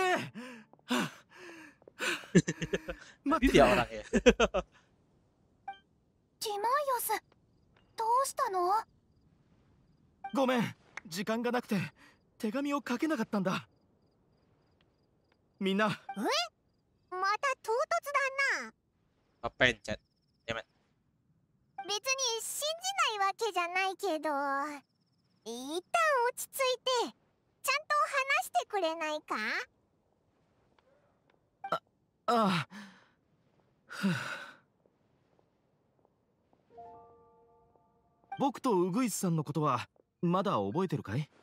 待って。orang ya. ティマイオス、どうしたの？ ごめん、時間がなくて手紙を書けなかったんだ。みんな。 また唐突だな。 Pencet. Dammit. 別に信じないわけじゃないけど、一旦落ち着いてちゃんと話してくれないか？ ああ。僕とウグイスさんのことはまだ覚えてるかい？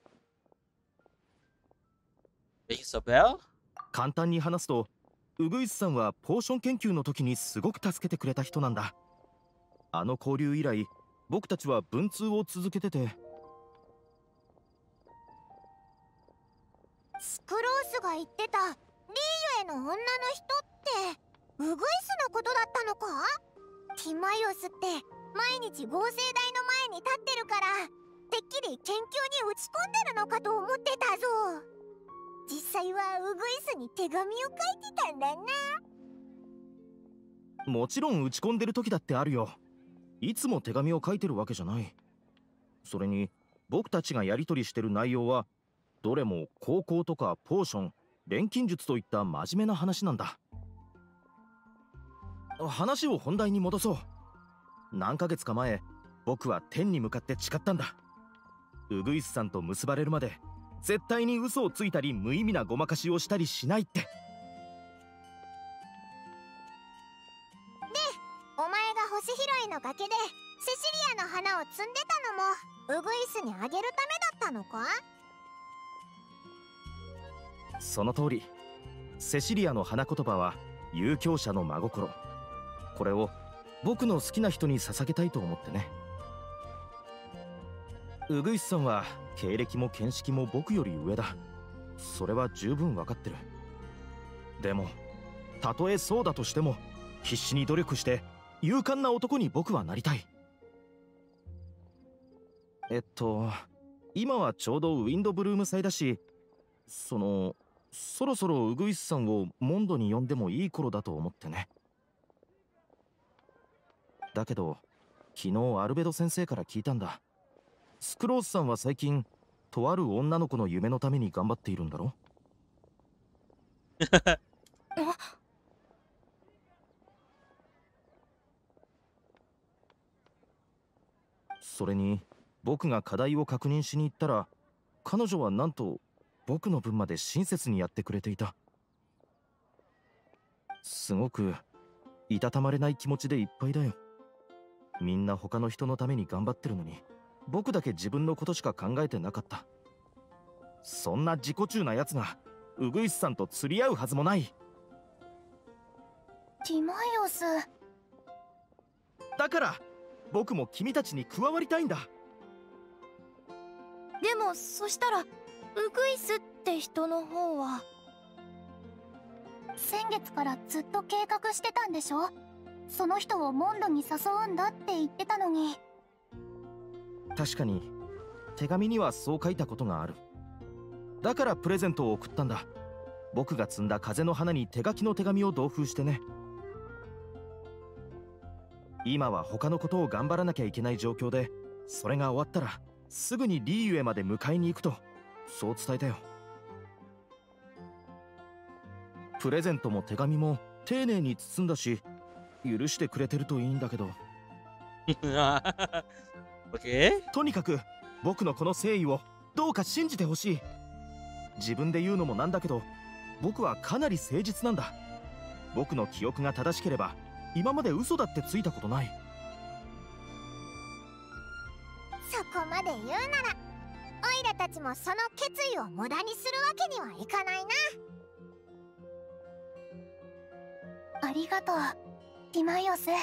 簡単に話すと、ウグイスさんはポーション研究の時にすごく助けてくれた人なんだ。あの交流以来、僕たちは文通を続けてて。 スクロースが言ってたリーユへの女の人ってウグイスのことだったのか？ティマイオスって毎日合成台の前に立ってるから、てっきり研究に打ち込んでるのかと思ってたぞ。実際はウグイスに手紙を書いてたんだな。 もちろん打ち込んでる時だってあるよ。いつも手紙を書いてるわけじゃない。それに僕たちがやり取りしてる内容はどれも高校とかポーション、錬金術といった真面目な話なんだ。話を本題に戻そう。何ヶ月か前、僕は天に向かって誓ったんだ。ウグイスさんと結ばれるまで絶対に嘘をついたり無意味なごまかしをしたりしないって。で、 お前が星拾いの崖でセシリアの花を摘んでたのもウグイスにあげるためだったのか？ その通り。セシリアの花言葉は遊興者の真心。これを僕の好きな人に捧げたいと思ってね。ウグイスさんは経歴も見識も僕より上だ。それは十分分かってる。でもたとえそうだとしても必死に努力して勇敢な男に僕はなりたい。今はちょうどウィンドブルーム祭だし、そろそろウグイスさんをモンドに呼んでもいい頃だと思ってね。だけど昨日アルベド先生から聞いたんだ。スクロースさんは最近とある女の子の夢のために頑張っているんだろ？それに僕が課題を確認しに行ったら、彼女はなんと僕の分まで親切にやってくれていた。すごくいたたまれない気持ちでいっぱいだよ。みんな他の人のために頑張ってるのに、僕だけ自分のことしか考えてなかった。そんな自己中なやつがウグイスさんと釣り合うはずもない。 ティマイオス。 だから僕も君たちに加わりたいんだ。 でもそしたらウグイスって人の方は。 先月からずっと計画してたんでしょ。その人をモンドに誘うんだって言ってたのに。 確かに手紙にはそう書いたことがある。だからプレゼントを送ったんだ。僕が摘んだ風の花に手書きの手紙を同封してね。今は他のことを頑張らなきゃいけない状況で、それが終わったらすぐにリーユへまで迎えに行くと、そう伝えたよ。プレゼントも手紙も丁寧に包んだし、許してくれてるといいんだけど。とにかく僕のこの誠意をどうか信じてほしい。自分で言うのもなんだけど、僕はかなり誠実なんだ。僕の記憶が正しければ今まで嘘だってついたことない。 そこまで言うなら、オイラたちもその決意を無駄にするわけにはいかないな。 ありがとう、ティマイオス。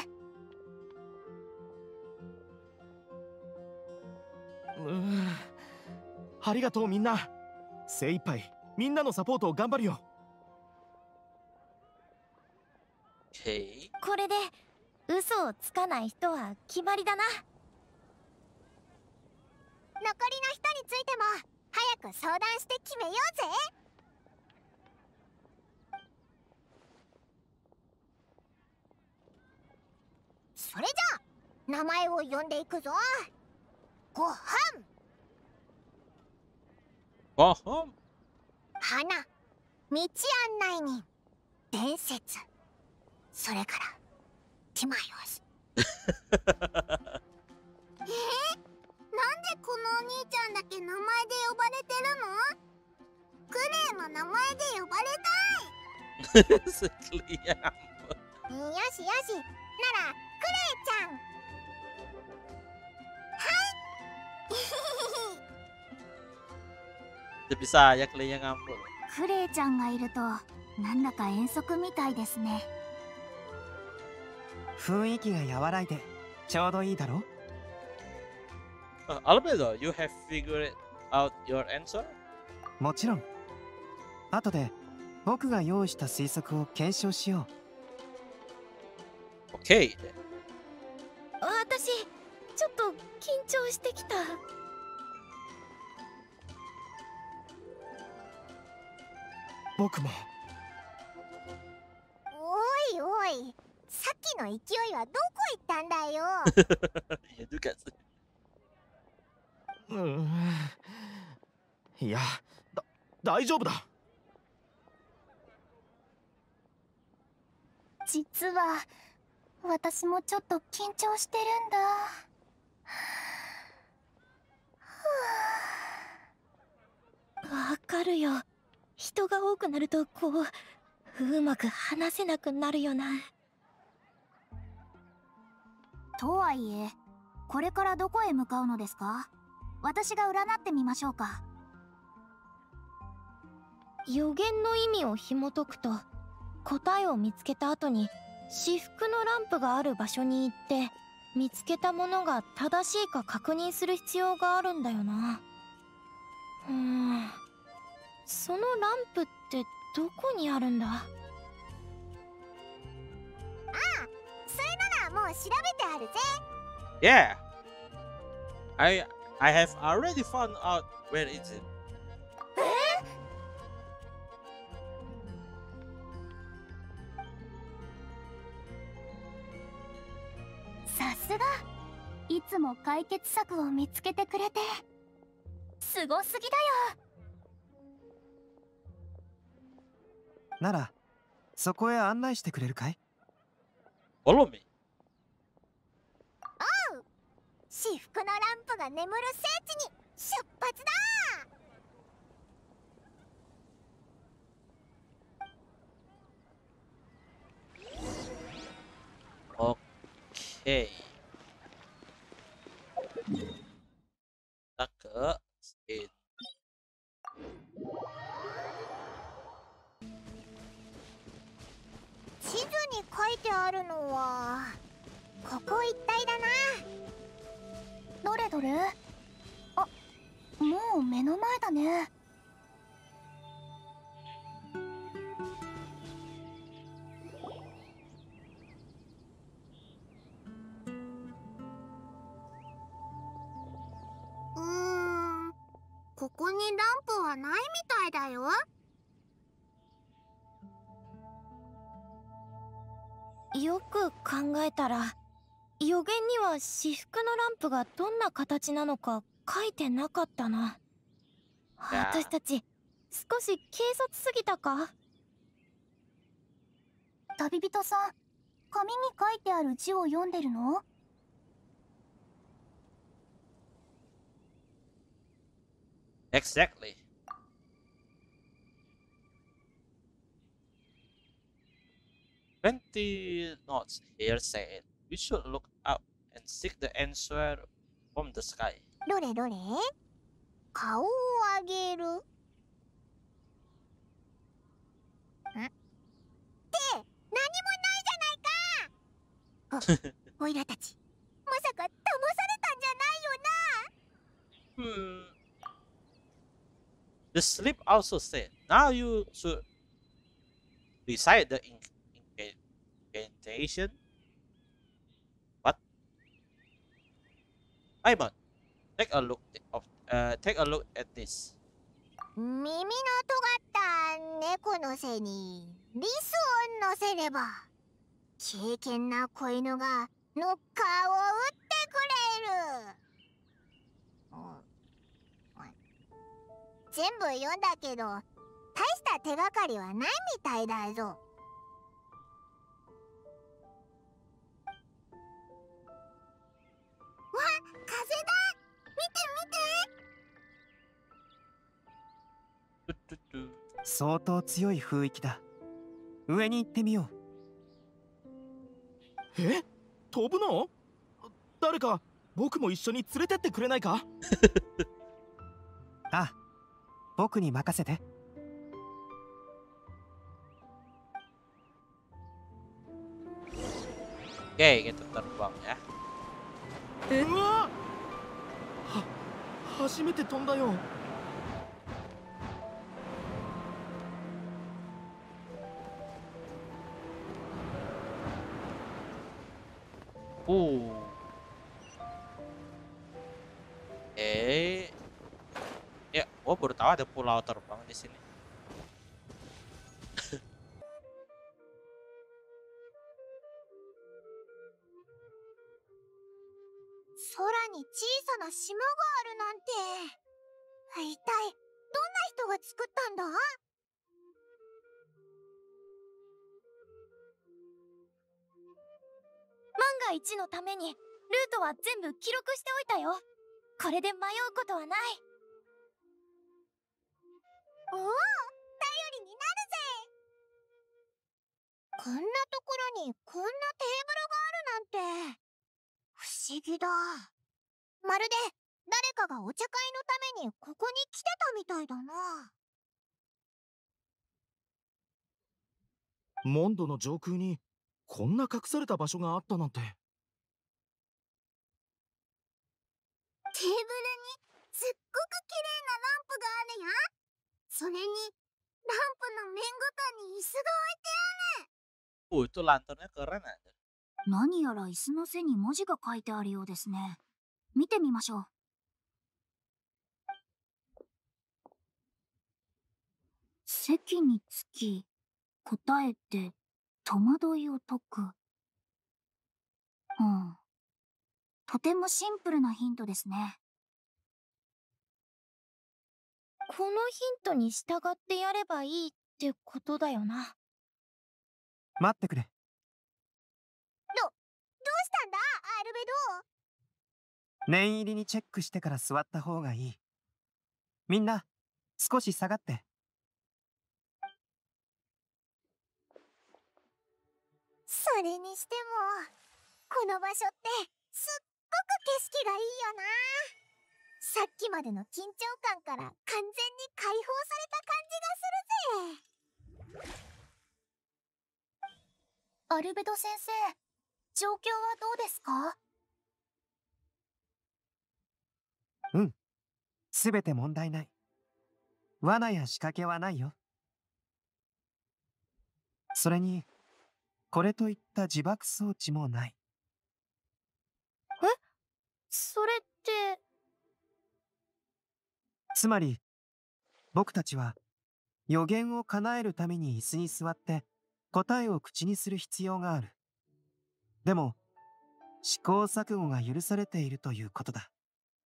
ありがとうみんな。精一杯みんなのサポートを頑張るよ。 これで嘘をつかない人は決まりだな。 残りの人についても早く相談して決めようぜ。それじゃあ名前を呼んでいくぞ。ごはん、花、道案内人、伝説、それからティマイオス。なんでこのお兄ちゃんだけ名前で呼ばれてるの？クレイも名前で呼ばれたい。よしよし、ならクレイちゃん。 Bisa Clay yang ngambul。 クレイちゃんがいるとなんだか遠足みたいですね。 雰囲気が和らいでちょうどいいだろ。 Albedo, you have figured out your answer? もちろん。後で僕が用意した推測を検証しよう。OK。 私、ちょっと緊張してきた。 僕も。 おいおい、さっきの勢いはどこ行ったんだよ。 Iya juga sih。 いや、大丈夫だ。 実は私もちょっと緊張してるんだ。 わかるよ。人が多くなるとこうまく話せなくなるよな。 とはいえ、これからどこへ向かうのですか？私が占ってみましょうか。 予言の意味を紐解くと、答えを見つけた後に至福のランプがある場所に行って見つけたものが正しいか確認する必要があるんだよな。そのランプってどこにあるんだ？ああ、 それならもう調べてあるぜ。 Yeah, I have already found out where is it. さすが、いつも解決策を見つけてくれてすごすぎだよ。 ならそこへ案内してくれるかい？ Follow me。 おう、至福のランプが眠る聖地に出発だ。 Oke. Kita ke sini. 地図に書いてあるのはここ一帯だな。 どれどれ？あ、もう目の前だね。 こにランプはないみたいだよ。 よく考えたら予言には至福のランプがどんな形なのか書いてなかったな。私たち少し軽率すぎたか？ 旅人さん、紙に書いてある字を読んでるの ？Exactly. Twenty notes here said we should look up and seek the answer from the sky. どれどれ？顔を上げる。って何もないじゃないか。おいらたち、まさか騙されたんじゃないよな。 The slip also said, now you should recite the incantation. What? Simon, take a look at this. 耳の尖った猫の背にリスを乗せれば、敬虔な子犬がノッカーを打ってくれる。全部読んだけど、大した手がかりはないみたいだぞ。わ、風だ！見て見て！ 相当強い雰囲気だ。上に行ってみよう。え？飛ぶの？誰か僕も一緒に連れてってくれないか？ あ、僕に任せて。 Oke, kita terbang ya. うわ！初めて飛んだよ。 Ya, gua baru tahu ada pulau terbang di sini. 空に小さな島があるなんて。一体どんな人が作ったんだ？万が一のためにルートは全部記録しておいたよ。これで迷うことはない。 おお、頼りになるぜ。こんなところにこんなテーブルがあるなんて不思議だ。まるで誰かがお茶会のためにここに来てたみたいだな。 モンドの上空にこんな隠された場所があったなんて。 テーブルにすっごく綺麗なランプがあるや。それにランプの面ごとに椅子が置いてある。 itu lanternnya keren aja. 何やら椅子の背に文字が書いてあるようですね。見てみましょう。席につき答えて戸惑いを解く。とてもシンプルなヒントですね。 このヒントに従ってやればいいってことだよな。 待ってくれ。 どうしたんだ、アルベド？ 念入りにチェックしてから座った方がいい。みんな少し下がって。 それにしてもこの場所ってすっごく景色がいいよな。さっきまでの緊張感から完全に解放された感じがするぜ。 アルベド先生、状況はどうですか？ すべて問題ない。罠や仕掛けはないよ。それにこれといった自爆装置もない。 それって。 つまり僕たちは予言を叶えるために椅子に座って答えを口にする必要がある。でも試行錯誤が許されているということだ。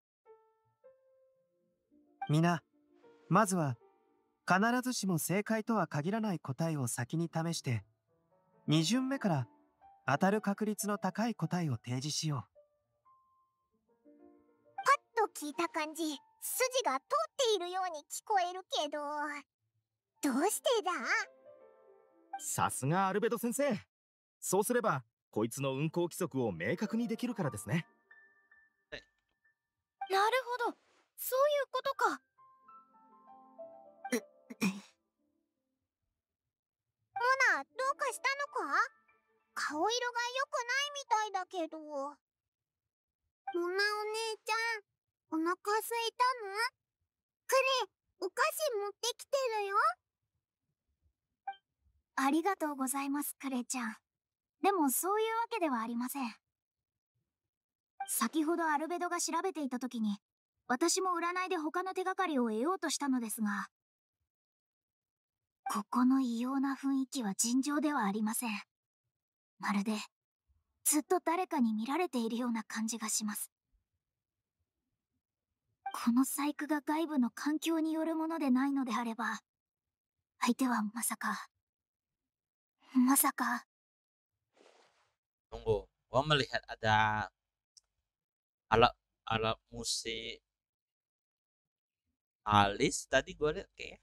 皆、まずは必ずしも正解とは限らない答えを先に試して、2巡目から当たる確率の高い答えを提示しよう。 パッと聞いた感じ、筋が通っているように聞こえるけど、どうしてだ？ さすがアルベド先生。そうすればこいつの運行規則を明確にできるからですね。 なるほど、そういうことか。 モナ、どうかしたのか？顔色が良くないみたいだけど。モナお姉ちゃん、お腹すいたの？クレ、お菓子持ってきてるよ。ありがとうございます、クレちゃん。でもそういうわけではありません。先ほどアルベドが調べていた時に、私も占いで他の手がかりを得ようとしたのですが、ここの異様な雰囲気は尋常ではありません。まるでずっと誰かに見られているような感じがします。この細工が外部の環境によるものでないのであれば、相手はまさか。 Tunggu, gua melihat ada alat musik alis tadi gua lihat kayak.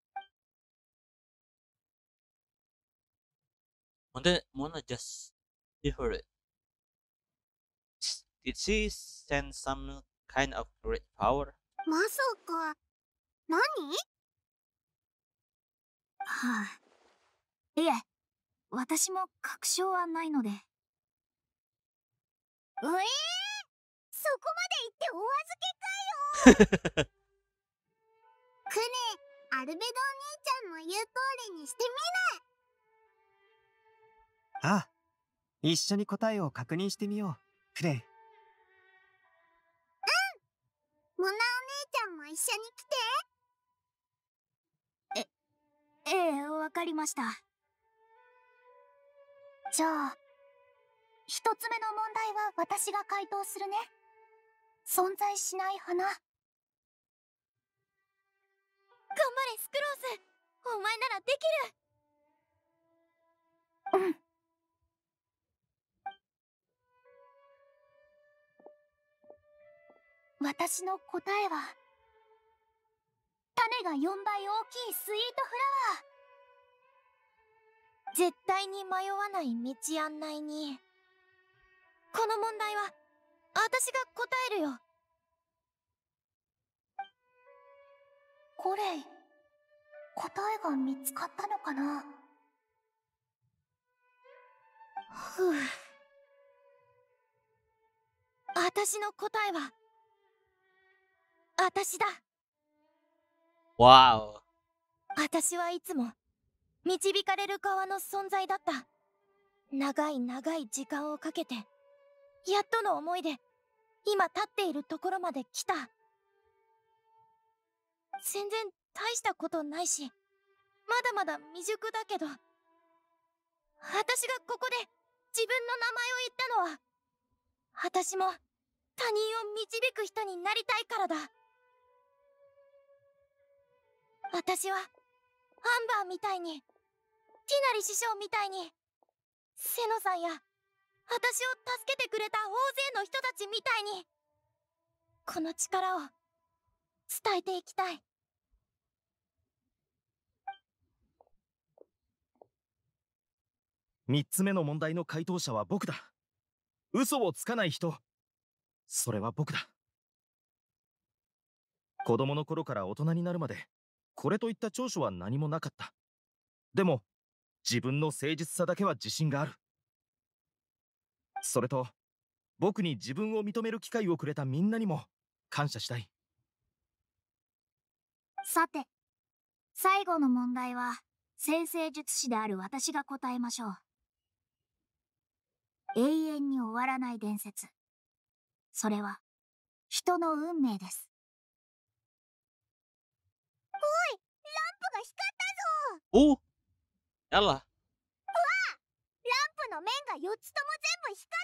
Mona just heard it. Did she sense some kind of great power? まさか、何？はあ、いえ、私も確証はないので。そこまで言ってお預けかよ。クレ、アルベドお兄ちゃんの言う通りにしてみる。ああ、一緒に答えを確認してみよう、クレイ。 モナお姉ちゃんも一緒に来て。ええ、わかりました。じゃあ、一つ目の問題は私が回答するね。存在しない花。頑張れ、スクロース。お前ならできる。 私の答えは、種が4倍大きいスイートフラワー。 絶対に迷わない道案内に。この問題は私が答えるよ。 コレイ、答えが見つかったのかな？ ふう。私の答えは私だ。 わお。 私はいつも導かれる側の存在だった。長い長い時間をかけて、やっとの思いで今立っているところまで来た。全然大したことないし、まだまだ未熟だけど、私がここで自分の名前を言ったのは、私も他人を導く人になりたいからだ。私はアンバーみたいに、ティナリ師匠みたいに、セノさんや私を助けてくれた大勢の人たちみたいに、この力を伝えていきたい。 3つ目の問題の回答者は僕だ。嘘をつかない人、それは僕だ。子供の頃から大人になるまでこれといった長所は何もなかった。でも自分の誠実さだけは自信がある。それと僕に自分を認める機会をくれたみんなにも感謝したい。 さて、最後の問題は占星術師である私が答えましょう。永遠に終わらない伝説。それは人の運命です。おい、 お、やら。 うわ、ランプの面が4つとも全部光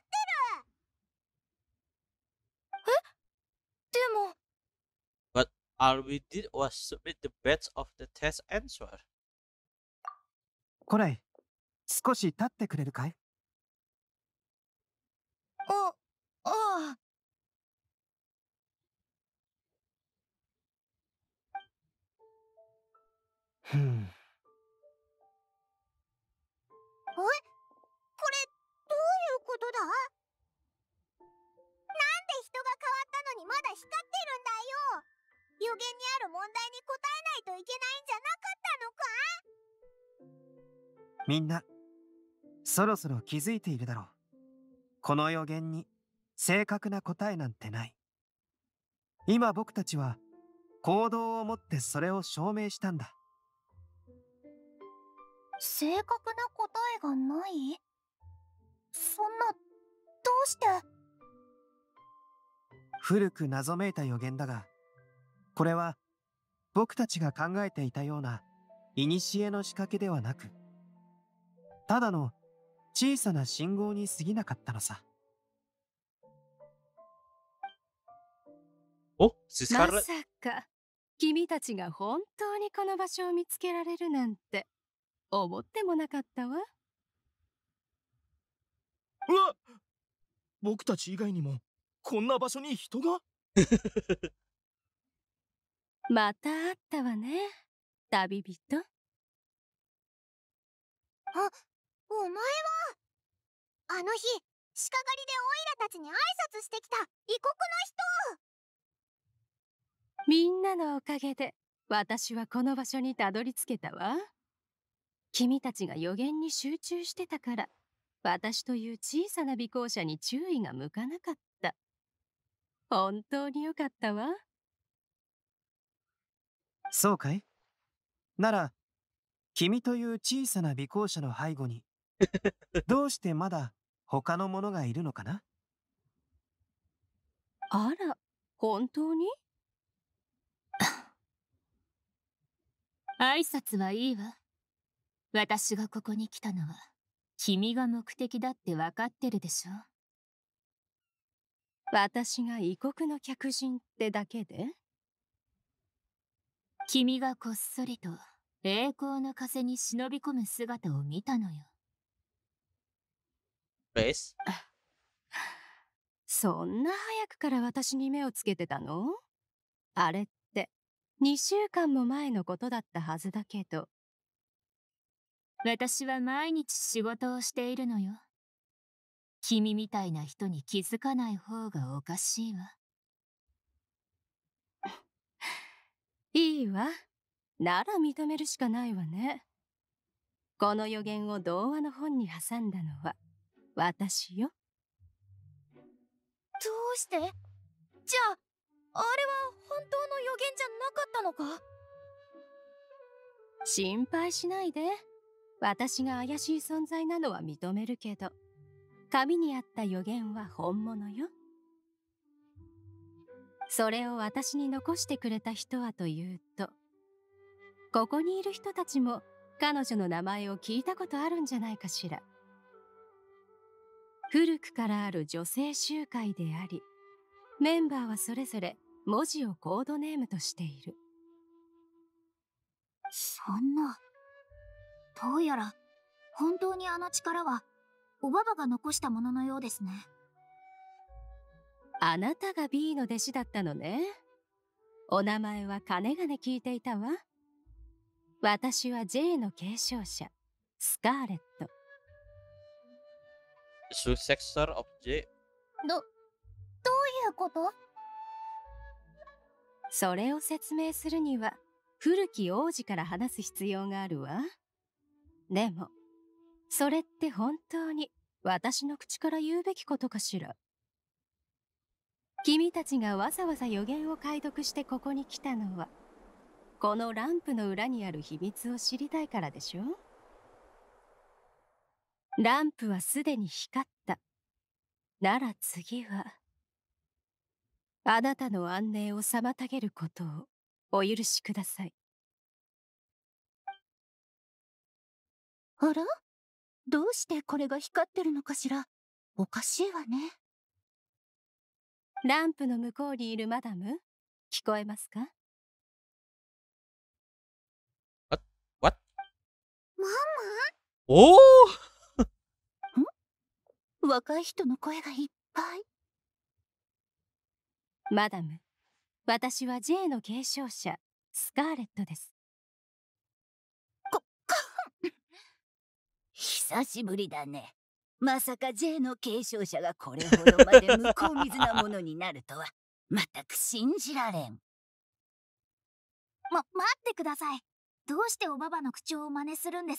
ってる。 でも But all we did was submit the best of the test answer. コレイ、少し立ってくれるかい？ ああ。 ふん。 これ、どういうことだ？なんで人が変わったのにまだ光ってるんだよ。予言にある問題に答えないといけないんじゃなかったのか？ みんな、そろそろ気づいているだろう。この予言に正確な答えなんてない。今僕たちは行動をもってそれを証明したんだ。 正確な答えがない？そんな、どうして？ 古く謎めいた予言だが、これは僕たちが考えていたような古の仕掛けではなく、ただの小さな信号に過ぎなかったのさ。 お、 まさか君たちが本当にこの場所を見つけられるなんて思ってもなかったわ。 うわっ、僕たち以外にもこんな場所に人がまた会ったわね、旅人。 あ、お前は。あの日、鹿狩りでオイラたちに挨拶してきた異国の人。 みんなのおかげで私はこの場所にたどり着けたわ。君たちが予言に集中してたから、私という小さな尾行者に注意が向かなかった。本当によかったわ。 そうかい？なら、君という小さな尾行者の背後に、どうしてまだ他の者がいるのかな？ あら、本当に？ 挨拶はいいわ。私がここに来たのは君が目的だって分かってるでしょ。 私が異国の客人ってだけで？ 君がこっそりと栄光の風に忍び込む姿を見たのよ。 そんな早くから私に目をつけてたの？あれって2週間も前のことだったはずだけど。 私は毎日仕事をしているのよ。君みたいな人に気づかない方がおかしいわ。 いいわ。なら認めるしかないわね。この予言を童話の本に挟んだのは私よ。 どうして？じゃあ、あれは本当の予言じゃなかったのか？ 心配しないで。私が怪しい存在なのは認めるけど、紙にあった予言は本物よ。それを私に残してくれた人はというと、ここにいる人たちも彼女の名前を聞いたことあるんじゃないかしら。古くからある女性集会であり、メンバーはそれぞれ文字をコードネームとしている。 そんな。どうやら本当にあの力はおばばが残したもののようですね。 あなたが B の弟子だったのね。お名前はかねがね聞いていたわ。私は J の継承者、スカーレット。 Successor of J。 どういうこと？ それを説明するには古き王子から話す必要があるわ。でもそれって本当に私の口から言うべきことかしら。君たちがわざわざ予言を解読してここに来たのは、このランプの裏にある秘密を知りたいからでしょ。ランプはすでに光った。なら次はあなたの安寧を妨げることをお許しください。 あら？どうしてこれが光ってるのかしら？おかしいわね。 ランプの向こうにいるマダム、聞こえますか？ What? マおおマ？若い人の声がいっぱい。 マダム、私は J の継承者、スカーレットです。 久しぶりだね。まさか J の継承者がこれほどまで向こう水なものになるとは、全く信じられん。 待ってください。どうしておばばの口調を真似するんです？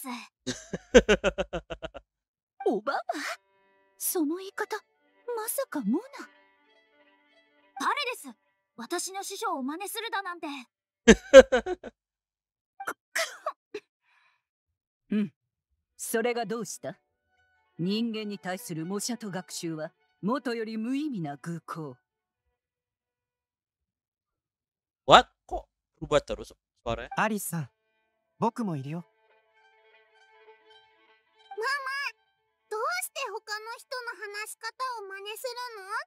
おばば？その言い方、まさかモナ？誰です？私の師匠を真似するだなんて。 うん。それがどうした？人間に対する模写と学習は元より無意味な愚行。 What? Kok berubah terus suaranya? アリスさん、僕もいるよ。 ママ、どうして他の人の話し方を真似するの？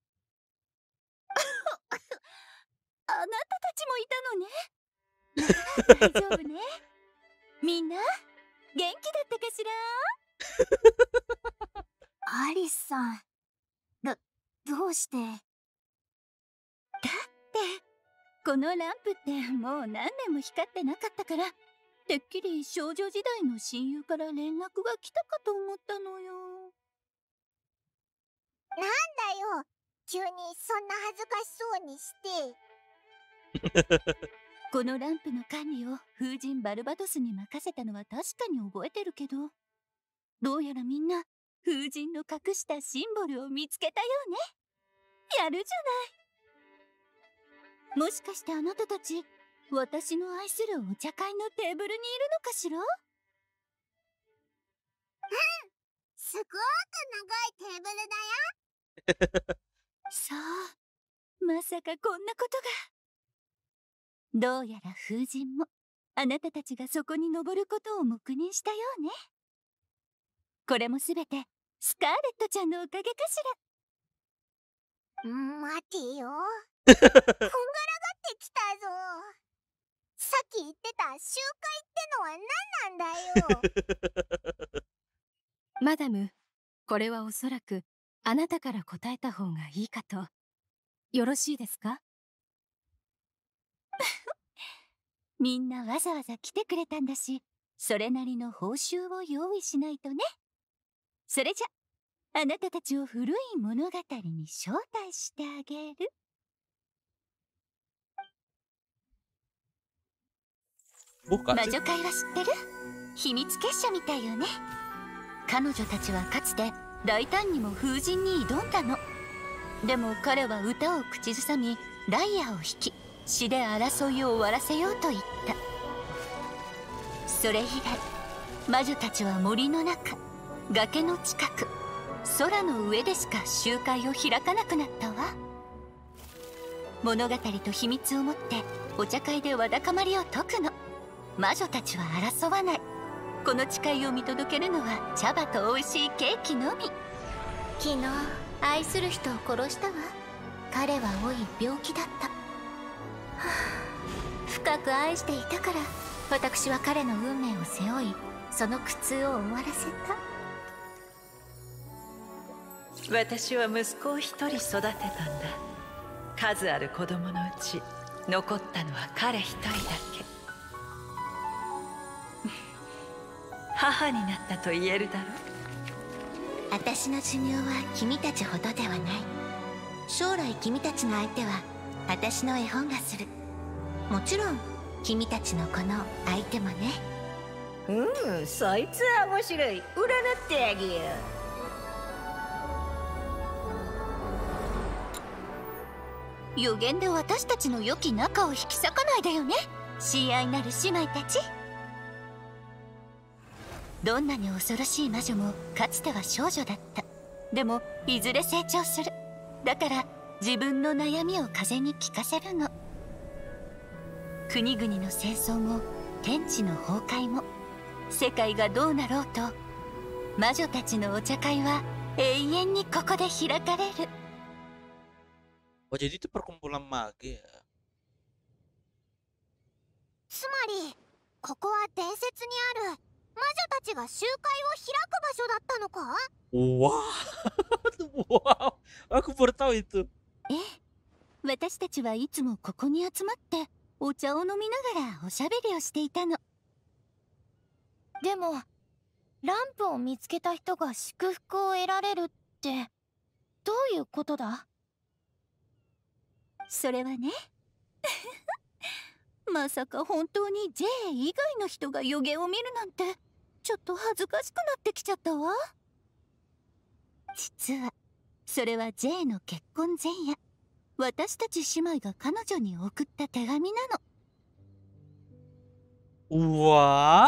あなたたちもいたのね。大丈夫ね。みんな元気だったかしら？アリスさん、どうして？だってこのランプってもう何年も光ってなかったから、てっきり少女時代の親友から連絡が来たかと思ったのよ。なんだよ、急にそんな恥ずかしそうにして。このランプの管理を風神バルバトスに任せたのは確かに覚えてるけど、どうやらみんな風神の隠したシンボルを見つけたようね。やるじゃない。もしかしてあなたたち、私の愛するお茶会のテーブルにいるのかしら？うん、すごく長いテーブルだよ。さあ、まさかこんなことが。どうやら風神もあなたたちがそこに登ることを黙認したようね。これもすべてスカーレットちゃんのおかげかしら。待てよ。こんがらがってきたぞ。さっき言ってた集会ってのは何なんだよ。 マダム、これはおそらくあなたから答えた方がいいかと。よろしいですか？ みんなわざわざ来てくれたんだし、それなりの報酬を用意しないとね。それじゃ、あなたたちを古い物語に招待してあげる。魔女会は知ってる？秘密結社みたいよね。彼女たちはかつて大胆にも風神に挑んだの。でも彼は歌を口ずさみ、ライアーを弾き、詩で争いを終わらせようと言った。それ以来、魔女たちは森の中、崖の近く、空の上でしか集会を開かなくなったわ。物語と秘密を持ってお茶会でわだかまりを解くの。魔女たちは争わない。この誓いを見届けるのは茶葉と美味しいケーキのみ。昨日愛する人を殺したわ。彼は老い病気だった。深く愛していたから、私は彼の運命を背負い、その苦痛を終わらせた。私は息子を一人育てたんだ。数ある子供のうち残ったのは彼一人だけ。母になったと言えるだろう。 私の寿命は君たちほどではない。将来君たちの相手は私の絵本がする。もちろん君たちのこの相手もね。 そいつは面白い。占ってあげよう。 予言で私たちの良き仲を引き裂かないでよね、親愛なる姉妹たち。どんなに恐ろしい魔女もかつては少女だった。でもいずれ成長する。だから自分の悩みを風に聞かせるの。国々の戦争も天地の崩壊も世界がどうなろうと魔女たちのお茶会は永遠にここで開かれる。 Oh jadi itu perkumpulan mage ya? つまりここは伝説にある魔女たちが集会を開く場所だったのか？ Wow, aku baru tahu itu. ええ、私たちはいつもここに集まってお茶を飲みながらおしゃべりをしていたの。 でもランプを見つけた人が祝福を得られるってどういうことだ？ それはねまさか本当に J 以外の人が予言を見るなんてちょっと恥ずかしくなってきちゃったわ。実はそれは J の結婚前夜、私たち姉妹が彼女に送った手紙なの。わあ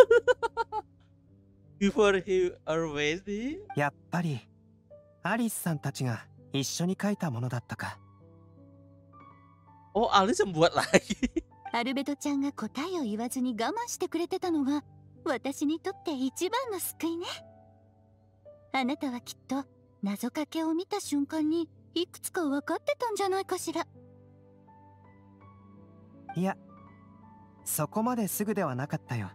Before he already? やっぱりアリスさんたちが一緒に書いたものだったか。 Oh, Alice yang buat lagi. アルベドちゃんが答えを言わずに我慢してくれてたのが私にとって一番の救いね。あなたはきっと謎かけを見た瞬間にいくつか分かってたんじゃないかしら。 いや、そこまですぐではなかったよ。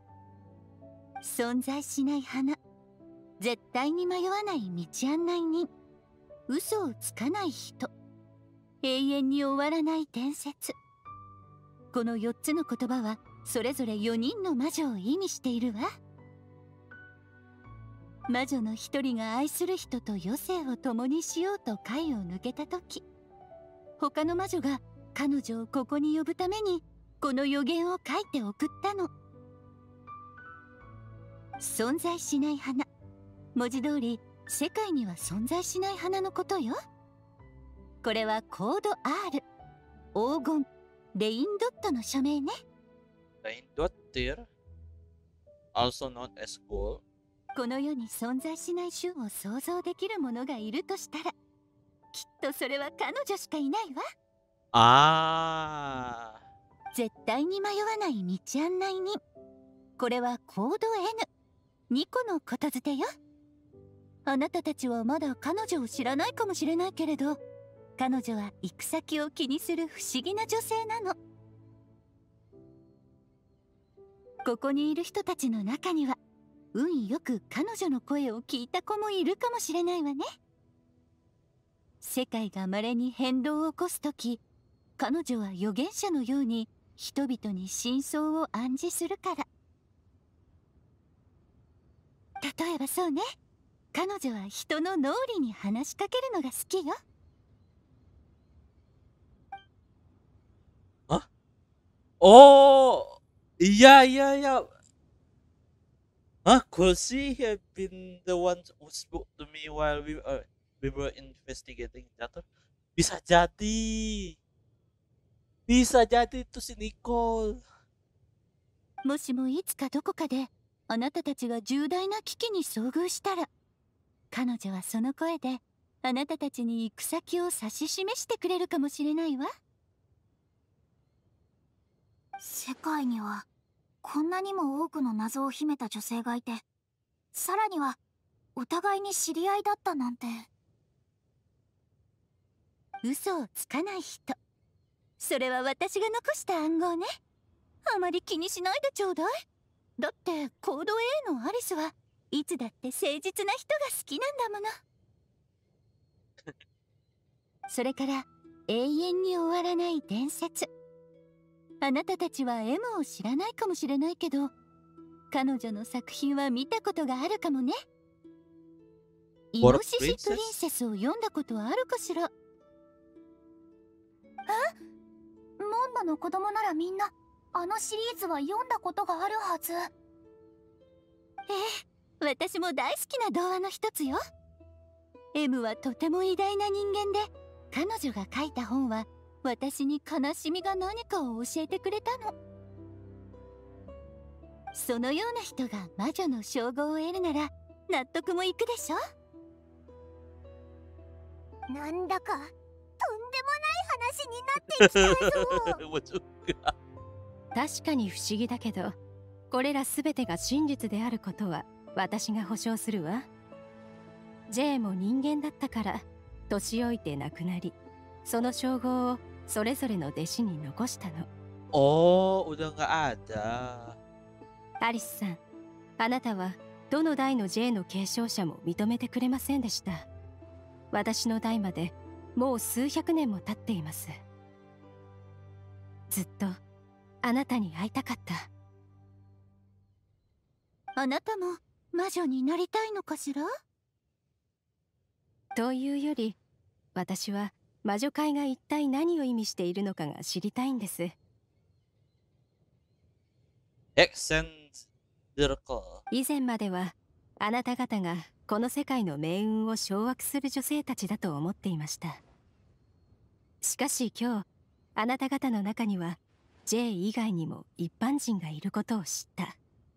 存在しない花、絶対に迷わない道案内人、嘘をつかない人、永遠に終わらない伝説。この4つの言葉はそれぞれ4人の魔女を意味しているわ。魔女の一人が愛する人と余生を共にしようと階を抜けた時、他の魔女が彼女をここに呼ぶためにこの予言を書いて送ったの。存在しない花、文字通り世界には存在しない花のことよ。これはコード R、 黄金、レインドットの署名ね。 レインドット also known as gold。 この世に存在しない種を想像できるものがいるとしたら、きっとそれは彼女しかいないわ。 ああ。 絶対に迷わない道案内人。これはコード N、 2個のことづてよ。あなたたちはまだ彼女を知らないかもしれないけれど、彼女は行く先を気にする不思議な女性なの。ここにいる人たちの中には運よく彼女の声を聞いた子もいるかもしれないわね。世界が稀に変動を起こすとき、彼女は預言者のように人々に真相を暗示するから。例えばそうね、彼女は人の脳裏に話しかけるのが好きよ。 あ、おー、いやいやいや。Could she have been the one who spoke to me while we were investigating that? Bisa jadi. Bisa jadi itu si Nicole. もしもいつかどこかであなたたちが重大な危機に遭遇したら、彼女はその声であなたたちに行く先を指し示してくれるかもしれないわ。 世界にはこんなにも多くの謎を秘めた女性がいて、さらにはお互いに知り合いだったなんて。 嘘をつかない人、それは私が残した暗号ね。あまり気にしないでちょうだい。だってコード A のアリスはいつだって誠実な人が好きなんだもの。それから永遠に終わらない伝説。あなたたちは M を知らないかもしれないけど、彼女の作品は見たことがあるかもね。イノシシプリンセスを読んだことはあるかしら。 モンドの子供ならみんなあのシリーズは読んだことがあるはず。 私も大好きな童話の一つよ。 M はとても偉大な人間で、彼女が書いた本は私に悲しみが何かを教えてくれたの。そのような人が魔女の称号を得るなら納得もいくでしょ。 なんだかとんでもない話になってきたぞ。 確かに不思議だけど、 これら全てが真実であることは私が保証するわ。J も人間だったから年老いて亡くなり、その称号をそれぞれの弟子に残したの。 Oh, udah nggak ada. アリスさん、あなたはどの代の J の継承者も認めてくれませんでした。私の代までもう数百年も経っています。ずっとあなたに会いたかった。 あなたも魔女になりたいのかしら？ というより、私は魔女界が一体何を意味しているのかが知りたいんです。以前まではあなた方がこの世界の命運を掌握する女性たちだと思っていました。しかし今日、あなた方の中には J 以外にも一般人がいることを知った。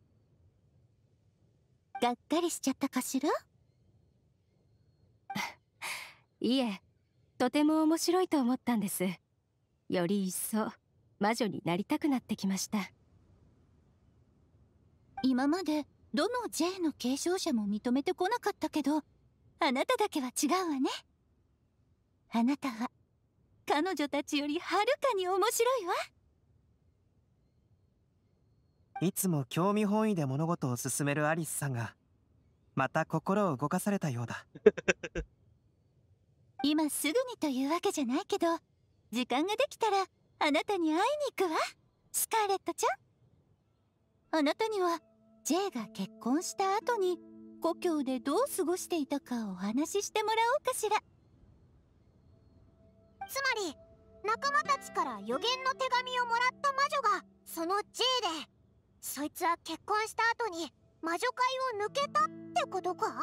がっかりしちゃったかしら？ いえ、とても面白いと思ったんです。より一層魔女になりたくなってきました。 今までどの J の継承者も認めてこなかったけど、あなただけは違うわね。あなたは彼女たちよりはるかに面白いわ。 いつも興味本位で物事を進めるアリスさんがまた心を動かされたようだ。 今すぐにというわけじゃないけど、時間ができたらあなたに会いに行くわ、スカーレットちゃん。あなたには J が結婚した後に故郷でどう過ごしていたかお話ししてもらおうかしら。 つまり仲間たちから予言の手紙をもらった魔女がその J で、そいつは結婚した後に魔女界を抜けたってことか？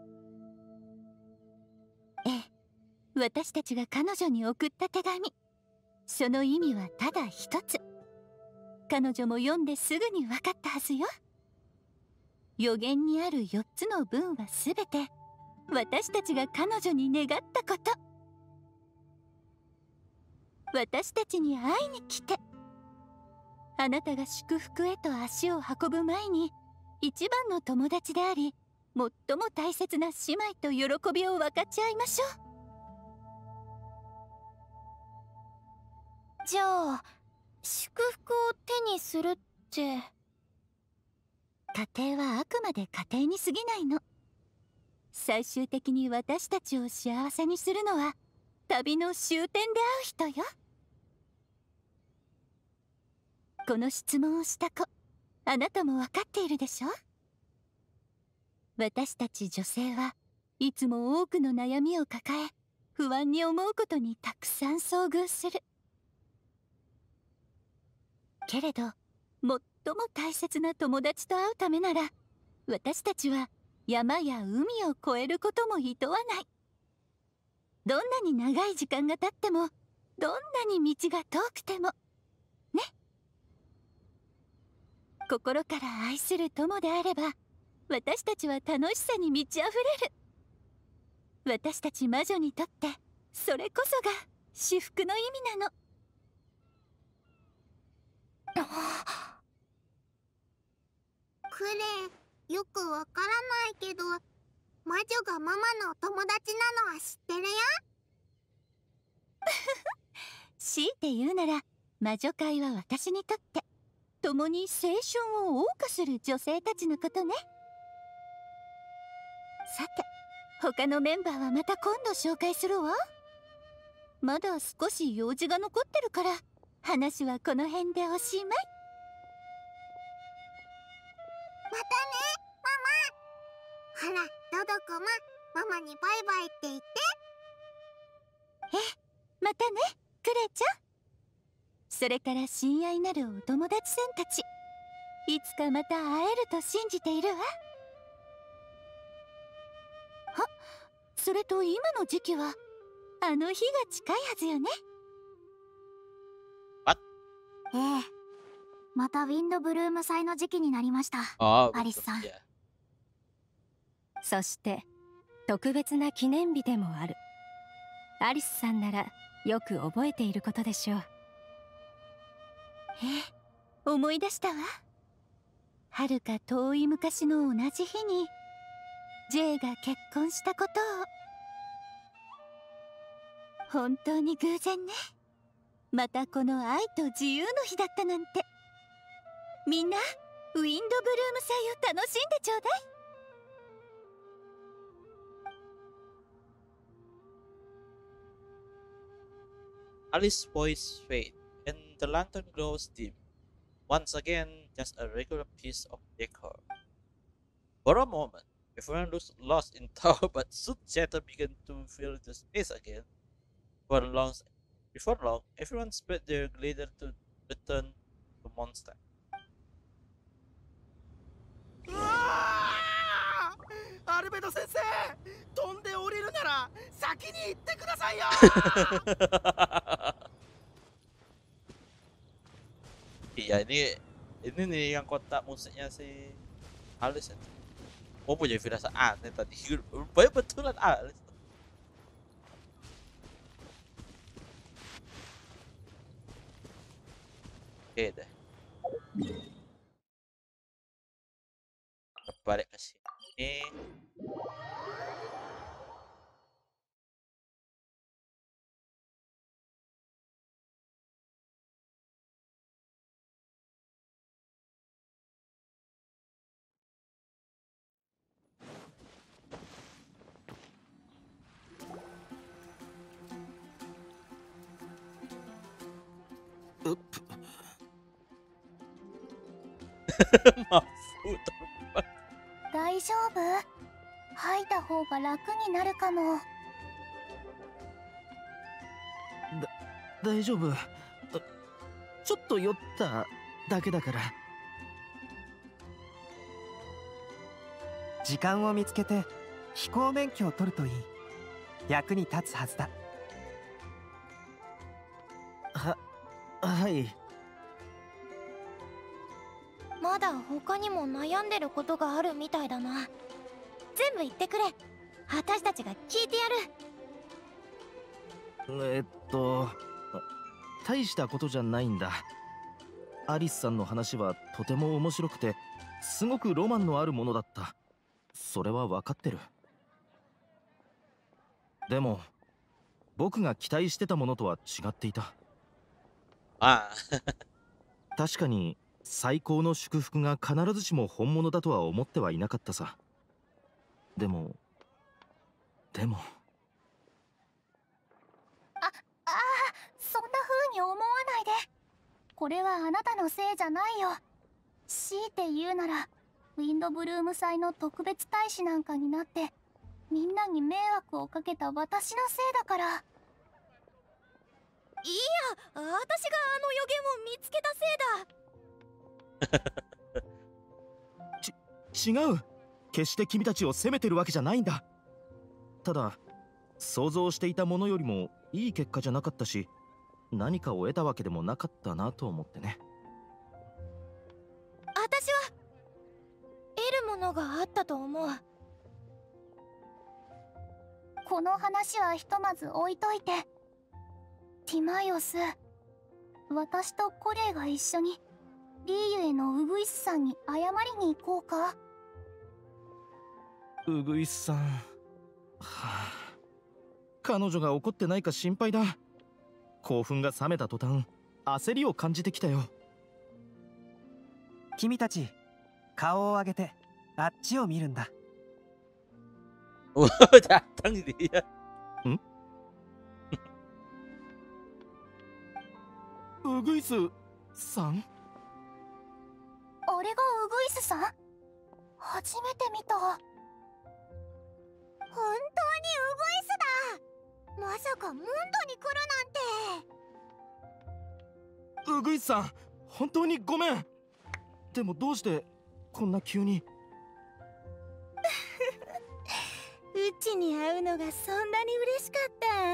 ええ、私たちが彼女に送った手紙、その意味はただ一つ。彼女も読んですぐに分かったはずよ。予言にある4つの文はすべて私たちが彼女に願ったこと。私たちに会いに来て、あなたが祝福へと足を運ぶ前に一番の友達であり最も大切な姉妹と喜びを分かち合いましょう。じゃあ祝福を手にするって、 家庭はあくまで家庭に過ぎないの。最終的に私たちを幸せにするのは旅の終点で会う人よ。この質問をした子、あなたも分かっているでしょ？私たち女性はいつも多くの悩みを抱え、不安に思うことにたくさん遭遇する。けれど最も大切な友達と会うためなら、私たちは山や海を越えることも厭わない。どんなに長い時間が経っても、どんなに道が遠くてもね。心から愛する友であれば、私たちは楽しさに満ち溢れる。私たち魔女にとってそれこそが至福の意味なの。 クレ、よくわからないけど、魔女がママのお友達なのは知ってるよ。 強いて言うなら、魔女界は私にとって共に青春を謳歌する女性たちのことね。さて、他のメンバーはまた今度紹介するわ。まだ少し用事が残ってるから、話はこの辺でおしまい。 またね、ママ。ほら、ドドコもママにバイバイって言って。 またね、クレちゃん。それから親愛なるお友達さんたち、いつかまた会えると信じているわ。あ、それと今の時期はあの日が近いはずよね。 ええ、またウィンドブルーム祭の時期になりました、アリスさん。 そして特別な記念日でもある。アリスさんならよく覚えていることでしょう。 思い出したわ。 遥か遠い昔の同じ日に J が結婚したことを。本当に偶然ね。またこの愛と自由の日だったなんて。みんなウィンドブルーム祭を楽しんでちょうだい。 Alice's voice fades, and the lantern glows dim. Once again, just a regular piece of decor. For a moment, everyone looks lost in thought, but soon Zeta began to fill the space again. Before long, everyone spread their glitter to return to Mondstadt. アルベド先生、飛んで降りるなら先に行ってくださいよ。 Iya, ini nih yang kotak musiknya si Alice. Oh, punya firasat aneh tadi. Rupanya betulan Alice. Oke deh. Balik ke sini. Maaf, 大丈夫？吐いた方が楽になるかも。 大丈夫。ちょっと酔っただけだから。 時間を見つけて飛行免許を取るといい。役に立つはずだ。 はい。 まだ他にも悩んでることがあるみたいだな。全部言ってくれ。私たちが聞いてやる。 大したことじゃないんだ。アリスさんの話はとても面白くて、すごくロマンのあるものだった。それは分かってる。でも僕が期待してたものとは違っていた。確かに最高の祝福が必ずしも本物だとは思ってはいなかったさ。でもそんな風に思わないで。これはあなたのせいじゃないよ。強いて言うならウィンドブルーム祭の特別大使なんかになってみんなに迷惑をかけた私のせいだから。 いや、私があの予言を見つけたせいだ。 違う。決して君たちを責めてるわけじゃないんだ。ただ想像していたものよりもいい結果じゃなかったし、何かを得たわけでもなかったなと思ってね。 私は得るものがあったと思う。 この話はひとまず置いといて、ティマイオス、私とコレイが一緒にリーユへのウグイスさんに謝りに行こうか。 ウグイスさん、彼女が怒ってないか心配だ。興奮が冷めた途端焦りを感じてきたよ。 君たち顔を上げてあっちを見るんだ。 datang dia. ウグイスさん？ あれがウグイスさん？初めて見た。 本当にウグイスだ。まさかモンドに来るなんて。 ウグイスさん、本当にごめん。でもどうしてこんな急に。 うちに会うのがそんなに嬉しか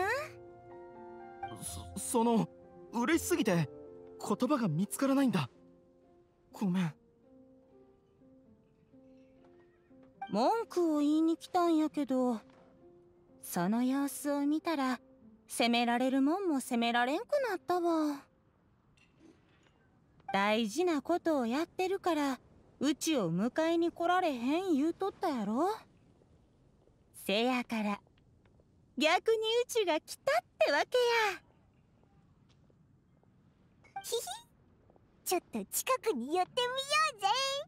ったその嬉しすぎて言葉が見つからないんだ。ごめん。 文句を言いに来たんやけど、その様子を見たら責められるもんも責められんくなったわ。大事なことをやってるからうちを迎えに来られへん言うとったやろ。せやから逆にうちが来たってわけや。 ひひ、ちょっと近くに寄ってみようぜ。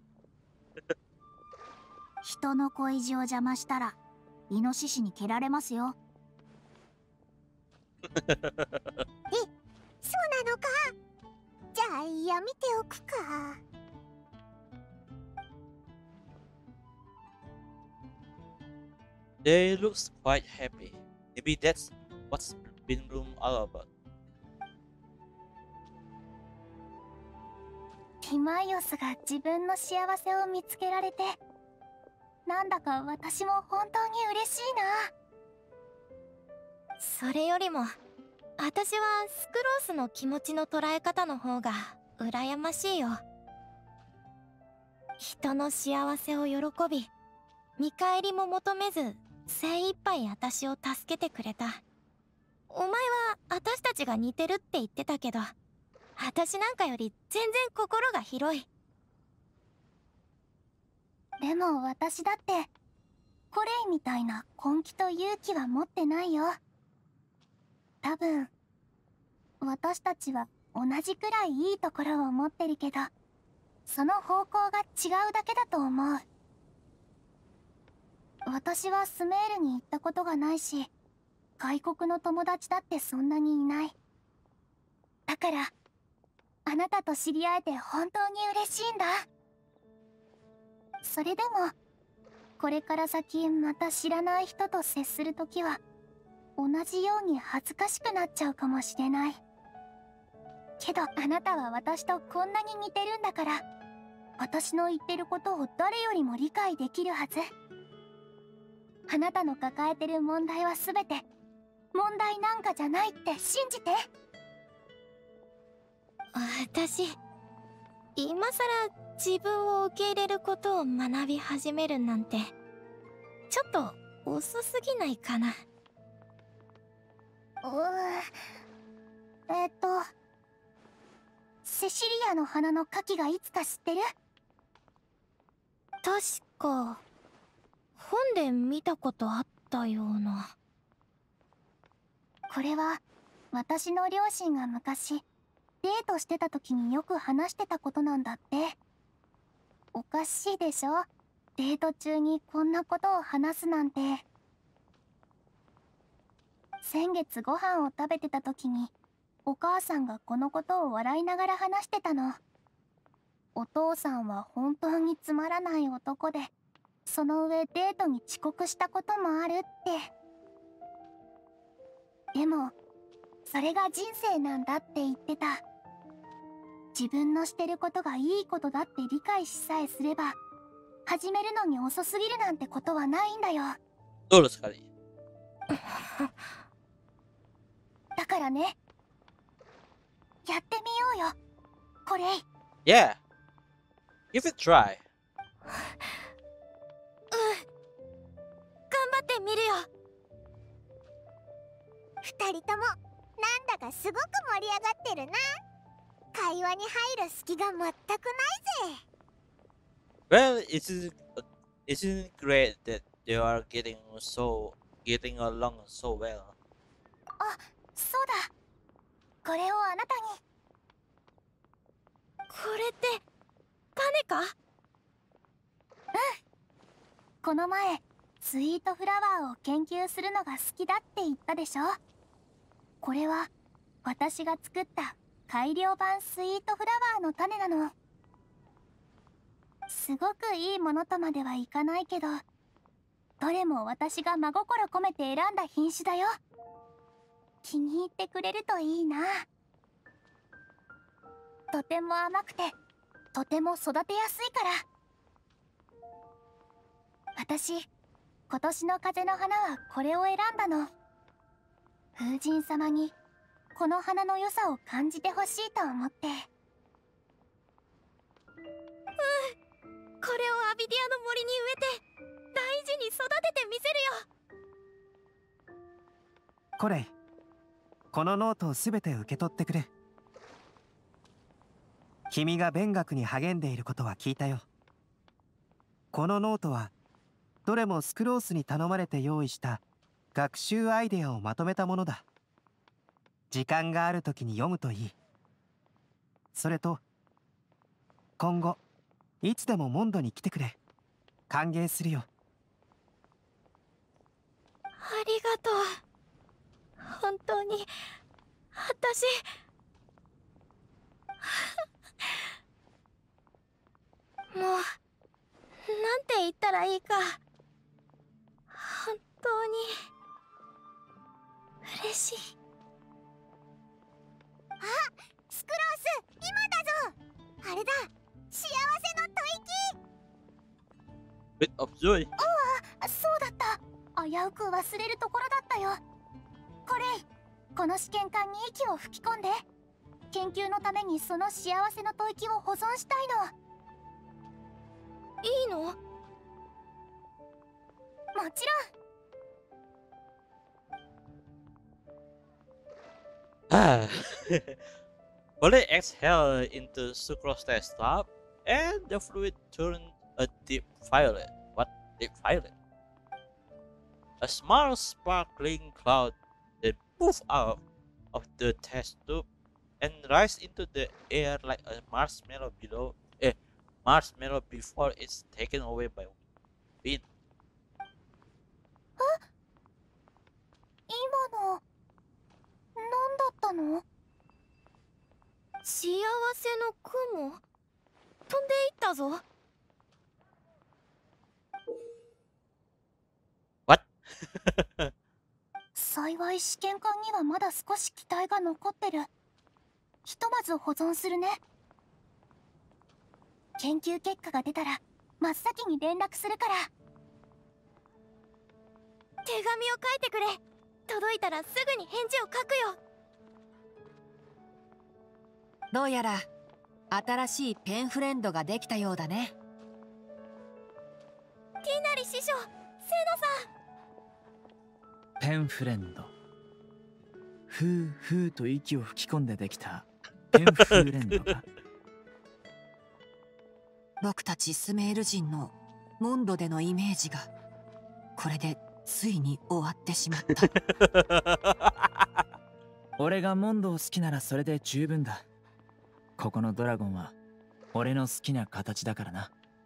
人の恋路を邪魔したらイノシシに蹴られますよ。え、そうなのか。じゃあやめておくか。 They look quite happy. Maybe that's what's been room all about. ティマイオスが自分の幸せを見つけられて、なんだか私も本当に嬉しいな。 それよりも私はスクロースの気持ちの捉え方の方が羨ましいよ。人の幸せを喜び、見返りも求めず精一杯私を助けてくれた。お前は私たちが似てるって言ってたけど、私なんかより全然心が広い。 でも私だってコレイみたいな根気と勇気は持ってないよ。多分私たちは同じくらいいいところを持ってるけど、その方向が違うだけだと思う。私はスメールに行ったことがないし、外国の友達だってそんなにいない。だからあなたと知り合えて本当に嬉しいんだ。それでもこれから先また知らない人と接するときは同じように恥ずかしくなっちゃうかもしれない。けどあなたは私とこんなに似てるんだから、私の言ってることを誰よりも理解できるはず。あなたの抱えてる問題は全て問題なんかじゃないって信じて。 私今さら自分を受け入れることを学び始めるなんてちょっと遅すぎないかな。 セシリアの花の花器がいつか知ってる？ 確か本で見たことあったような。 これは私の両親が昔デートしてた時によく話してたことなんだって。おかしいでしょ、デート中にこんなことを話すなんて。先月ご飯を食べてた時にお母さんがこのことを笑いながら話してたの。お父さんは本当につまらない男で、その上デートに遅刻したこともあるって。でもそれが人生なんだって言ってた。自分のしてることがいいことだって理解しさえすれば、始めるのに遅すぎるなんてことはないんだよ。 Betul sekali. だからね、やってみようよ、コレイ。 Yeah. Give it try. 頑張ってみるよ。 二人ともなんだかすごく盛り上がってるな。会話に入る隙が全くないぜ。 Well, isn't it great that they are getting along so well? あ、そうだ。これをあなたに。 これって種か？うん。 この前スイートフラワーを研究するのが好きだって言ったでしょ。これは私が作った改良版スイートフラワーの種なの。すごくいいものとまではいかないけど、どれも私が真心込めて選んだ品種だよ。気に入ってくれるといいな。とても甘くてとても育てやすいから。私今年の風の花はこれを選んだの。風神様にこの花の良さを感じてほしいと思って。 これをアビディアの森に植えて大事に育ててみせるよ。 コレイ、このノートをすべて受け取ってくれ。君が勉学に励んでいることは聞いたよ。 このノートはどれもスクロースに頼まれて用意した学習アイデアをまとめたものだ。時間がある時に読むといい。それと今後いつでもモンドに来てくれ。歓迎するよ。 ありがとう。本当に私もうなんて言ったらいいか。本当に嬉しい。 あ、スクロース、今だぞ。あれだ、幸せの吐息。 Bit of joy。 ああ、そうだった。危うく忘れるところだったよ。これ、この試験管に息を吹き込んで。研究のためにその幸せの吐息を保存したいの。 いいの？もちろん。 Polly exhaled into sucrose stop, and the fluid turned a deep violet. What deep violet? A small sparkling cloud then moved out of the test tube and rise into the air like a marshmallow before it's taken away by wind. 今の何だったの？ 幸せの雲？飛んでいったぞ。 What? 幸い試験管にはまだ少し気体が残ってる。ひとまず保存するね。研究結果が出たら真っ先に連絡するから。 手紙を書いてくれ。届いたらすぐに返事を書くよ。 どうやら新しいペンフレンドができたようだね。 ティナリ師匠、セノさん。ペンフレンド。ふうふうと息を吹き込んでできたペンフレンドか。 僕たちスメール人のモンドでのイメージがこれでついに終わってしまった。 俺がモンドを好きならそれで十分だ。ここのドラゴンは俺の好きな形だからな。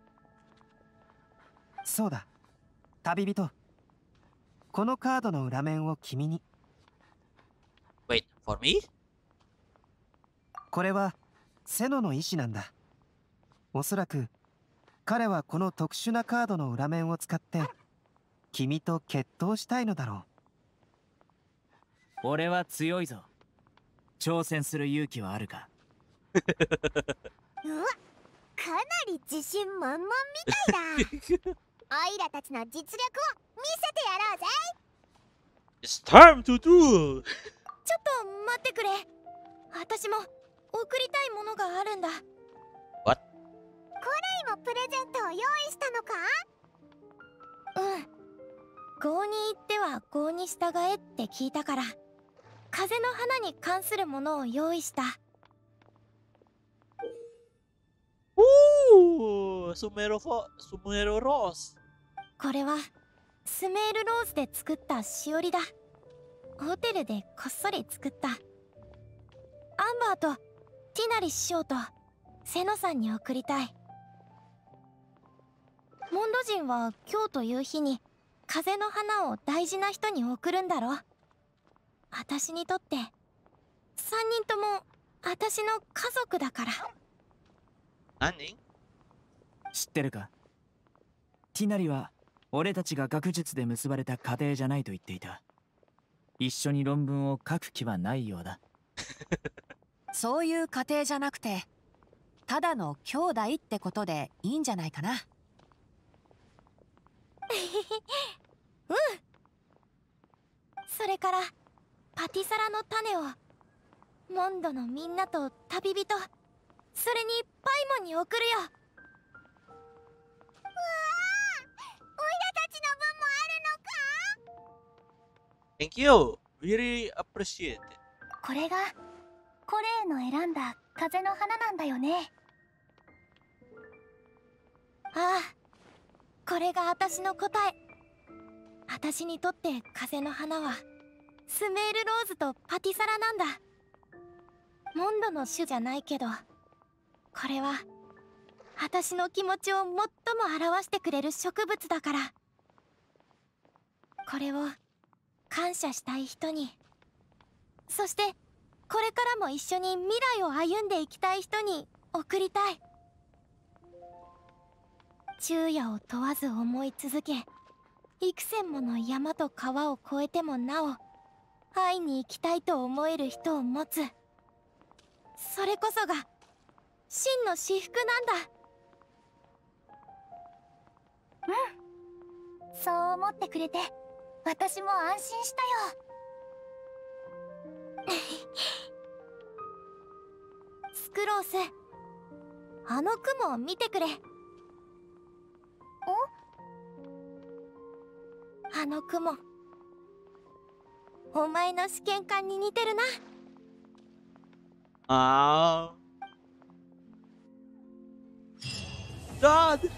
そうだ、旅人。このカードの裏面を君に。 Wait, for me? これはセノの意志なんだ。おそらく彼はこの特殊なカードの裏面を使って君と決闘したいのだろう。俺は強いぞ。挑戦する勇気はあるか？ うわ、かなり自信満々みたいだ。オイラたちの実力を見せてやろうぜ。 It's time to do. ちょっと待ってくれ。私も送りたいものがあるんだ。 What? コレイもプレゼントを用意したのか？ うん。郷に行っては郷に従えって聞いたから、風の花に関するものを用意した。 スメロローズ。 これはスメールローズで作ったしおりだ。ホテルでこっそり作った。アンバーとティナリ師匠とセノさんに送りたい。モンド人は今日という日に風の花を大事な人に送るんだろ。私にとって3人とも私の家族だから。 何人？ 知ってるか？ティナリは俺たちが学術で結ばれた家庭じゃないと言っていた。一緒に論文を書く気はないようだ。 そういう家庭じゃなくてただの兄弟ってことでいいんじゃないかな。 うん。それからパティサラの種をモンドのみんなと旅人、それにパイモンに送るよ。 うわあ、オイラたちの分もあるのか？ Thank you. Really appreciate it. これがコレイの選んだ風の花なんだよね。 ああ、 これが私の答え。私にとって風の花はスメールローズとパティサラなんだ。モンドの種じゃないけど、これは私の気持ちを最も表してくれる植物だから。これを感謝したい人に、そしてこれからも一緒に未来を歩んでいきたい人に贈りたい。昼夜を問わず思い続け、幾千もの山と川を越えてもなお会いに行きたいと思える人を持つ。それこそが真の至福なんだ。 そう思ってくれて私も安心したよ。 スクロース、あの雲を見てくれ。あの雲、お前の試験管に似てるな。 あー。God!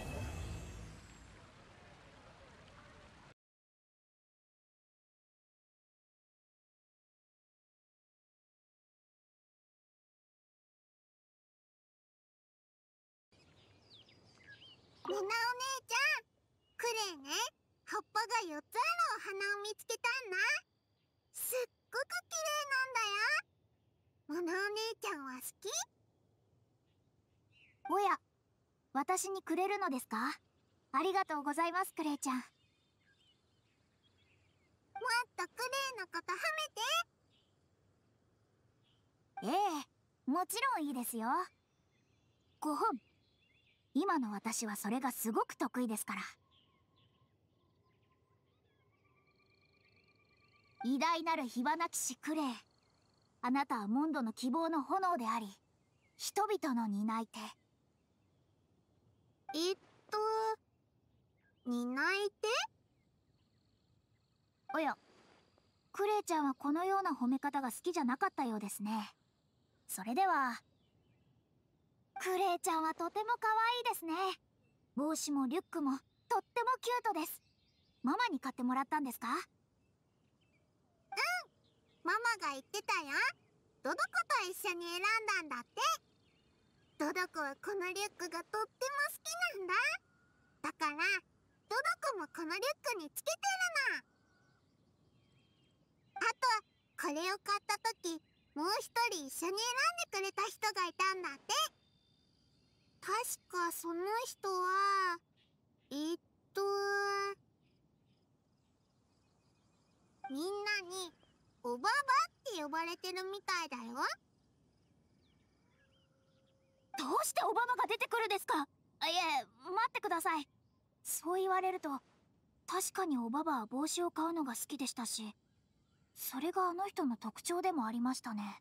みなお姉ちゃん、クレイね、葉っぱが4つあるお花を見つけたんだ。すっごく綺麗なんだよ。モナお姉ちゃんは好き？ おや、私にくれるのですか？ありがとうございます、クレイちゃん。もっとクレイのこと褒めて。ええ、もちろんいいですよ。5本。今の私はそれがすごく得意ですから。偉大なる火花騎士クレイ、あなたはモンドの希望の炎であり、人々の担い手。 担い手？ おや、クレイちゃんはこのような褒め方が好きじゃなかったようですね。それでは、クレイちゃんはとても可愛いですね。帽子もリュックもとってもキュートです。ママに買ってもらったんですか？ ママが言ってたよ。ドドコと一緒に選んだんだって。ドドコはこのリュックがとっても好きなんだ。だからドドコもこのリュックにつけてるの。あとこれを買った時、もう一人一緒に選んでくれた人がいたんだって。確かその人はみんなにおばばって呼ばれてるみたいだよ。 どうしてオバマが出てくるですか？いえ、待ってください。そう言われると、確かにオババは帽子を買うのが好きでしたし、それがあの人の特徴でもありましたね。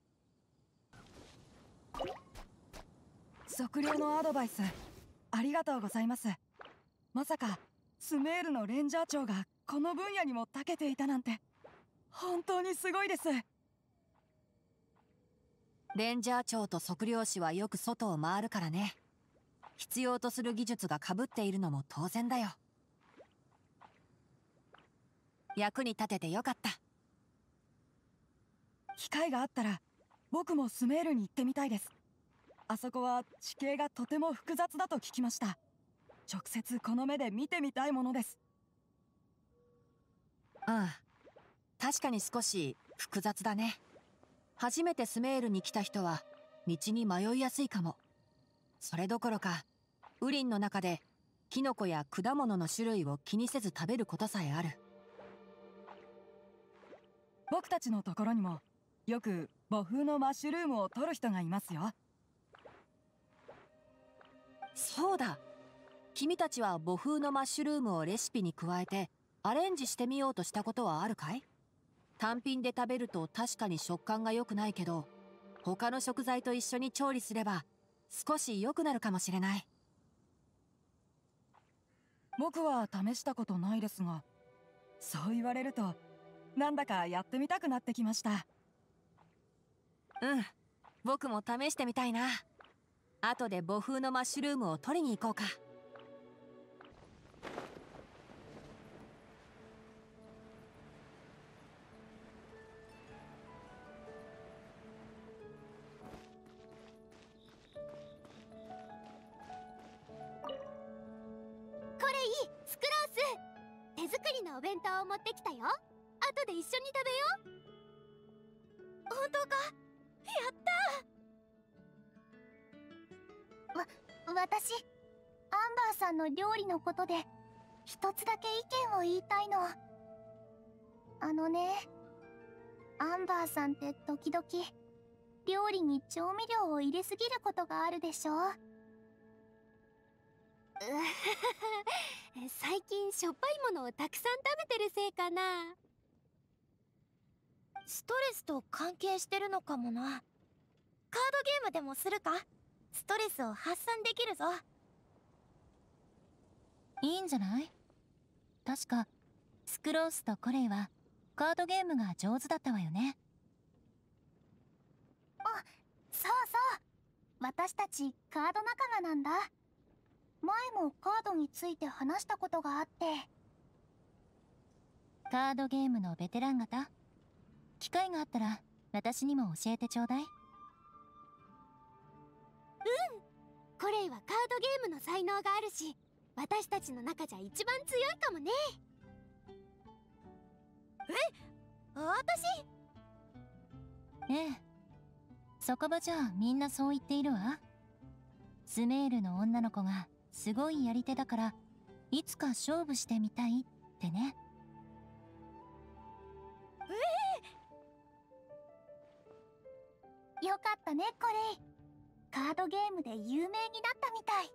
測量のアドバイスありがとうございます。まさかスメールのレンジャー長がこの分野にも長けていたなんて本当にすごいです。 レンジャー長と測量士はよく外を回るからね。必要とする技術が被っているのも当然だよ。役に立ててよかった。 機会があったら僕もスメールに行ってみたいです。あそこは地形がとても複雑だと聞きました。直接この目で見てみたいものです。 うん、確かに少し複雑だね。初めてスメールに来た人は道に迷いやすいかも。それどころかウリンの中でキノコや果物の種類を気にせず食べることさえある。 僕たちのところにもよく母風のマッシュルームを取る人がいますよ。 そうだ、君たちは母風のマッシュルームをレシピに加えてアレンジしてみようとしたことはあるかい？単品で食べると確かに食感が良くないけど、他の食材と一緒に調理すれば少し良くなるかもしれない。 僕は試したことないですが、そう言われるとなんだかやってみたくなってきました。 うん、僕も試してみたいな。後で母風のマッシュルームを取りに行こうか。 手作りのお弁当を持ってきたよ。後で一緒に食べよう。 本当か？やった私、アンバーさんの料理のことで一つだけ意見を言いたいの。あのね、アンバーさんって時々料理に調味料を入れすぎることがあるでしょ。 最近しょっぱいものをたくさん食べてるせいかな。 ストレスと関係してるのかもな。カードゲームでもするか？ストレスを発散できるぞ。 いいんじゃない？確かスクロースとコレイはカードゲームが上手だったわよね。 あ、そうそう、私たちカード仲間なんだ。前もカードについて話したことがあって。 カードゲームのベテラン方、機会があったら私にも教えてちょうだい。 コレイはカードゲームの才能があるし、私たちの中じゃ一番強いかもね。 私？ ええ、そこばじゃみんなそう言っているわ。スメールの女の子がすごいやり手だからいつか勝負してみたいってね。 よかったね、コレイ。カードゲームで有名になったみたい。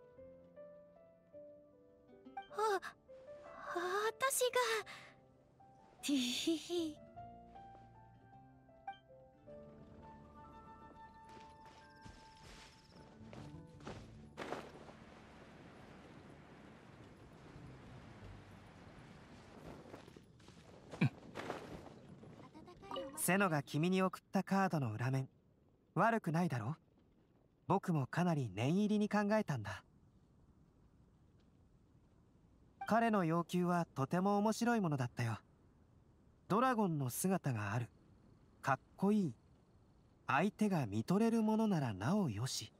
私がティヒヒ。 セノが君に送ったカードの裏面、悪くないだろ？僕もかなり念入りに考えたんだ。彼の要求はとても面白いものだったよ。ドラゴンの姿がある、かっこいい、相手が見とれるものならなおよし。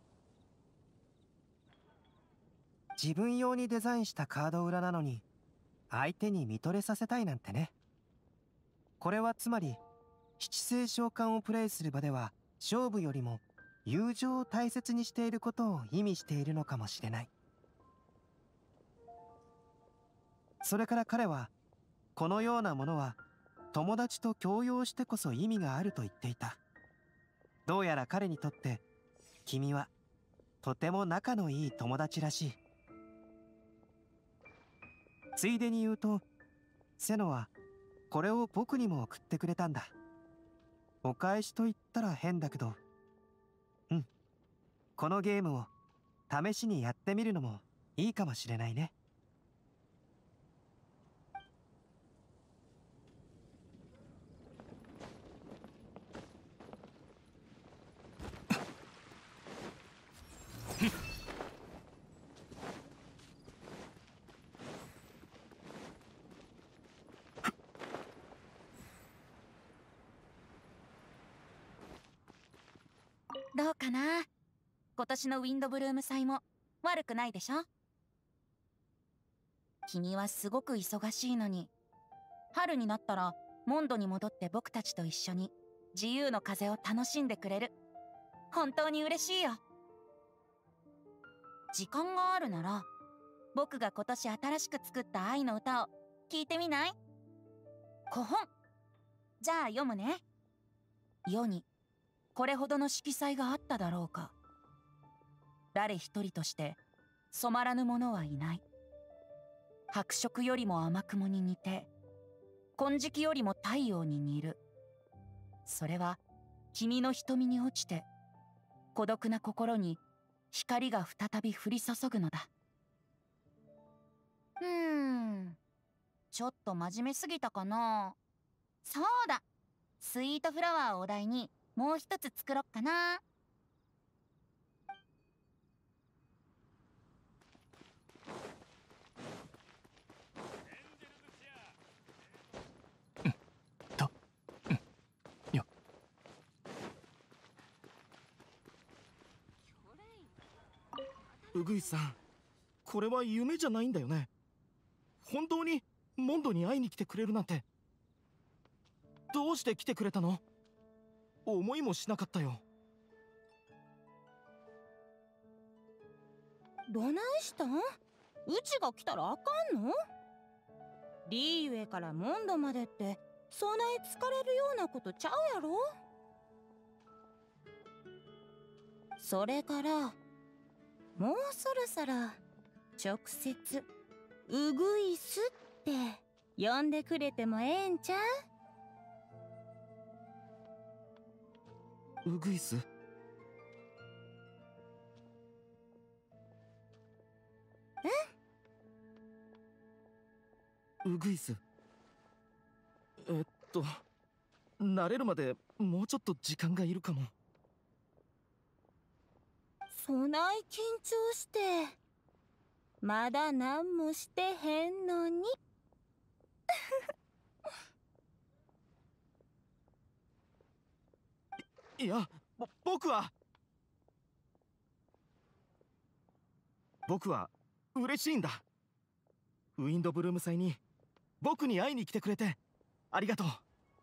自分用にデザインしたカード裏なのに相手に見とれさせたいなんてね。これはつまり七星召喚をプレイする場では勝負よりも友情を大切にしていることを意味しているのかもしれない。それから彼はこのようなものは友達と共有してこそ意味があると言っていた。どうやら彼にとって君はとても仲のいい友達らしい。ついでに言うと、セノはこれを僕にも送ってくれたんだ。お返しと言ったら変だけど、このゲームを試しにやってみるのもいいかもしれないね。 どうかな？今年のウィンドブルーム祭も悪くないでしょ？君はすごく忙しいのに、春になったらモンドに戻って僕たちと一緒に自由の風を楽しんでくれる。本当に嬉しいよ。時間があるなら僕が今年新しく作った愛の歌を聞いてみない？古本。じゃあ読むね。世にこれほどの色彩があっただろうか。誰一人として染まらぬ者はいない。白色よりも甘雲に似て、金色よりも太陽に似る。それは君の瞳に落ちて、孤独な心に光が再び降り注ぐのだ。ちょっと真面目すぎたかな。そうだ、スイートフラワーをお題にもう一つ作ろっかな。 ウグイさん、これは夢じゃないんだよね。本当にモンドに会いに来てくれるなんて。どうして来てくれたの？思いもしなかったよ。 どないしたん？うちが来たらあかんの？リーユエからモンドまでってそない疲れるようなことちゃうやろ？それからもうそろそろ直接ウグイスって呼んでくれてもええんちゃう？ウグイス？ウグイス。慣れるまでもうちょっと時間がいるかも。 そない緊張してまだ何もしてへんのに。 いや、僕は嬉しいんだ。ウィンドブルーム祭に僕に会いに来てくれてありがとう。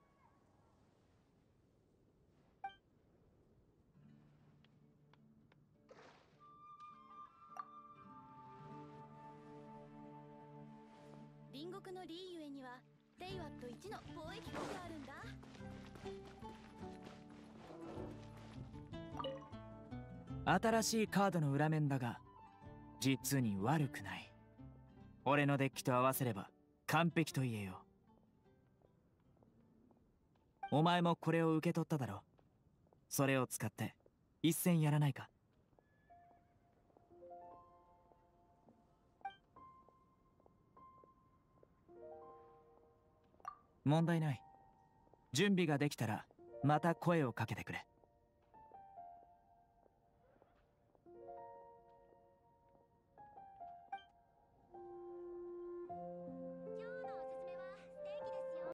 隣国のリーユエにはテイワット1の貿易港があるんだ。 新しいカードの裏面だが実に悪くない。俺のデッキと合わせれば完璧と言えよう。お前もこれを受け取っただろう。それを使って一戦やらないか？問題ない。準備ができたらまた声をかけてくれ。